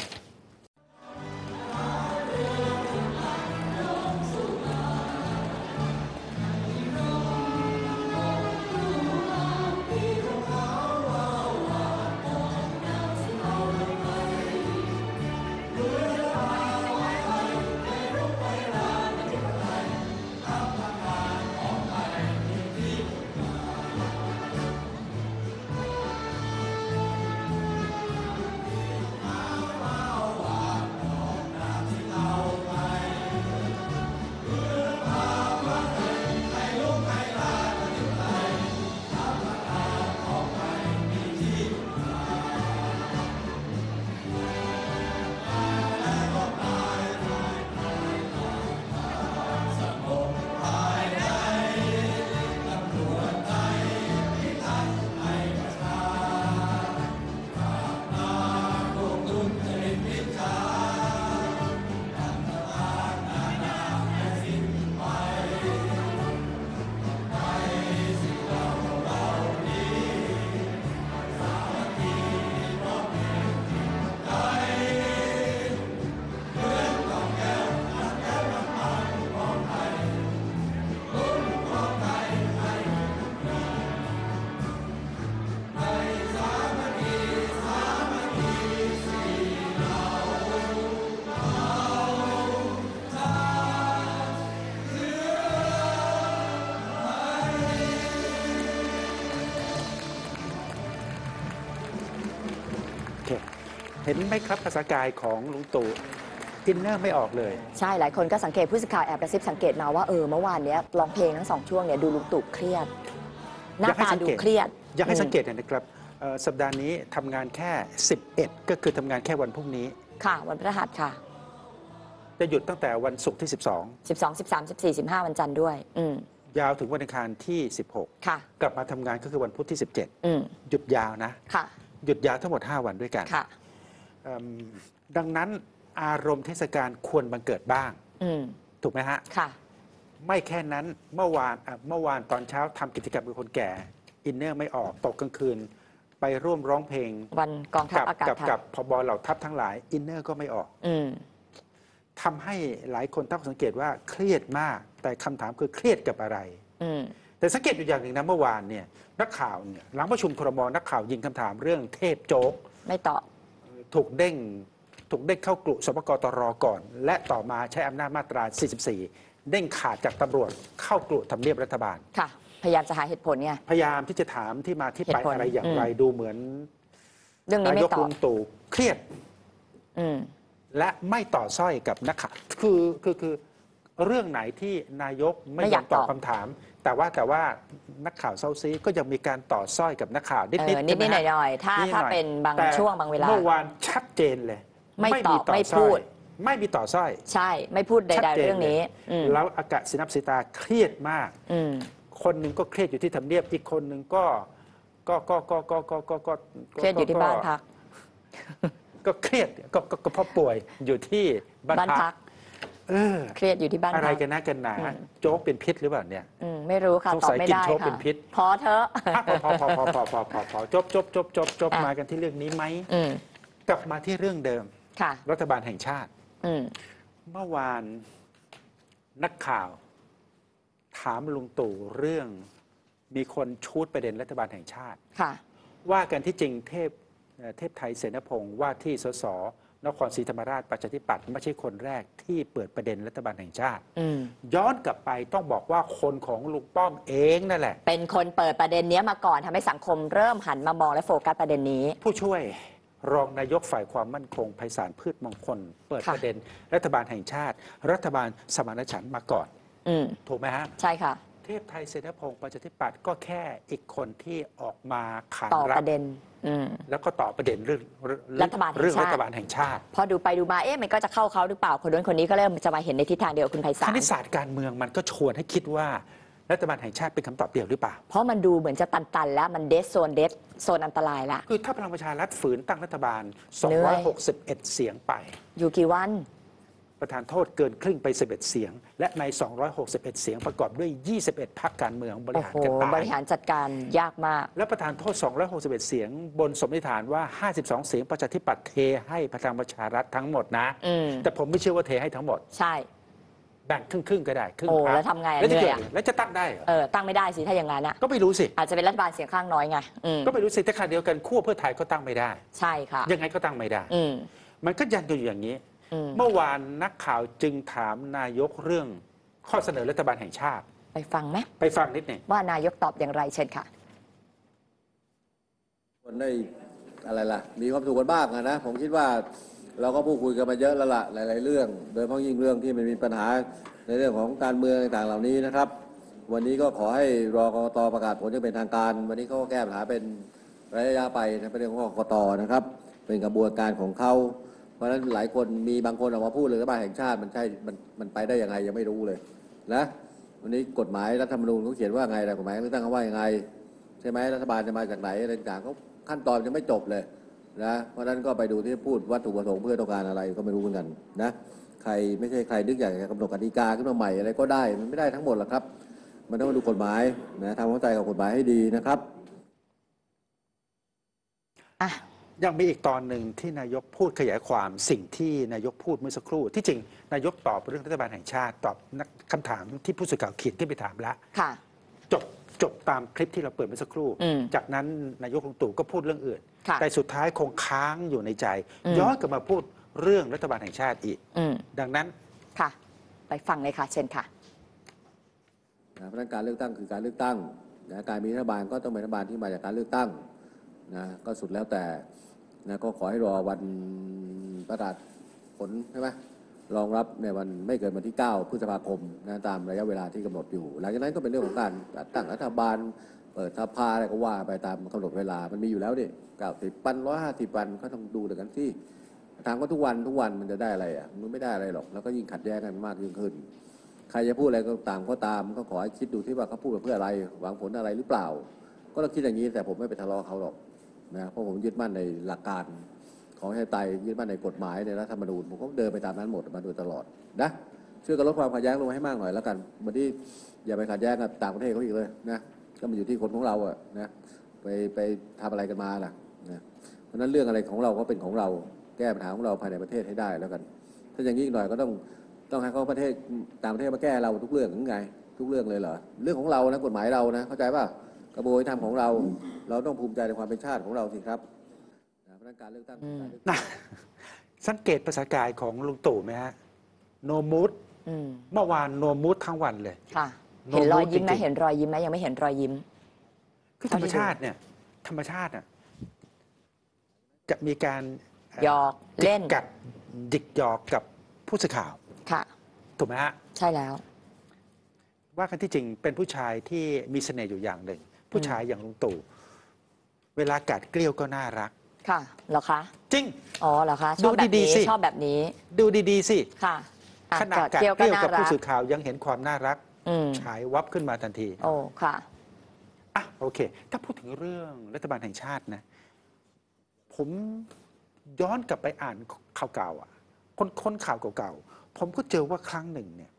เห็นไหมครับภาษากายของลุงตู่อินเนอร์ไม่ออกเลยใช่หลายคนก็สังเกตผู้สื่อข่าวแอบกระซิบสังเกตมาว่าเมื่อวานนี้ร้องเพลงทั้ง2ช่วงเนี่ยดูลุงตู่เครียดหน้าตาดูเครียดอยากให้สังเกตนะครับสัปดาห์นี้ทำงานแค่11ก็คือทำงานแค่วันพรุ่งนี้ค่ะวันพฤหัสค่ะจะหยุดตั้งแต่วันศุกร์ที่ 12 13 14 15วันจันทร์ด้วยยาวถึงวันอังคารที่16 ค่ะกลับมาทำงานก็คือวันพุธที่17หยุดยาวนะค่ะหยุดยาวทั้งหมด5วันด้วยกันค่ะดังนั้นอารมณ์เทศกาลควรบังเกิดบ้างถูกไหมฮะค่ะไม่แค่นั้นเมื่อวานตอนเช้าทำกิจกรรมกับคนแก่อินเนอร์ไม่ออกตกกลางคืนไปร่วมร้องเพลงวันกองทัพอากาศกับพบเหล่าทัพทั้งหลายอินเนอร์ก็ไม่ออกทำให้หลายคนตั้งสังเกตว่าเครียดมากแต่คำถามคือเครียดกับอะไรแต่สังเกตอยู่อย่างหนึ่งนะเมื่อวานเนี่ยนักข่าวเนี่ยหลังประชุมครม.นักข่าวยิงคำถามเรื่องเทพโจ๊กไม่ตอบถูกเด้งเข้ากลุ่สปกตรก่อนและต่อมาใช้อำนาจมาตรา 44 เด้งขาดจากตำรวจเข้ากลุ่ทำเนียบรัฐบาลค่ะพยายามจะหาเหตุผลไงพยายามที่จะถามที่มาที่ไปอะไรอย่างไรดูเหมือนเรื่องนี้ไม่ตอบนายกลุงตู่เครียดและไม่ต่อสร้อยกับนักข่าวคือเรื่องไหนที่นายกไม่อยากตอบคำถามแต่ว่านักข่าวเซาซีก็ยังมีการต่อสร้อยกับนักข่าวนิดๆหน่อยๆถ้าเป็นบางช่วงบางเวลาเมื่อวานชัดเจนเลยไม่ตอบไม่พูดไม่มีต่อสร้อยใช่ไม่พูดใดๆเรื่องนี้แล้วอากาศสินับสิตาเครียดมากคนหนึ่งก็เครียดอยู่ที่ทำเนียบอีกคนหนึ่งก็เครียดอยู่ที่บ้านพักก็เครียดก็เพราะป่วยอยู่ที่บ้านพักเครียดอยู่ที่บ้านอะไรกันนะกันหนาโจ๊กเป็นพิษหรือเปล่าเนี่ยไม่รู้ค่ะตอบไม่ได้ค่ะพอเถอะพอจบมากันที่เรื่องนี้ไหมกลับมาที่เรื่องเดิมรัฐบาลแห่งชาติเมื่อวานนักข่าวถามลุงตู่เรื่องมีคนชูดประเด็นรัฐบาลแห่งชาติว่ากันที่จริงเทพไทยเสนพงศ์ว่าที่สสนครศรีธรรมราชประชาธิปัตย์ไม่ใช่คนแรกที่เปิดประเด็นรัฐบาลแห่งชาติย้อนกลับไปต้องบอกว่าคนของลุงป้อมเองนั่นแหละเป็นคนเปิดประเด็นนี้มาก่อนทำให้สังคมเริ่มหันมามองและโฟกัสประเด็นนี้ผู้ช่วยรองนายกฝ่ายความมั่นคงไพศาลพืชมงคลเปิดประเด็นรัฐบาลแห่งชาติรัฐบาลสมานฉันท์มาก่อนถูกไหมฮะใช่ค่ะเทพไทยเสนาพงศ์ประชาธิปัตย์ก็แค่อีกคนที่ออกมาขานต่อประเด็นแล้วก็ต่อประเด็นเรื่องรัฐบาลแห่งชาติพอดูไปดูมามันก็จะเข้าเขาหรือเปล่าคนนู้นคนนี้ก็เริ่มจะมาเห็นในทิศทางเดียวกับคุณไพศาลคณิตศาสตร์การเมืองมันก็ชวนให้คิดว่ารัฐบาลแห่งชาติเป็นคำตอบเดียวหรือเปล่าเพราะมันดูเหมือนจะตันแล้วมันเดสโซนอันตรายละคือถ้าพลังประชารัฐฝืนตั้งรัฐบาล261เสียงไปอยู่กี่วันประธานโทษเกินครึ่งไป11เสียงและใน261เสียงประกอบด้วย21พรรคการเมืองบริหารกันตายบริหารจัดการยากมากและประธานโทษ261เสียงบนสมมติฐานว่า52เสียงประชาธิปัตย์เทให้พลังประชารัฐทั้งหมดนะแต่ผมไม่เชื่อว่าเทให้ทั้งหมดใช่แบ่งครึ่งก็ได้ครึ่งพรรคแล้วทำไงแล้วจะตั้งได้ตั้งไม่ได้สิถ้าอย่างนั้นก็ไม่รู้สิอาจจะเป็นรัฐบาลเสียงข้างน้อยไงก็ไม่รู้สิแต่ขณะเดียวกันขั้วเพื่อไทยก็ตั้งไม่ได้ใช่ค่ะยังไงก็ตั้งไม่ได้มันก็ยันอยู่อย่างนี้เมื่อวานนักข่าวจึงถามนายกเรื่องข้อเสนอรัฐบาลแห่งชาติไปฟังไหมไปฟังนิดหนึ่งว่านายกตอบอย่างไรเช่นค่ะคนได้อะไรล่ะมีความสุขกันบ้างนะผมคิดว่าเราก็พูดคุยกันมาเยอะแล้วล่ะหลายๆเรื่องโดยเฉพาะยิ่งเรื่องที่มันมีปัญหาในเรื่องของการเมืองต่างๆเหล่านี้นะครับวันนี้ก็ขอให้รอกกตประกาศผลอย่างเป็นทางการวันนี้เขาก็แก้ปัญหาเป็นระยะไปนะเป็นเรื่องของกกตนะครับเป็นกระบวนการของเขาเพราะฉะนั้นหลายคนมีบางคนออกมาพูดเลยรัฐบาลแห่งชาติมันไปได้ยังไงยังไม่รู้เลยนะวันนี้กฎหมายรัฐธรรมนูญเขาเขียนว่าไงแต่กฎหมายเลือกตั้งเขาว่ายังไงใช่ไหมรัฐบาลจะมาจากไหนอะไรต่างๆเขาขั้นตอนยังไม่จบเลยนะเพราะฉะนั้นก็ไปดูที่พูดวัตถุประสงค์เพื่อต้องการอะไรก็ไม่รู้เหมือนกันนะใครไม่ใช่ใครนึกอยากจะกำหนดกติกาขึ้นมาใหม่อะไรก็ได้มันไม่ได้ทั้งหมดหรอกครับมันต้องดูกฎหมายนะทำเข้าใจกับกฎหมายให้ดีนะครับยังมีอีกตอนหนึ่งที่นายกพูดขยายความสิ่งที่นายกพูดเมื่อสักครู่ที่จริงนายกตอบเรื่องรัฐบาลแห่งชาติตอบคำถามที่ผู้สื่อข่าวเขียนขึ้นไปถามแล้วจบตามคลิปที่เราเปิดเมื่อสักครู่จากนั้นนายกลุงตู่ก็พูดเรื่องอื่นแต่สุดท้ายคงค้างอยู่ในใจย้อนกลับมาพูดเรื่องรัฐบาลแห่งชาติอีกดังนั้นค่ะไปฟังเลยค่ะเช่นค่ะเพราะฉะนั้นการเลือกตั้งคือการเลือกตั้งนะการมีรัฐบาลก็ต้องเป็นรัฐบาลที่มาจากการเลือกตั้งนะก็สุดแล้วแต่นะก็ขอให้รอวันประกาศผลใช่ไหมรองรับในวันไม่เกินวันที่9พฤษภาคมนะตามระยะเวลาที่กำหนดอยู่หลังจากนั้นก็เป็นเรื่องของการตั้งรัฐบาลเปิดสภาอะไรก็ว่าไปตามกำหนดเวลามันมีอยู่แล้วดิ90 วัน150 วันก็ต้องดูกันที่ทางก็ทุกวันมันจะได้อะไรมันไม่ได้อะไรหรอกแล้วก็ยิ่งขัดแย้งกันมากยิ่งขึ้นใครจะพูดอะไรก็ตามก็ขอให้คิดดูที่ว่าเขาพูดเพื่ออะไรหวังผลอะไรหรือเปล่าก็ต้องคิดอย่างนี้แต่ผมไม่ไปทะเลาะเขาหรอกนะเพราะผมยึดมั่นในหลักการของประชาธิปไตยยึดมั่นในกฎหมายในรัฐธรรมนูญผมก็เดินไปตามนั้นหมดมาโดยตลอดนะช่วยกันลดความขัดแย้งลงให้มากหน่อยแล้วกันวันที่อย่าไปขัดแย้งกับต่างประเทศเขาอีกเลยนะก็มันอยู่ที่คนของเรานะไปทำอะไรกันมาล่ะนะเพราะนั้นเรื่องอะไรของเราก็เป็นของเราแก้ปัญหาของเราภายในประเทศให้ได้แล้วกันถ้าอย่างนี้อีกหน่อยก็ต้องให้เขาประเทศต่างประเทศมาแก้เราทุกเรื่องหรือไงทุกเรื่องเลยเหรอเรื่องของเรานะกฎหมายเรานะเข้าใจป่ะกระบวนการของเราต้องภูมิใจในความเป็นชาติของเราสิครับเพราะนั้นการเลือกตั้งสังเกตภาษากายของลุงตู่ไหมฮะโนมูดเมื่อวานโนมูดทั้งวันเลยค่ะเห็นรอยยิ้มไหมเห็นรอยยิ้มไหมยังไม่เห็นรอยยิ้มคือธรรมชาติจะมีการหยอกเล่นกัดหยิกหยอกกับผู้สื่อข่าวค่ะถูกไหมฮะใช่แล้วว่ากันที่จริงเป็นผู้ชายที่มีเสน่ห์อยู่อย่างหนึ่งผู้ชายอย่างลุงตู่เวลากัดเกลี้ยวก็น่ารักค่ะเหรอคะจริงเหรอคะดูดีๆสิชอบแบบนี้ดูดีๆสิค่ะขนาดกัดเกลี้ยวกับผู้สื่อข่าวยังเห็นความน่ารักฉายวับขึ้นมาทันทีค่ะโอเคถ้าพูดถึงเรื่องรัฐบาลแห่งชาตินะผมย้อนกลับไปอ่านข่าวเก่าค้นข่าวเก่าๆผมก็เจอว่าครั้งหนึ่งเนี่ย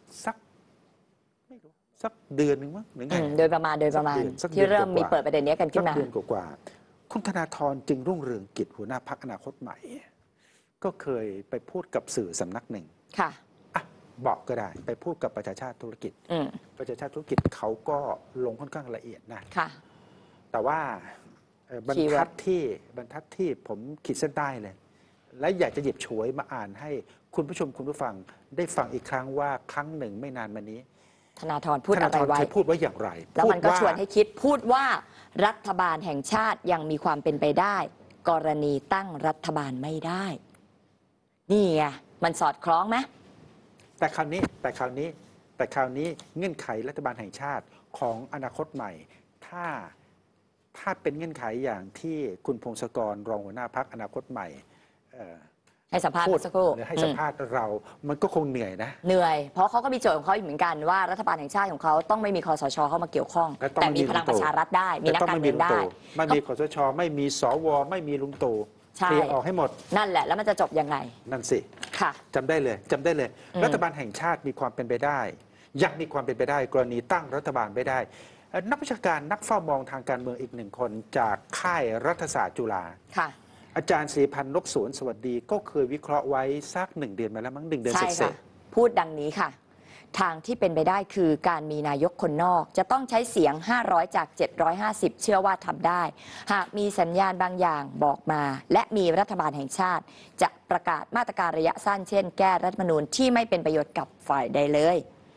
สักเดือนหนึ่งมั้งหรือไงโดยประมาณที่เริ่มมีเปิดประเด็นนี้กันขึ้นมาเดือนกว่าคุณธนาธรจึงรุ่งเรืองกิจหัวหน้าพรรคอนาคตใหม่ก็เคยไปพูดกับสื่อสำนักหนึ่งค่ะบอกก็ได้ไปพูดกับประชาชาติธุรกิจประชาชาติธุรกิจเขาก็ลงค่อนข้างละเอียดนะค่ะแต่ว่าบรรทัดที่ผมขีดเส้นใต้เลยและอยากจะหยิบฉวยมาอ่านให้คุณผู้ชมคุณผู้ฟังได้ฟังอีกครั้งว่าครั้งหนึ่งไม่นานมานี้ธนาธรพูดอะไรไว้เคยพูดไว้อย่างไรแล้วมันก็ชวนให้คิดพูดว่ารัฐบาลแห่งชาติยังมีความเป็นไปได้ กรณีตั้งรัฐบาลไม่ได้ นี่ไงมันสอดคล้องไหมแต่คราวนี้เงื่อนไขรัฐบาลแห่งชาติของอนาคตใหม่ ถ้าเป็นเงื่อนไขอย่างที่คุณพงศกรรองหัวหน้าพรรคอนาคตใหม่ให้สัมภาษณ์สักครู่หรือให้สัมภาษณ์เรามันก็คงเหนื่อยนะเหนื่อยเพราะเขาก็มีโจทย์ของเขาอีกเหมือนกันว่ารัฐบาลแห่งชาติของเขาต้องไม่มีคสชเข้ามาเกี่ยวข้องแต่มีพลังประชารัฐได้มีนักการเมืองได้ไม่มีคสชไม่มีสวไม่มีลุงตู่เคลียร์ออกให้หมดนั่นแหละแล้วมันจะจบยังไงนั่นสิค่ะจำได้เลยรัฐบาลแห่งชาติมีความเป็นไปได้ยังมีความเป็นไปได้กรณีตั้งรัฐบาลไม่ได้นักวิชาการนักเฝ้ามองทางการเมืองอีกหนึ่งคนจากค่ายรัฐศาสตร์จุฬาค่ะอาจารย์ศรีพันธ์นกสวนสวัสดีก็เคยวิเคราะห์ไว้สัก1 เดือนมาแล้วมั้ง1 เดือนเสร็จพูดดังนี้ค่ะทางที่เป็นไปได้คือการมีนายกคนนอกจะต้องใช้เสียง500จาก750เชื่อว่าทำได้หากมีสัญญาณบางอย่างบอกมาและมีรัฐบาลแห่งชาติจะประกาศมาตรการระยะสั้นเช่นแก้รัฐธรรมนูญที่ไม่เป็นประโยชน์กับฝ่ายใดเลย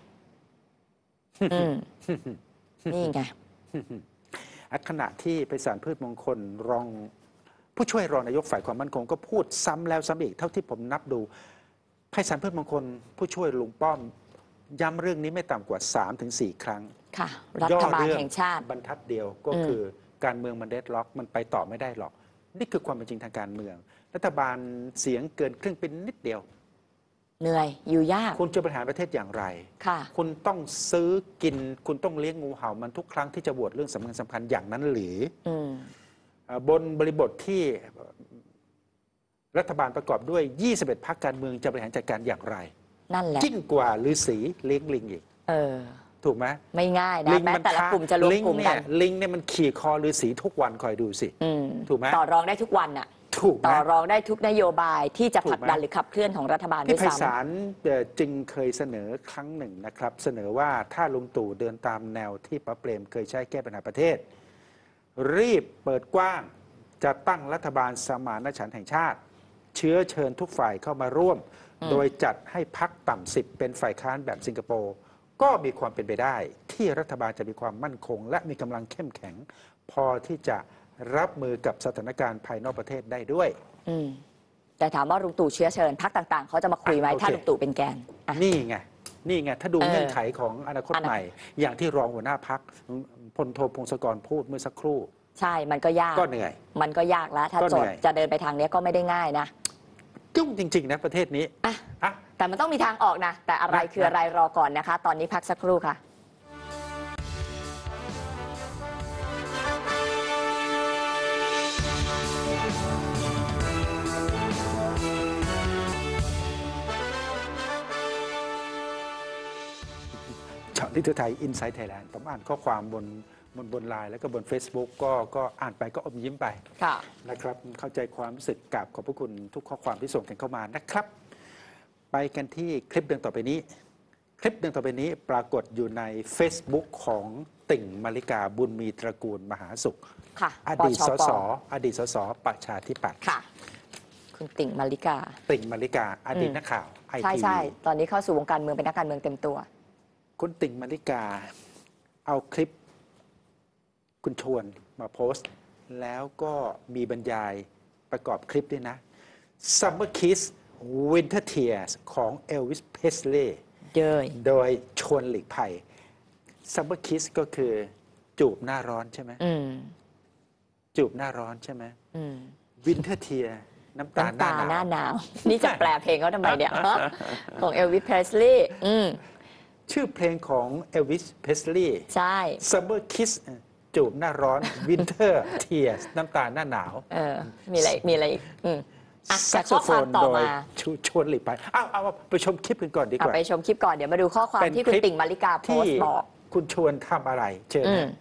นี่ไงขณะที่ไพศาลพืชมงคลรองผู้ช่วยรองนายกฝ่ายความมั่นคงก็พูดซ้ำแล้วซ้ำอีกเท่าที่ผมนับดูไพศาลพืชมงคลผู้ช่วยลุงป้อมย้ำเรื่องนี้ไม่ต่ำกว่า 3-4 ครั้งค่ะรัฐบาลแห่งชาติบรรทัดเดียวก็คือการเมืองมันเดดล็อกมันไปต่อไม่ได้หรอกนี่คือความเป็นจริงทางการเมืองรัฐบาลเสียงเกินครึ่งเป็นนิดเดียวเหนื่อยอยู่ยากคุณจะบริหารประเทศอย่างไรค่ะคุณต้องซื้อกินคุณต้องเลี้ยงงูเห่ามันทุกครั้งที่จะโหวตเรื่องสำคัญอย่างนั้นหรือบนบริบทที่รัฐบาลประกอบด้วย21 พรรคการเมืองจะบริหารจัดการอย่างไรนั่นแหละยิ่งกว่าฤาษีเลี้ยงลิงอีกถูกไหมไม่ง่ายนะแม้แต่ละกลุ่มจะรวมกลุ่มกันลิงเนี่ยมันขี่คอฤาษีทุกวันคอยดูสิถูกไหมต่อรองได้ทุกวันอ่ะต่อรองได้ทุกนโยบายที่จะผลักดันหรือขับเคลื่อนของรัฐบาลด้วยซ้ำที่ไพศาลจึงเคยเสนอครั้งหนึ่งนะครับเสนอว่าถ้าลุงตู่เดินตามแนวที่ป้าเปรมเคยใช้แก้ปัญหาประเทศรีบเปิดกว้างจะตั้งรัฐบาลสมานฉันท์แห่งชาติเชื้อเชิญทุกฝ่ายเข้ามาร่วมโดยจัดให้พรรคต่ำ10เป็นฝ่ายค้านแบบสิงคโปร์ก็มีความเป็นไปได้ที่รัฐบาลจะมีความมั่นคงและมีกำลังเข้มแข็งพอที่จะรับมือกับสถานการณ์ภายนอกประเทศได้ด้วยแต่ถามว่าลุงตู่เชื้อเชิญพรรคต่างๆเขาจะมาคุยไหมถ้าลุงตู่เป็นแกนนี่ไงถ้าดูเงื่อนไขของอนาคตใหม่อย่างที่รองหัวหน้าพรรคพลโทพงศกรพูดเมื่อสักครู่ใช่มันก็ยากก็เหนื่อยมันก็ยากแล้วถ้าโจทย์จะเดินไปทางนี้ก็ไม่ได้ง่ายนะยุ่งจริงๆนะประเทศนี้แต่มันต้องมีทางออกนะแต่อะไรคืออะไรรอก่อนนะคะตอนนี้พักสักครู่ค่ะเจาะลึกทั่วไทยอินไซต์ไทยแลนด์ผมอ่านข้อความบนไลน์แล้วก็บน Facebook ก็อ่านไปก็อมยิ้มไปนะครับเข้าใจความรู้สึกกราบขอบพระคุณทุกข้อความที่ส่งกันเข้ามานะครับไปกันที่คลิปเดือนต่อไปนี้ปรากฏอยู่ใน Facebook ของติ่งมาริกาบุญมีตระกูลมหาสุขอดีตส.ประชาธิปัตย์คุณติ่งมาริกาอดีตนักข่าวใช่ตอนนี้เข้าสู่วงการเมืองเป็นนักการเมืองเต็มตัวคุณติ่งมาริกาเอาคลิปคุณชวนมาโพสต์แล้วก็มีบรรยายประกอบคลิปด้วยนะ Summer Kiss Winter Tears ของ Elvis Presley โดยชวนหลีกภัย Summer Kiss ก็คือจูบหน้าร้อนใช่ไหมจูบหน้าร้อนใช่ไหมWinter Tear น้ำตาหน้าหนาวนี่จะแปลเพลงเขาทำไมเนี่ยของ Elvis Presley ชื่อเพลงของ Elvis Presley ใช่ Summer Kiss จูบหน้าร้อน Winter Tears น้ำตาหน้าหนาวมีอะไรอีกแซกโซโฟนโดยชวนหลีกไปเอาไปชมคลิปกันก่อนดีกว่าไปชมคลิปก่อนเดี๋ยวมาดูข้อความที่คุณติ่งมาริกาโพสต์บอกคุณชวนทำอะไรเชิญนะ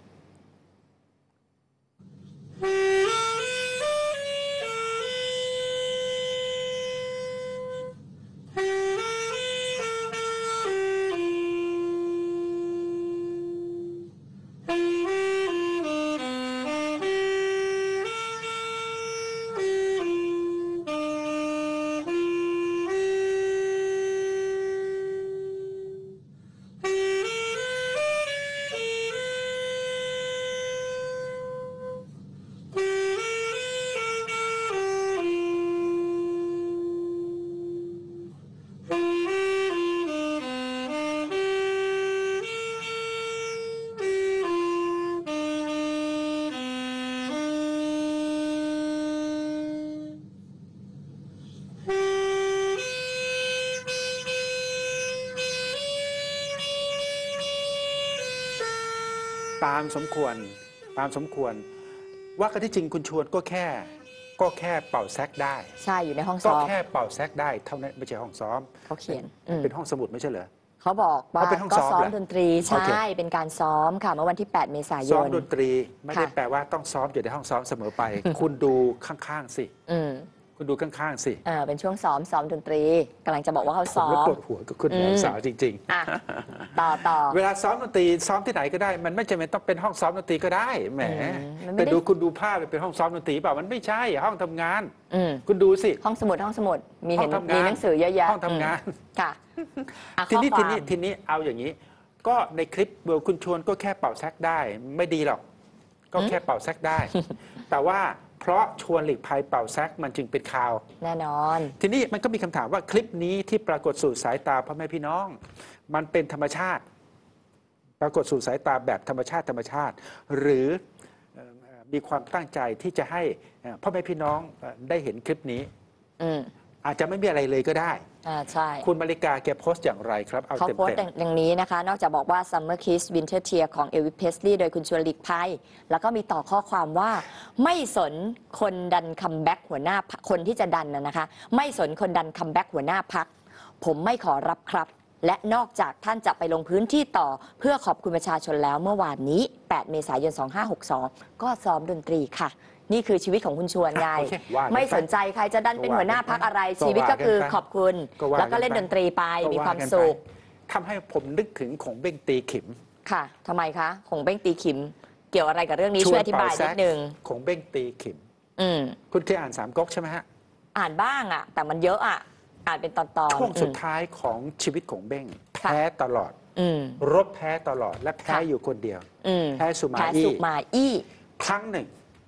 ตามสมควรว่ากันที่จริงคุณชวนก็แค่เป่าแซกได้ใช่อยู่ในห้องก็ซ้อมแค่เป่าแซกได้เท่านั้นไม่ใช่ห้องซ้อมเขาเขียนเป็นห้องสมุดไม่ใช่เหรอเขาบอกว่าก็ซ้อมดนตรีใช่ okay. เป็นการซ้อมค่ะเมื่อวันที่8 เมษายนซ้อมดนตรีไม่ได้แปลว่าต้องซ้อมอยู่ในห้องซ้อมเสมอไป คุณดูข้างๆสิคุณดูข้างๆสิเป็นช่วงซ้อมดนตรีกำลังจะบอกว่าเขาซ้อมปวดหัวกับคุณสาวจริงๆต่อเวลาซ้อมดนตรีซ้อมที่ไหนก็ได้มันไม่จำเป็นต้องเป็นห้องซ้อมดนตรีก็ได้แหมแต่ดูคุณดูภาพเป็นห้องซ้อมดนตรีเปล่ามันไม่ใช่ห้องทำงานคุณดูสิห้องสมุดมีหนังสือเยอะแยะห้องทำงานค่ะทีนี้เอาอย่างนี้ก็ในคลิปคุณชวนก็แค่เป่าแซกได้ไม่ดีหรอกก็แค่เป่าแซกได้ แต่ว่าเพราะชวนหลีกภัยเป่าแซกมันจึงเป็นข่าวแน่นอนทีนี้มันก็มีคำถามว่าคลิปนี้ที่ปรากฏสู่สายตาพ่อแม่พี่น้องมันเป็นธรรมชาติปรากฏสู่สายตาแบบธรรมชาติหรือมีความตั้งใจที่จะให้พ่อแม่พี่น้องได้เห็นคลิปนี้อาจจะไม่มีอะไรเลยก็ได้ใช่คุณมาริกาแกโพสต์อย่างไรครับเขาโพสต์อย่างนี้นะคะนอกจากบอกว่า Summer Kiss Winter Tear ของ Elvis Presley โดยคุณชวนหลีกภัยแล้วก็มีต่อข้อความว่าไม่สนคนดันคัมแบ็กหัวหน้าคนที่จะดันนะคะไม่สนคนดันคัมแบ็กหัวหน้าพรรคผมไม่ขอรับครับและนอกจากท่านจะไปลงพื้นที่ต่อเพื่อขอบคุณประชาชนแล้วเมื่อวานนี้8 เมษายน 2562ก็ซ้อมดนตรีค่ะนี่คือชีวิตของคุณชวนไงไม่สนใจใครจะดันเป็นหัวหน้าพรรคอะไรชีวิตก็คือขอบคุณแล้วก็เล่นดนตรีไปมีความสุขทำให้ผมนึกถึงของเบ้งตีขิมค่ะทำไมคะของเบ้งตีขิมเกี่ยวอะไรกับเรื่องนี้ช่วยอธิบายนิดนึงของเบ้งตีขิมคุณเคยอ่านสามก๊กใช่ไหมฮะอ่านบ้างอ่ะแต่มันเยอะอ่ะอ่านเป็นตอนๆช่วงสุดท้ายของชีวิตของเบ้งแพ้ตลอดรบแพ้ตลอดและแพ้อยู่คนเดียวแพ้สุมาอี้ครั้งหนึ่ง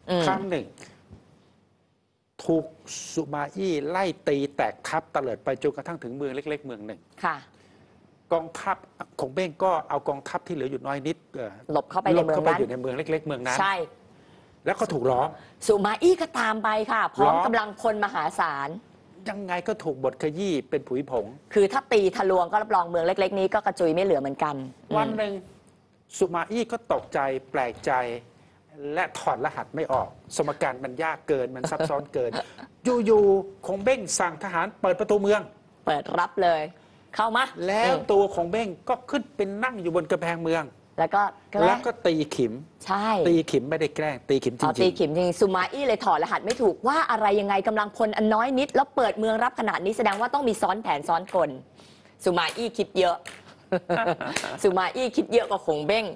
ถูกสุมาอี้ไล่ตีแตกทับตะเลิดไปจนกระทั่งถึงเมืองเล็กๆเมืองหนึ่งกองทัพของเบ้งก็เอากองทัพที่เหลืออยู่น้อยนิดหลบเข้าไปในเมืองนั้นอยู่ในเมืองเล็กๆเมืองนั้นใช่แล้วก็ถูกล้อมสุมาอี้ก็ตามไปค่ะพร้อมกำลังพลมหาศาลยังไงก็ถูกบทขยี้เป็นผุยผงคือถ้าตีทะลวงก็รับรองเมืองเล็กๆนี้ก็กระจุยไม่เหลือเหมือนกันวันหนึ่งสุมาอี้ก็ตกใจแปลกใจและถอดรหัสไม่ออกสมการมันยากเกินมันซับซ้อนเกินอยู่ๆคงเบ้งสั่งทหารเปิดประตูเมืองเปิดรับเลยเข้ามาแล้วตัวของเบ้งก็ขึ้นเป็นนั่งอยู่บนกำแพงเมืองแล้วก็ตีขิมใช่ตีขิมไม่ได้แกล้งตีขิมจริงตีขิมจริงสุมาอี้เลยถอดรหัสไม่ถูกว่าอะไรยังไงกำลังพลอันน้อยนิดแล้วเปิดเมืองรับขนาดนี้แสดงว่าต้องมีซ้อนแผนซ้อนกลสุมาอี้คิดเยอะสุมาอี้คิดเยอะกว่าคงเบ้ง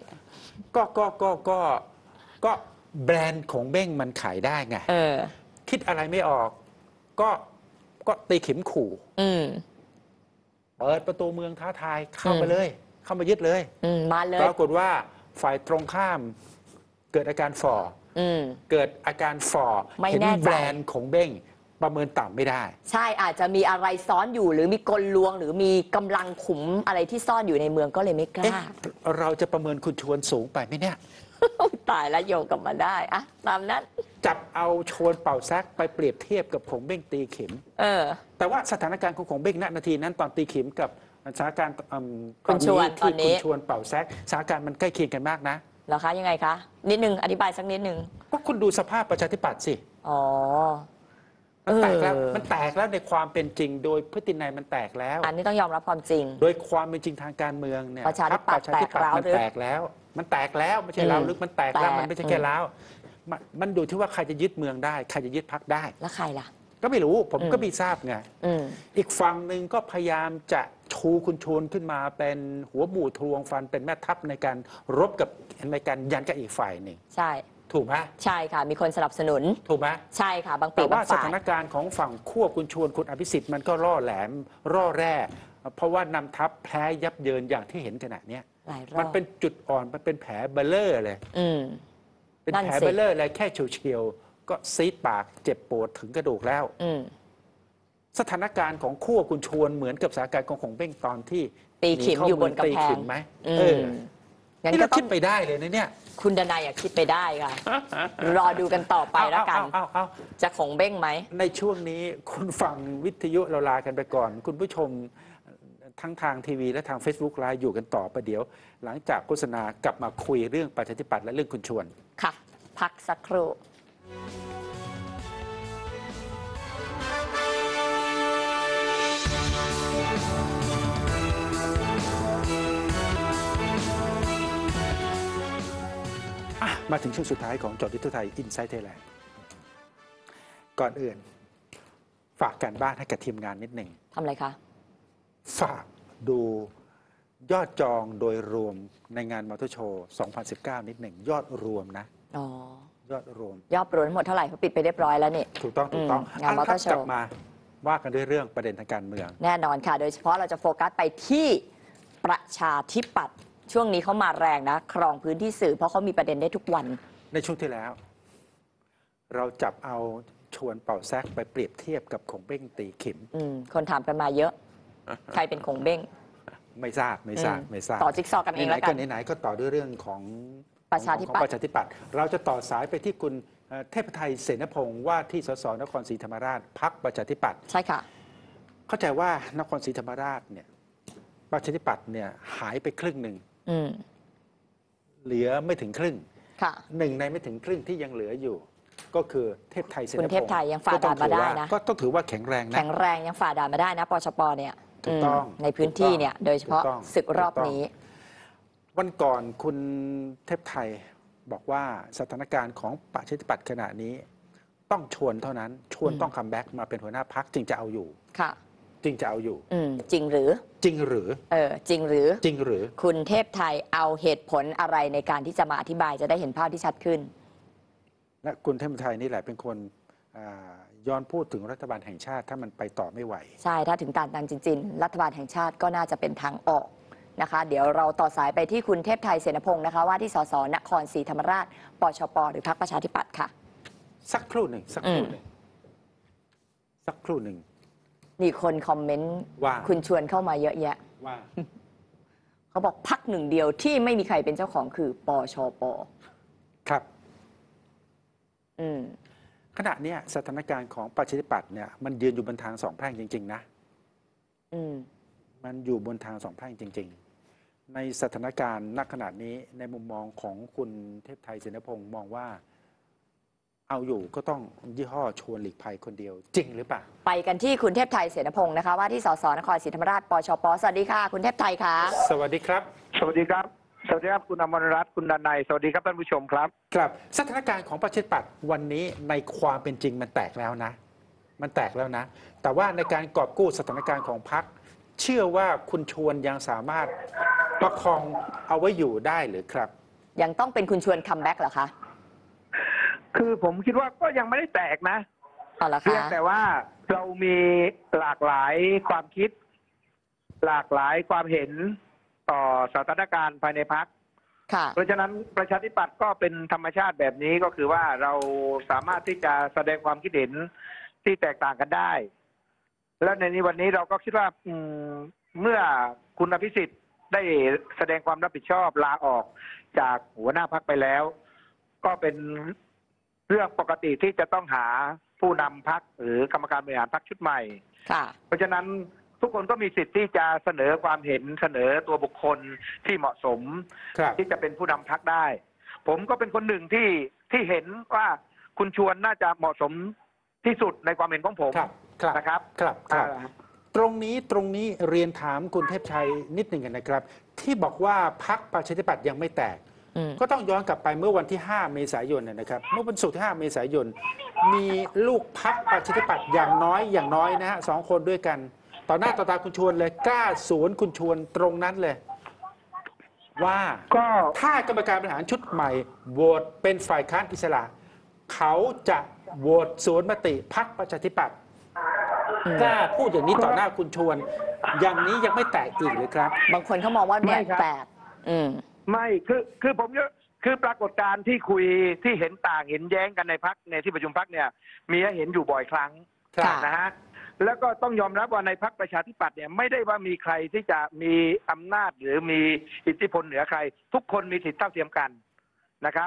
ก็แบรนด์ของเบ้งมันขายได้ไงคิดอะไรไม่ออกก็ตีขิมขู่เปิดประตูเมืองท้าทายเข้าไปเลยเข้ามายึดเลยมาเลยปรากฏว่าฝ่ายตรงข้ามเกิดอาการฝ่อเกิดอาการฝ่อเห็นแบรนด์ของเบ้งประเมินต่ำไม่ได้ใช่อาจจะมีอะไรซ้อนอยู่หรือมีกลลวงหรือมีกำลังขุมอะไรที่ซ่อนอยู่ในเมืองก็เลยไม่กล้าเราจะประเมินคุณชวนสูงไปไหมเนี่ยตายแล้วโยงกลับมาได้อะตามนั้นจับเอาชวนเป่าแซกไปเปรียบเทียบกับของเบ้งตีขิมแต่ว่าสถานการณ์ของเบ้งณนาทีนั้นตอนตีขิมกับสถานการณ์คุณชวนที่คุณชวนเป่าแซกสถานการณ์มันใกล้เคียงกันมากนะเหรอคะยังไงคะนิดนึงอธิบายสักนิดนึงก็คุณดูสภาพประชาธิปัตย์สิมันแตกแล้วในความเป็นจริงโดยพฤตินัยมันแตกแล้วอันนี้ต้องยอมรับความจริงโดยความเป็นจริงทางการเมืองเนี่ยประชาธิปัตย์มันแตกแล้วไม่ใช่แล้วลึกมันแตกแล้วมันไม่ใช่แค่แล้วมันดูที่ว่าใครจะยึดเมืองได้ใครจะยึดพรรคได้แล้วใครล่ะก็ไม่รู้ผมก็ไม่ทราบไงอีกฝั่งหนึ่งก็พยายามจะชูคุณชวนขึ้นมาเป็นหัวหมู่ทวงฟันเป็นแม่ทัพในการรบกับในการยันกับอีกฝ่ายหนึ่งใช่ถูกไหมใช่ค่ะมีคนสนับสนุนถูกไหมใช่ค่ะบางปีแต่ว่าสถานการณ์ของฝั่งขั้วคุณชวนคุณอภิสิทธิ์มันก็ร่อแหลมร่อแร่เพราะว่านำทัพแพ้ยับเยินอย่างที่เห็นขณะนี้มันเป็นจุดอ่อนมันเป็นแผลเบลเลอร์เลยเป็นแผลเบลเลอร์อะไรแค่เฉียวๆก็ซีดปากเจ็บปวดถึงกระดูกแล้วสถานการณ์ของขั้วคุณชวนเหมือนกับสถานการณ์ของเบ้งตอนที่ตีขิมอยู่บนกำแพงไหมนี่เราคิดไปได้เลยนะเนี่ยคุณดนัยคิดไปได้ค่ะรอดูกันต่อไปแล้วกันจะของเบ้งไหมในช่วงนี้คุณฟังวิทยุเราลากันไปก่อนคุณผู้ชมทั้งทางทีวีและทาง Facebook ไลฟ์อยู่กันต่อประเดี๋ยว หลังจากโฆษณากลับมาคุยเรื่องประชาธิปัตย์และเรื่องคุณชวนค่ะพักสักครู่มาถึงช่วงสุดท้ายของจอดดิจิทัลไทยอินไซต์ไทยแลนด์ก่อนอื่นฝากการบ้านให้กับทีมงานนิดหนึ่งทำอะไรคะฝากดูยอดจองโดยรวมในงานมอเตอร์โชว์ 2019 นิดหนึ่งยอดรวมนะยอดรวมทั้งหมดเท่าไหร่เขาปิดไปเรียบร้อยแล้วนี่ถูกต้องงานมอเตอร์โชว์กลับมาว่ากันด้วยเรื่องประเด็นทางการเมืองแน่นอนค่ะโดยเฉพาะเราจะโฟกัสไปที่ประชาธิปัตย์ช่วงนี้เขามาแรงนะครองพื้นที่สื่อเพราะเขามีประเด็นได้ทุกวันในช่วงที่แล้วเราจับเอาชวนเป่าแซกไปเปรียบเทียบกับคงเบ้งตีขิมคนถามกันมาเยอะใครเป็นคงเบ้งไม่ทราบต่อจิ๊กซอกันเองแล้วกันไหนก็ต่อด้วยเรื่องของประชาธิปัตย์เราจะต่อสายไปที่คุณเทพไทยเสนพงศ์ว่าที่สสนครศรีธรรมราชพรรคประชาธิปัตย์ใช่ค่ะเข้าใจว่านครศรีธรรมราชเนี่ยประชาธิปัตย์เนี่ยหายไปครึ่งหนึ่งเหลือไม่ถึงครึ่งหนึ่งในไม่ถึงครึ่งที่ยังเหลืออยู่ก็คือเทพไทยเสนพงศ์คุณเทพไทยยังฝ่าด่านมาได้นะก็ต้องถือว่าแข็งแรงนะแข็งแรงยังฝ่าด่านมาได้นะปชปเนี่ยถูกต้องในพื้นที่เนี่ยโดยเฉพาะศึกรอบนี้วันก่อนคุณเทพไทยบอกว่าสถานการณ์ของประชาธิปัตย์ขณะนี้ต้องชวนเท่านั้นชวนต้องคัมแบ็กมาเป็นหัวหน้าพรรคจึงจะเอาอยู่ค่ะจึงจะเอาอยู่จริงหรือจริงหรือจริงหรือคุณเทพไทยเอาเหตุผลอะไรในการที่จะมาอธิบายจะได้เห็นภาพที่ชัดขึ้นและคุณเทพไทยนี่แหละเป็นคนย้อนพูดถึงรัฐบาลแห่งชาติถ้ามันไปต่อไม่ไหวใช่ถ้าถึงตันจริงๆรัฐบาลแห่งชาติก็น่าจะเป็นทางออกนะคะเดี๋ยวเราต่อสายไปที่คุณเทพไทยเสนพงศ์นะคะว่าที่สสนครศรีธรรมราชปชปหรือพรรคประชาธิปัตย์ค่ะสักครู่หนึ่งมีคนคอมเมนต์ว่าคุณชวนเข้ามาเยอะแยะว่าเขาบอกพรรคหนึ่งเดียวที่ไม่มีใครเป็นเจ้าของคือปชปครับขณะนี้สถานการณ์ของประชาธิปัตย์เนี่ยมันยืนอยู่บนทางสองแพร่งจริงๆนะมันอยู่บนทางสองแพร่งจริงๆในสถานการณ์ณขณะนี้ในมุมมองของคุณเทพไทยเสนพงศ์มองว่าเอาอยู่ก็ต้องยี่ห้อชวนหลีกภัยคนเดียวจริงหรือเปล่าไปกันที่คุณเทพไทยเสนพงศ์นะคะว่าที่สสนครศรีธรรมราชปชปสวัสดีค่ะคุณเทพไทยค่ะสวัสดีครับสวัสดีครับคุณอมรรัตน์คุณดนัยสวัสดีครับท่านผู้ชมครับครับสถานการณ์ของประชาธิปัตย์วันนี้ในความเป็นจริงมันแตกแล้วนะแต่ว่าในการกอบกู้สถานการณ์ของพรรคเชื่อว่าคุณชวนยังสามารถประคองเอาไว้อยู่ได้หรือครับยังต้องเป็นคุณชวนคัมแบ็กเหรอคะคือผมคิดว่าก็ยังไม่ได้แตกนะเพียงแต่ว่าเรามีหลากหลายความคิดหลากหลายความเห็นต่อสถานการณ์ภายในพรรคเพราะฉะนั้นประชาธิปัตย์ก็เป็นธรรมชาติแบบนี้ก็คือว่าเราสามารถที่จะแสดงความคิดเห็นที่แตกต่างกันได้และในวันนี้เราก็คิดว่าเมื่อคุณอภิสิทธิ์ได้แสดงความรับผิดชอบลาออกจากหัวหน้าพรรคไปแล้วก็เป็นเรื่องปกติที่จะต้องหาผู้นำพรรคหรือกรรมการบริหารพรรคชุดใหม่เพราะฉะนั้นทุกคนก็มีสิทธิ์ที่จะเสนอความเห็นเสนอตัวบุคคลที่เหมาะสมที่จะเป็นผู้นำพรรคได้ผมก็เป็นคนหนึ่งที่เห็นว่าคุณชวนน่าจะเหมาะสมที่สุดในความเห็นของผมนะครับตรงนี้เรียนถามคุณเทพชัยนิดหนึ่งกันนะครับที่บอกว่าพรรคประชาธิปัตย์ยังไม่แตกก็ต้องย้อนกลับไปเมื่อวันที่5เมษายนนะครับเมื่อวันศุกร์ที่5เมษายนมีลูกพรรคประชาธิปัตย์อย่างน้อยนะฮะ2 คนด้วยกันต่อหน้าต่อตาคุณชวนเลยกล้าสวนคุณชวนตรงนั้นเลยว่าถ้ากรรมการบริหารชุดใหม่โหวตเป็นฝ่ายค้านอิสระเขาจะโหวตสวนมติพรรคประชาธิปัตย์กล้าพูดอย่างนี้ต่อหน้าคุณชวนอย่างนี้ยังไม่แตกอีกหรือครับบางคนเขามองว่าเนี่ยแตกไม่คือผมคือปรากฏการณ์ที่คุยที่เห็นต่างเห็นแย้งกันในพรรคในที่ประชุมพรรคเนี่ยมีให้เห็นอยู่บ่อยครั้งนะฮะแล้วก็ต้องยอมรับว่าในพรรคประชาธิปัตย์เนี่ยไม่ได้ว่ามีใครที่จะมีอำนาจหรือมีอิทธิพลเหนือใครทุกคนมีสิทธิเท่าเทียมกันนะครับ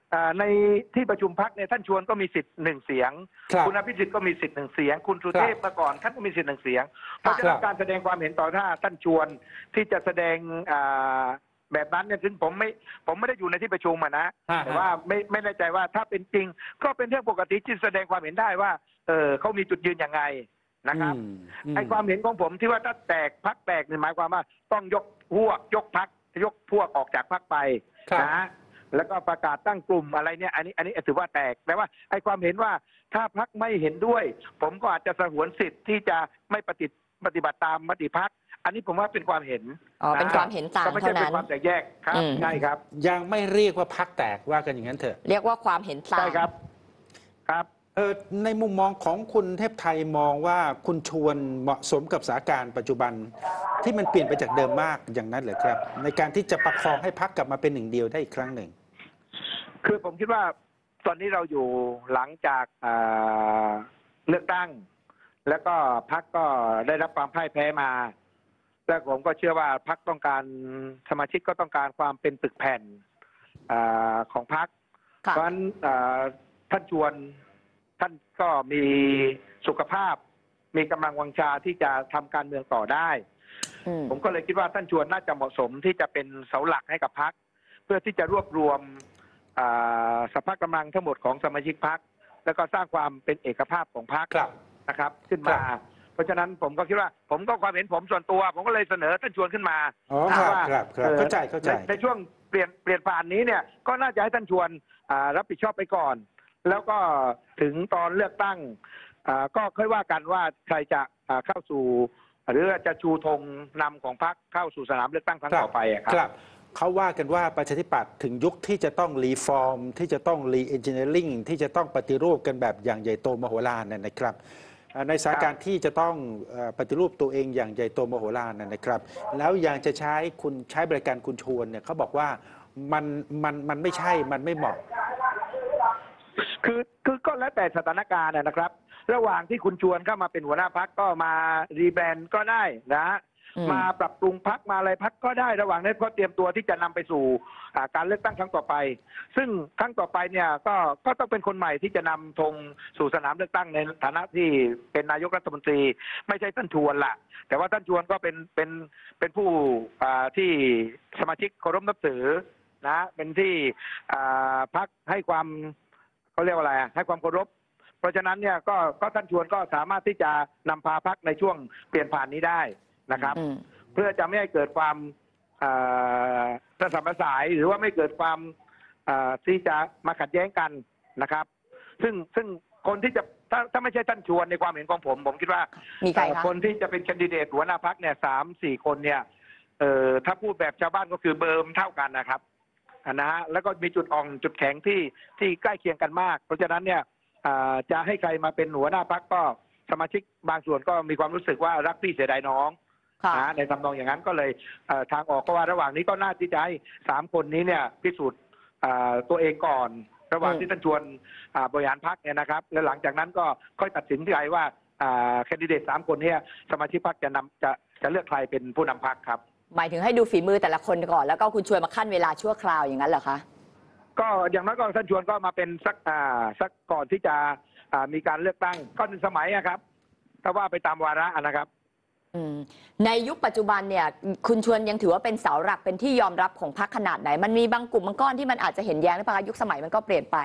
ในที่ประชุมพรรคเนี่ยท่านชวนก็มีสิทธิ์1 เสียง คุณอภิสิทธิ์ก็มีสิทธิ์1 เสียงคุณสุเทพมาก่อนท่านก็มีสิทธิ์1 เสียงเพราะฉะนั้นการแสดงความเห็นต่อหน้าท่านชวนที่จะแสดงแบบนั้นเนี่ยถึงผมไม่ได้อยู่ในที่ประชุมนะแต่ว่าไม่แน่ใจว่าถ้าเป็นจริงก็เป็นเรื่องปกติที่แสดงความเห็นได้ว่าเขามีจุดยืนยังไงนะครับไอ้ความเห็นของผมที่ว่าถ้าแตกพรรคแตกนี่หมายความว่าต้องยกพวกยกพรรคยกพวกออกจากพรรคไปนะแล้วก็ประกาศตั้งกลุ่มอะไรเนี่ยอันนี้ถือว่าแตกแต่ว่าไอ้ความเห็นว่าถ้าพรรคไม่เห็นด้วยผมก็อาจจะสงวนสิทธิ์ที่จะไม่ปฏิบัติตามมติพรรคอันนี้ผมว่าเป็นความเห็นเป็นความเห็นต่างเท่านั้นไม่ใช่เป็นความแตกแยกครับใช่ครับยังไม่เรียกว่าพรรคแตกว่ากันอย่างนั้นเถอะเรียกว่าความเห็นต่างใช่ครับครับในมุมมองของคุณเทพไทยมองว่าคุณชวนเหมาะสมกับสถานการณ์ปัจจุบันที่มันเปลี่ยนไปจากเดิมมากอย่างนั้นเหรอครับในการที่จะประคองให้พรรคกลับมาเป็นหนึ่งเดียวได้อีกครั้งหนึ่งคือผมคิดว่าตอนนี้เราอยู่หลังจากเลือกตั้งแล้วก็พรรคก็ได้รับความพ่ายแพ้มาและผมก็เชื่อว่าพรรคต้องการสมาชิกก็ต้องการความเป็นปึกแผ่นของพรรคเพราะฉะนั้นท่านชวนท่านก็มีสุขภาพมีกำลังวังชาที่จะทำการเมืองต่อได้ผมก็เลยคิดว่าท่านชวนน่าจะเหมาะสมที่จะเป็นเสาหลักให้กับพรรคเพื่อที่จะรวบรวมสภาพกำลังทั้งหมดของสมาชิกพรรคแล้วก็สร้างความเป็นเอกภาพของพรรคนะครับขึ้นมาเพราะฉะนั้นผมก็คิดว่าผมก็ความเห็นผมส่วนตัวผมก็เลยเสนอท่านชวนขึ้นมาว่าเข้าใจในช่วงเปลี่ยนผ่านนี้เนี่ยก็น่าจะให้ท่านชวนรับผิดชอบไปก่อนแล้วก็ถึงตอนเลือกตั้งก็ค่อยว่ากันว่าใครจะเข้าสู่หรือจะชูธงนำของพรรคเข้าสู่สนามเลือกตั้งครั้งต่อไปครับเขาว่ากันว่าประชาธิปัตย์ถึงยุคที่จะต้องรีฟอร์มที่จะต้องรีเอนจิเนียริ่งที่จะต้องปฏิรูปกันแบบอย่างใหญ่โตมโหฬารนะครับในสถานการณ์ที่จะต้องปฏิรูปตัวเองอย่างใหญ่โตมโหฬารนะครับแล้วยังจะใช้บริการคุณชวนเนี่ยเขาบอกว่ามันไม่ใช่มันไม่เหมาะคือก็แล้วแต่สถานการณ์นะครับระหว่างที่คุณชวนเข้ามาเป็นหัวหน้าพรรคก็มารีแบรนด์ก็ได้นะมาปรับปรุงพรรคมาอะไรพรรคก็ได้ระหว่างนั้นก็เตรียมตัวที่จะนำไปสู่การเลือกตั้งครั้งต่อไปซึ่งครั้งต่อไปเนี่ยก็ต้องเป็นคนใหม่ที่จะนำธงสู่สนามเลือกตั้งในฐานะที่เป็นนายกรัฐมนตรีไม่ใช่ท่านชวนล่ะแต่ว่าท่านชวนก็เป็นผู้ที่สมาชิกเคารพนับถือนะเป็นที่พรรคให้ความเขาเรียกว่าอะไรให้ความเคารพเพราะฉะนั้นเนี่ยก็ท่านชวนก็สามารถที่จะนำพาพรรคในช่วงเปลี่ยนผ่านนี้ได้นะครับเพื่อจะไม่ให้เกิดความระสำระสายหรือว่าไม่เกิดความที่จะมาขัดแย้งกันนะครับซึ่งคนที่จะถ้าไม่ใช่ท่านชวนในความเห็นของผมคิดว่าคนที่จะเป็นแคนดิเดตหัวหน้าพรรคเนี่ย3-4 คนเนี่ยถ้าพูดแบบชาวบ้านก็คือเบอร์เท่ากันนะครับนะฮะแล้วก็มีจุดอ่อนจุดแข็งที่ใกล้เคียงกันมากเพราะฉะนั้นเนี่ยจะให้ใครมาเป็นหัวหน้าพรรคก็สมาชิกบางส่วนก็มีความรู้สึกว่ารักพี่เสียดายน้องในทำนองอย่างนั้นก็เลยทางออกก็ว่าระหว่างนี้ก็น่าที่จะให้3 คนนี้เนี่ยพิสูจน์ตัวเองก่อนระหว่างที่ท่านชวนบริหารพรรคเนี่ยนะครับแล้วหลังจากนั้นก็ค่อยตัดสินใจว่าแคนดิเดต3 คนนี้สมาชิกพรรคจะเลือกใครเป็นผู้นำพรรคครับหมายถึงให้ดูฝีมือแต่ละคนก่อนแล้วก็คุณชวนมาขั้นเวลาชั่วคราวอย่างนั้นเหรอคะก็อย่างน้อยก็ท่านชวนก็มาเป็นสักก่อนที่จะมีการเลือกตั้งก็1 สมัยครับถ้าว่าไปตามวาระนะครับในยุคปัจจุบันเนี่ยคุณชวนยังถือว่าเป็นเสาหลักเป็นที่ยอมรับของพรรคขนาดไหนมันมีบางกลุ่มบางก้อนที่มันอาจจะเห็นแย้งหรือเปล่ายุคสมัยมันก็เปลี่ยนไป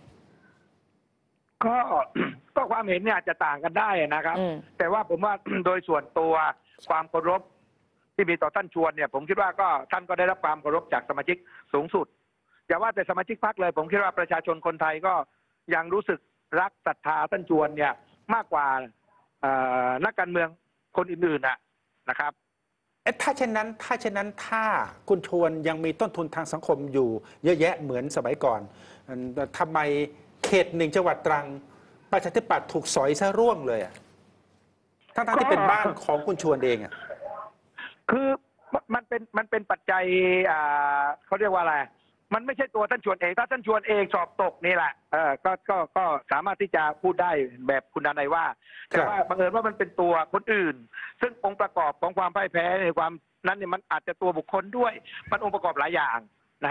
ก็ความเห็นเนี่ยอาจจะต่างกันได้นะครับแต่ว่าผมว่าโดยส่วนตัวความเคารพที่มีต่อท่านชวนเนี่ยผมคิดว่าก็ท่านก็ได้รับความเคารพจากสมาชิกสูงสุดอย่าว่าแต่สมาชิกพรรคเลยผมคิดว่าประชาชนคนไทยก็ยังรู้สึกรักศรัทธาท่านชวนเนี่ยมากกว่านักการเมืองคนอื่นๆนะครับถ้าเช่นนั้นถ้าคุณชวนยังมีต้นทุนทางสังคมอยู่เยอะแยะเหมือนสมัยก่อนทำไมเขต1 จังหวัดตรังประชาธิปัตย์ถูกสอยซะร่วงเลยทั้งที่เป็นบ้านของคุณชวนเองคือมันเป็นปัจจัยเขาเรียกว่าอะไรมันไม่ใช่ตัวท่านชวนเองถ้าท่านชวนเองสอบตกนี่แหละก็สามารถที่จะพูดได้แบบคุณดนัยว่าแต่ว่าบังเอิญว่ามันเป็นตัวคนอื่นซึ่งองค์ประกอบของความพ่ายแพ้ในความนั้นเนี่ยมันอาจจะตัวบุคคลด้วยมันองค์ประกอบหลายอย่างนะฮะ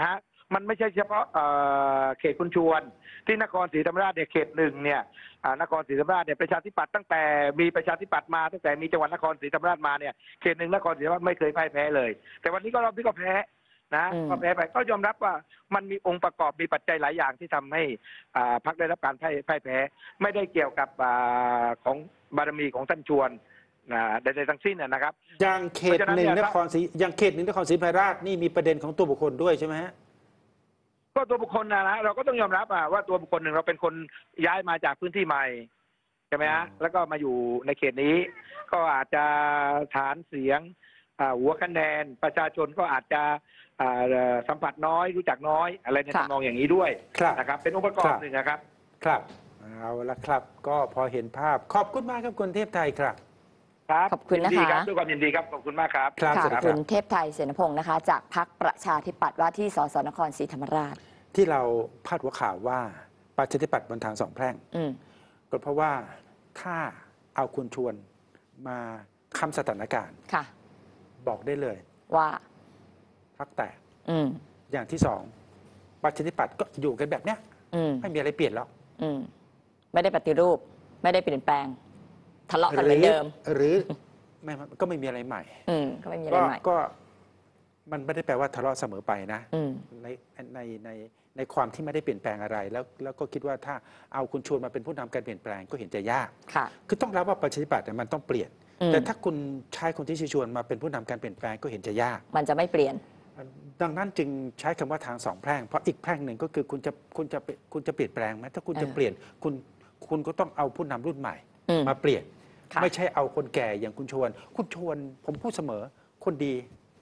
มันไม่ใช่เฉพาะเขตคุณชวนที่นครศรีธรรมราชเนี่ยเขตหนึ่งเนี่ยนครศรีธรรมราชเนี่ยประชาธิปัตย์ตั้งแต่มีประชาธิปัตย์มาตั้งแต่มีจังหวัดนครศรีธรรมราชมาเนี่ยเขตหนึ่งนครศรีธรรมราชไม่เคยพ่ายแพ้เลย แต่วันนี้ก็รอบนี้ก็แพ้นะก็แพ้ไปก็ยอมรับว่ามันมีองค์ประกอบมีปัจจัยหลายอย่างที่ทำให้พรรคได้รับการพ่ายแพ้ไม่ได้เกี่ยวกับของบารมีของท่านชวนใดๆทั้งสิ้นนะครับอย่างเขตหนึ่งนครศรีอย่างเขตหนึ่งนครศรีธรรมราชนี่มีประเด็นของตัวบุคคลด้วยใช่ไหมฮะก็ตัวบุคคลนะเราก็ต้องยอมรับว่าตัวบุคคลหนึ่งเราเป็นคนย้ายมาจากพื้นที่ใหม่ใช่ไหมฮะแล้วก็มาอยู่ในเขตนี้ก็อาจจะฐานเสียงหัวคะแนนประชาชนก็อาจจะสัมผัสน้อยรู้จักน้อยอะไรในทำนองอย่างนี้ด้วยนะครับเป็นองค์ประกอบหนึ่งนะครับครับเอาละครับก็พอเห็นภาพขอบคุณมากครับคุณเทพไทยครับขอบคุณนะคะด้วยความยินดีครับขอบคุณมากครับขอบคุณเทพไทยเสนพงศ์นะคะจากพรรคประชาธิปัตย์ว่าที่สสนครศรีธรรมราชที่เราพาดหัวข่าวว่าประชาธิปัตย์บนทางสองแพร่งก็เพราะว่าถ้าเอาคุณชวนมาคำสถานการณ์บอกได้เลยว่าพรรคแตกอย่างที่สองประชาธิปัตย์ก็อยู่กันแบบเนี้ยไม่มีอะไรเปลี่ยนหรอกไม่ได้ปฏิรูปไม่ได้เปลี่ยนแปลงทะเลาะกันเหมือนเดิมหรือไม่ก็ไม่มีอะไรใหม่ก็ไม่มีอะไรใหม่ก็มันไม่ได้แปลว่าทะเลาะเสมอไปนะในความที่ไม่ได้เปลี่ยนแปลงอะไรแล้วก็คิดว่าถ้าเอาคุณชวนมาเป็นผู้นำการเปลี่ยนแปลงก็เห็นจะยากคือต้องรับว่าประชาธิปัตย์มันต้องเปลี่ยนแต่ถ้าคุณใช้คนที่ชวนมาเป็นผู้นำการเปลี่ยนแปลงก็เห็นจะยากมันจะไม่เปลี่ยนดังนั้นจึงใช้คำว่าทางสองแพร่งเพราะอีกแพร่งหนึ่งก็คือคุณจะเปลี่ยนแปลงไหมถ้าคุณจะเปลี่ยนคุณก็ต้องเอาผู้นำรุ่นใหม่มาเปลี่ยนไม่ใช่เอาคนแก่อย่างคุณชวนผมพูดเสมอคนดี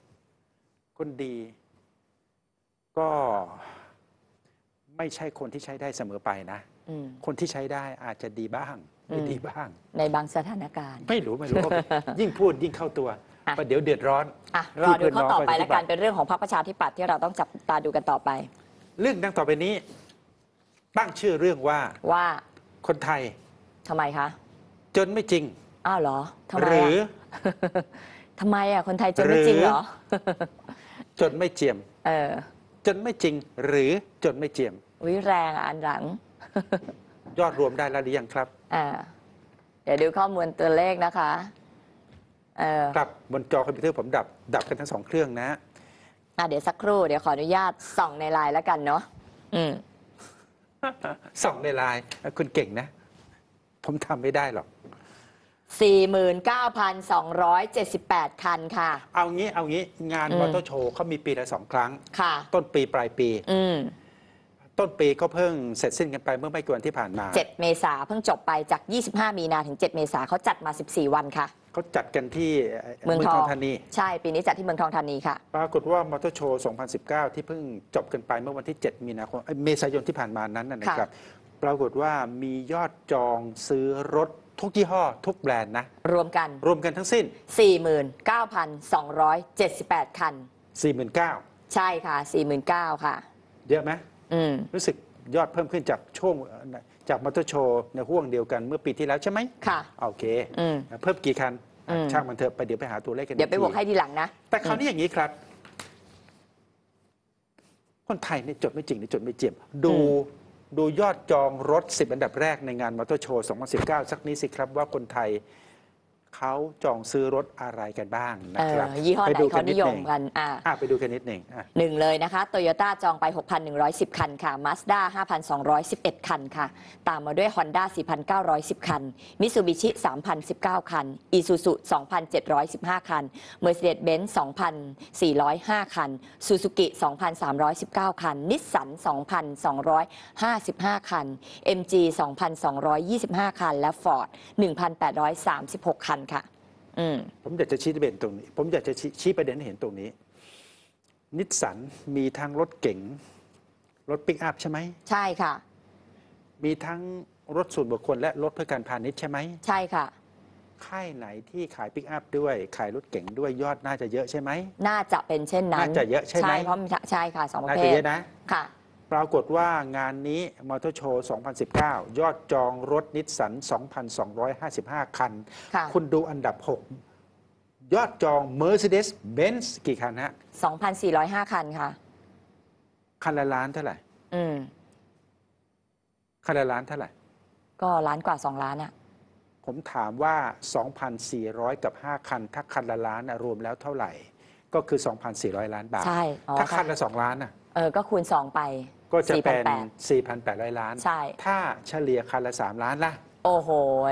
ก็ไม่ใช่คนที่ใช้ได้เสมอไปนะคนที่ใช้ได้อาจจะดีบ้างไม่ดีบ้างในบางสถานการณ์ไม่รู้ยิ่งพูดยิ่งเข้าตัวประเดี๋ยวเดือดร้อนรอดูข้อต่อไปแล้วกันเป็นเรื่องของพรรคประชาธิปัตย์ที่เราต้องจับตาดูกันต่อไปเรื่องดังต่อไปนี้ตั้งชื่อเรื่องว่าคนไทยทำไมคะจนไม่จริงอ้าวเหรอทำไมหรือทำไมคนไทยจนไม่จริงเหรอจนไม่เจียมจนไม่จริงหรือจนไม่เจียมวิแรงอันหลังยอดรวมได้แล้วหรือยังครับเดี๋ยวดูข้อมูลตัวเลขนะคะครับบนจอคอมพิวเตอร์ผมดับกันทั้งสองเครื่องนะเดี๋ยวสักครู่เดี๋ยวขออนุญาตส่องในไลน์แล้วกันเนาะส่องในไลน์คุณเก่งนะผมทำไม่ได้หรอก 49,278 คันค่ะเอางี้งานมอเตอร์โชว์เขามีปีละ2 ครั้งต้นปีปลายปีต้นปีก็เพิ่งเสร็จสิ้นกันไปเมื่อไม่กี่วันที่ผ่านมา 7 เมษาเพิ่งจบไปจาก25 มีนาถึง7 เมษาเขาจัดมา14 วันค่ะเขาจัดกันที่เมืองทองธานีใช่ปีนี้จัดที่เมืองทองธานีค่ะปรากฏว่ามอเตอร์โชว์2019ที่เพิ่งจบกันไปเมื่อวันที่7 มีนาคมเมษายนที่ผ่านมานั้นนะครับปรากฏว่ามียอดจองซื้อรถทุกยี่ห้อทุกแบรนด์นะรวมกันทั้งสิ้น 49,278 คัน 49,000 ใช่ค่ะ 49,000 ค่ะเยอะไหมรู้สึกยอดเพิ่มขึ้นจากช่วงจากมอเตอร์โชว์ในห่วงเดียวกันเมื่อปีที่แล้วใช่ไหมค่ะโอเคเพิ่มกี่คันช่างมันเถอะเดี๋ยวไปหาตัวเลขกันเดี๋ยวไปบวกให้ทีหลังนะแต่คราวนี้อย่างนี้ครับคนไทยเนี่ยจดไม่จริงหรือจดไม่เจียมดูยอดจองรถ10 อันดับแรกในงานมอเตอร์โชว์2019สักนี้สิครับว่าคนไทยเขาจองซื้อรถอะไรกันบ้างนะครับยี่ห้อไหนเขานิยมกันไปดูกันนิดหนึ่งหนึ่งเลยนะคะโตโยต้าจองไป 6,110 คันค่ะ Mazda 5,211 คันค่ะตามมาด้วย Honda 4,910 คัน Mitsubishi 3,019 คัน Isuzu 2,715 คัน Mercedes-Benz 2,405 คัน Suzuki 2,319 คัน Nissan 2,255 คัน MG 2,225 คันและ Ford 1,836 คันค่ะผมอยากจะชี้ประเด็นตรงนี้ผมอยากจะชี้ประเด็นให้เห็นตรงนี้นิสสันมีทั้งรถเก๋งรถปิกอัพใช่ไหมใช่ค่ะมีทั้งรถส่วนบุคคลและรถเพื่อการพาณิชย์ใช่ไหมใช่ค่ะค่ายไหนที่ขายปิกอัพด้วยขายรถเก๋งด้วยยอดน่าจะเยอะใช่ไหมน่าจะเป็นเช่นนั้นน่าจะเยอะใช่ไหมใช่เพราะใช่ค่ะ2 ประเภทน่าจะเยอะนะค่ะปรากฏว่างานนี้มอเตอร์โชว์2019ยอดจองรถนิสสัน 2,255 คันคุณดูอันดับ6ยอดจอง Mercedes-Benz กี่คันฮะ 2,405 คันค่ะคันละล้านเท่าไหร่คันละล้านเท่าไหร่ก็ล้านกว่า2 ล้านอ่ะผมถามว่า 2,400 กับ 5 คันถ้าคันละล้านรวมแล้วเท่าไหร่ก็คือ 2,400 ล้านบาทใช่ถ้าคันละ2 ล้านก็คูณ2ไปก็จะเป็น 4,800 ล้านใช่ถ้าเฉลี่ยคันละ3 ล้านล่ะโอ้โห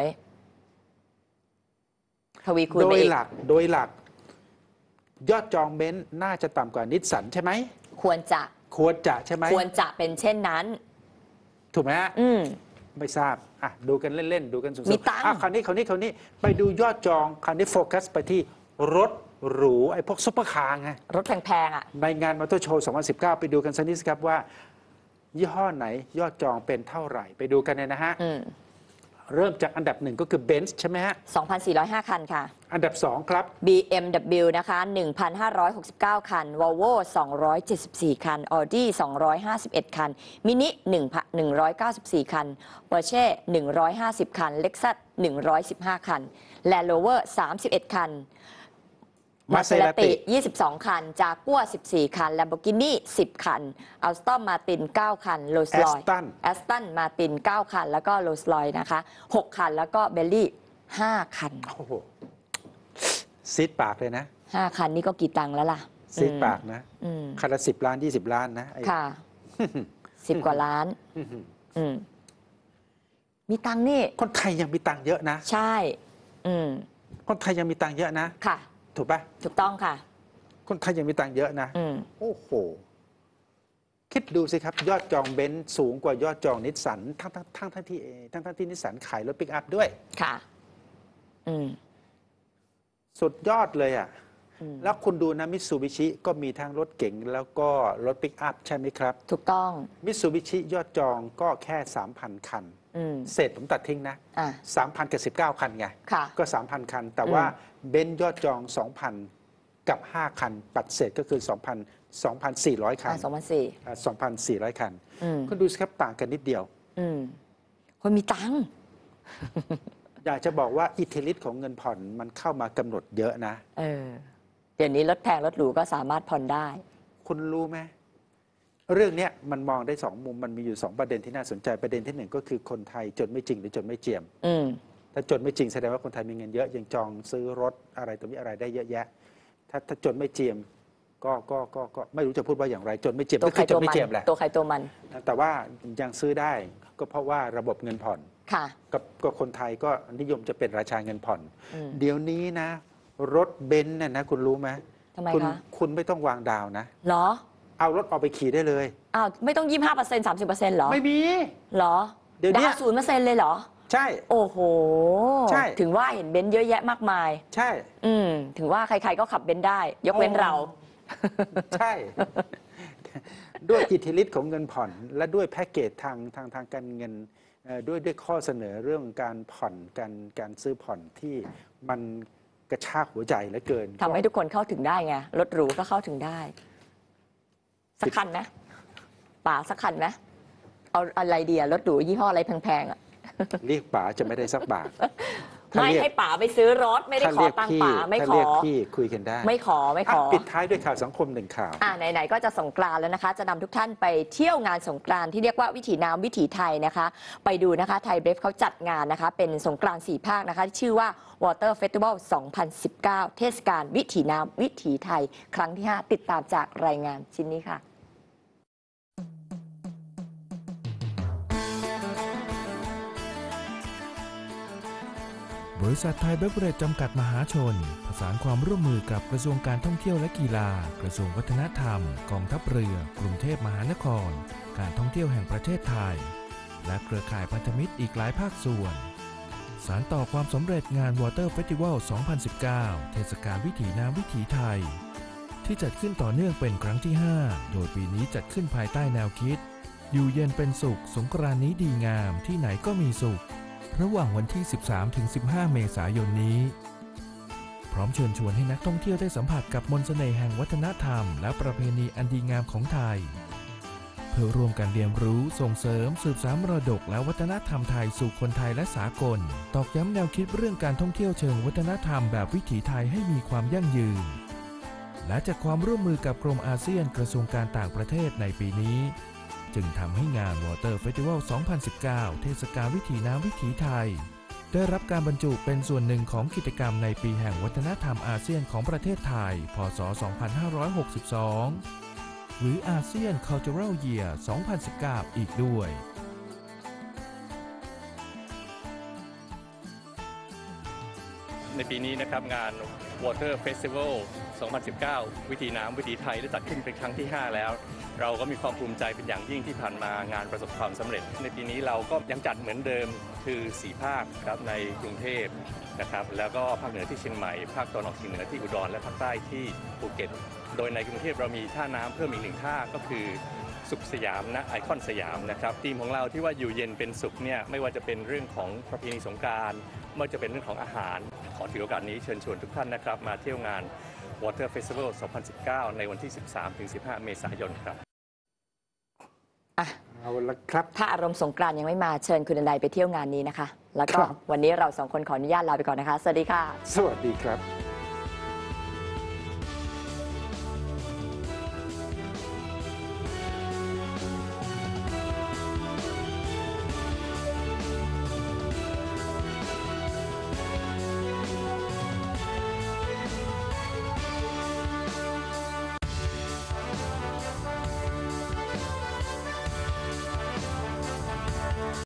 ทวีคูณโดยหลักยอดจองเบนซ์น่าจะต่ำกว่านิสสันใช่ไหมควรจะใช่ไหมควรจะเป็นเช่นนั้นถูกไหมฮะไม่ทราบดูกันเล่นๆดูกันสดๆมีตังค์คราวนี้ไปดูยอดจองคราวนี้โฟกัสไปที่รถหรูไอ้พวกซุปเปอร์คาร์ไงรถแพงๆในงานมอเตอร์โชว์ 2019 ไปดูกันสักนิดครับว่ายี่ห้อไหนยอดจองเป็นเท่าไหร่ไปดูกันเนี่ยนะฮะเริ่มจากอันดับ1ก็คือ Benz ใช่ไหมฮะ 2,405 คันค่ะอันดับ2ครับ BMW นะคะ 1,569 คัน Volvo 274 คัน Audi 251 คัน Mini 194 คัน Porsche 150 คัน Lexus 115 คัน Land Rover 31 คันMaserati 22 คัน Jaguar 14 คัน Lamborghini 10 คัน Aston Martin 9 คัน Rolls-Royce Aston Martin 9 คันแล้วก็ Rolls-Royce นะคะ6 คันแล้วก็ Bentley 5 คันโอ้โหซีดปากเลยนะ 5 คันนี่ก็กี่ตังค์แล้วล่ะซีดปากนะคันละ10 ล้าน20 ล้านนะค่ะ10 กว่าล้านมีตังค์นี่คนไทยยังมีตังค์เยอะนะใช่คนไทยยังมีตังค์เยอะนะค่ะถูกปะถูกต้องค่ะคนไทยยังมีตังค์เยอะนะโอ้โหคิดดูสิครับยอดจองเบนซ์สูงกว่ายอดจองนิสสันทั้งที่นิสสันขายรถปิกอัพด้วยค่ะสุดยอดเลยอ่ะแล้วคุณดูนะมิตซูบิชิก็มีทั้งรถเก๋งแล้วก็รถปิกอัพใช่ไหมครับถูกต้องมิตซูบิชิยอดจองก็แค่ 3,000 คันเศษผมตัดทิ้งนะ 3,000 กับ 19 คันไงก็ 3,000 คันแต่ว่าเบนซ์ยอดจอง 2,000 กับ 5 คันปัดเศษก็คือ 2,400 คัน 2,400 คันคุณดูสิครับต่างกันนิดเดียวคนมีตังค์อยากจะบอกว่าอิทธิฤทธิ์ของเงินผ่อนมันเข้ามากำหนดเยอะนะเดี๋ยวนี้รถแพงรถหรูก็สามารถผ่อนได้คุณรู้ไหมเรื่องนี้มันมองได้2 มุมมันมีอยู่2 ประเด็นที่น่าสนใจประเด็นที่1ก็คือคนไทยจนไม่จริงหรือจนไม่เจียมถ้าจนไม่จริงแสดงว่าคนไทยมีเงินเยอะยังจองซื้อรถอะไรตัวนี้อะไรได้เยอะแยะถ้าจนไม่เจียมก็ไม่รู้จะพูดว่าอย่างไรจนไม่เจียมก็คือจนไม่เจียมแหละตัวใครตัวมันแต่ว่ายังซื้อได้ก็เพราะว่าระบบเงินผ่อนก็คนไทยก็นิยมจะเป็นราชาเงินผ่อนเดี๋ยวนี้นะรถเบนซ์เนี่ยนะคุณรู้ไหมทำไมคะคุณไม่ต้องวางดาวนะเหรอเอารถออกไปขี่ได้เลยไม่ต้อง 25% 30% เหรอไม่มีเหรอเดี๋ยวนี้ 0%เลยเหรอใช่โอ้โหใช่ถึงว่าเห็นเบนซ์เยอะแยะมากมายใช่ถึงว่าใครๆก็ขับเบนซ์ได้ยกเว้นเราใช่ด้วยอิทธิฤทธิ์ของเงินผ่อนและด้วยแพ็กเกจทางการเงินด้วยข้อเสนอเรื่องการผ่อนการซื้อผ่อนที่มันกระชากหัวใจเหลือเกินทำให้ทุกคนเข้าถึงได้ไงรถหรูก็เข้าถึงได้สักคันไหมป๋าสักคันไหมเอาอะไรดีอะรถหรูยี่ห้ออะไรแพงๆเรียกป๋าจะไม่ได้สักบาทไม่ให้ป๋าไปซื้อรถไม่ได้ขอตังค์ป๋าไม่ขอเรียกพี่คุยกันได้ไม่ขอปิดท้ายด้วยข่าวสังคม1 ข่าวไหนๆก็จะสงกรานต์แล้วนะคะจะนำทุกท่านไปเที่ยวงานสงกรานต์ที่เรียกว่าวิถีน้ำวิถีไทยนะคะไปดูนะคะไทยเบฟเขาจัดงานนะคะเป็นสงกรานต์4 ภาคนะคะชื่อว่า Water Festival 2019 เทศกาลวิถีน้ำวิถีไทยครั้งที่ 5ติดตามจากรายงานชิ้นนี้ค่ะบริษัทไทยเบเวอเรจจำกัดมหาชนประสานความร่วมมือกับกระทรวงการท่องเที่ยวและกีฬากระทรวงวัฒนธรรมกองทัพเรือกรุงเทพมหานครการท่องเที่ยวแห่งประเทศไทยและเครือข่ายพันธมิตรอีกหลายภาคส่วนสานต่อความสำเร็จงาน Water Festival 2019 เทศกาลวิถีน้ำวิถีไทยที่จัดขึ้นต่อเนื่องเป็นครั้งที่ 5 โดยปีนี้จัดขึ้นภายใต้แนวคิดอยู่เย็นเป็นสุขสงกรานต์นี้ดีงามที่ไหนก็มีสุขระหว่างวันที่ 13-15 เมษายนนี้พร้อมเชิญชวนให้นักท่องเที่ยวได้สัมผัสกับมนต์เสน่ห์แห่งวัฒนธรรมและประเพณีอันดีงามของไทยเพื่อร่วมกันเรียนรู้ส่งเสริมสืบสานมรดกและวัฒนธรรมไทยสู่คนไทยและสากลตอกย้ำแนวคิดเรื่องการท่องเที่ยวเชิงวัฒนธรรมแบบวิถีไทยให้มีความยั่งยืนและจากความร่วมมือกับกรมอาเซียนกระทรวงการต่างประเทศในปีนี้จึงทำให้งาน Water Festival 2019 เทศกาลวิถีน้ำวิถีไทยได้รับการบรรจุเป็นส่วนหนึ่งของกิจกรรมในปีแห่งวัฒนธรรมอาเซียนของประเทศไทย พ.ศ. 2562 หรือ ASEAN Cultural Year 2019 อีกด้วยในปีนี้นะครับงาน Water Festival 2019 วิถีน้ำวิถีไทยได้จัดขึ้นเป็นครั้งที่ 5 แล้ว เราก็มีความภูมิใจเป็นอย่างยิ่งที่ผ่านมางานประสบความสำเร็จในปีนี้เราก็ยังจัดเหมือนเดิมคือ4ภาคครับในกรุงเทพนะครับแล้วก็ภาคเหนือที่เชียงใหม่ภาคตะวันออกเฉียงเหนือที่อุดรและภาคใต้ที่ภูเก็ตโดยในกรุงเทพเรามีท่าน้ำเพิ่มอีก1ท่าก็คือสุขสยามนะไอคอนสยามนะครับธีมของเราที่ว่าอยู่เย็นเป็นสุขเนี่ยไม่ว่าจะเป็นเรื่องของประเพณีสงกรานต์ไม่ว่าจะเป็นเรื่องของอาหารขอถือโอกาสนี้เชิญชวนทุกท่านนะครับมาเที่ยวงาน Water Festival 2019 ในวันที่ 13-15 เมษายนครับเอาละครับถ้าอารมณ์สงกรานต์ยังไม่มาเชิญคุณดันัยไปเที่ยวงานนี้นะคะแล้วก็วันนี้เรา2 คนขออนุญาตลาไปก่อนนะคะสวัสดีค่ะสวัสดีครับ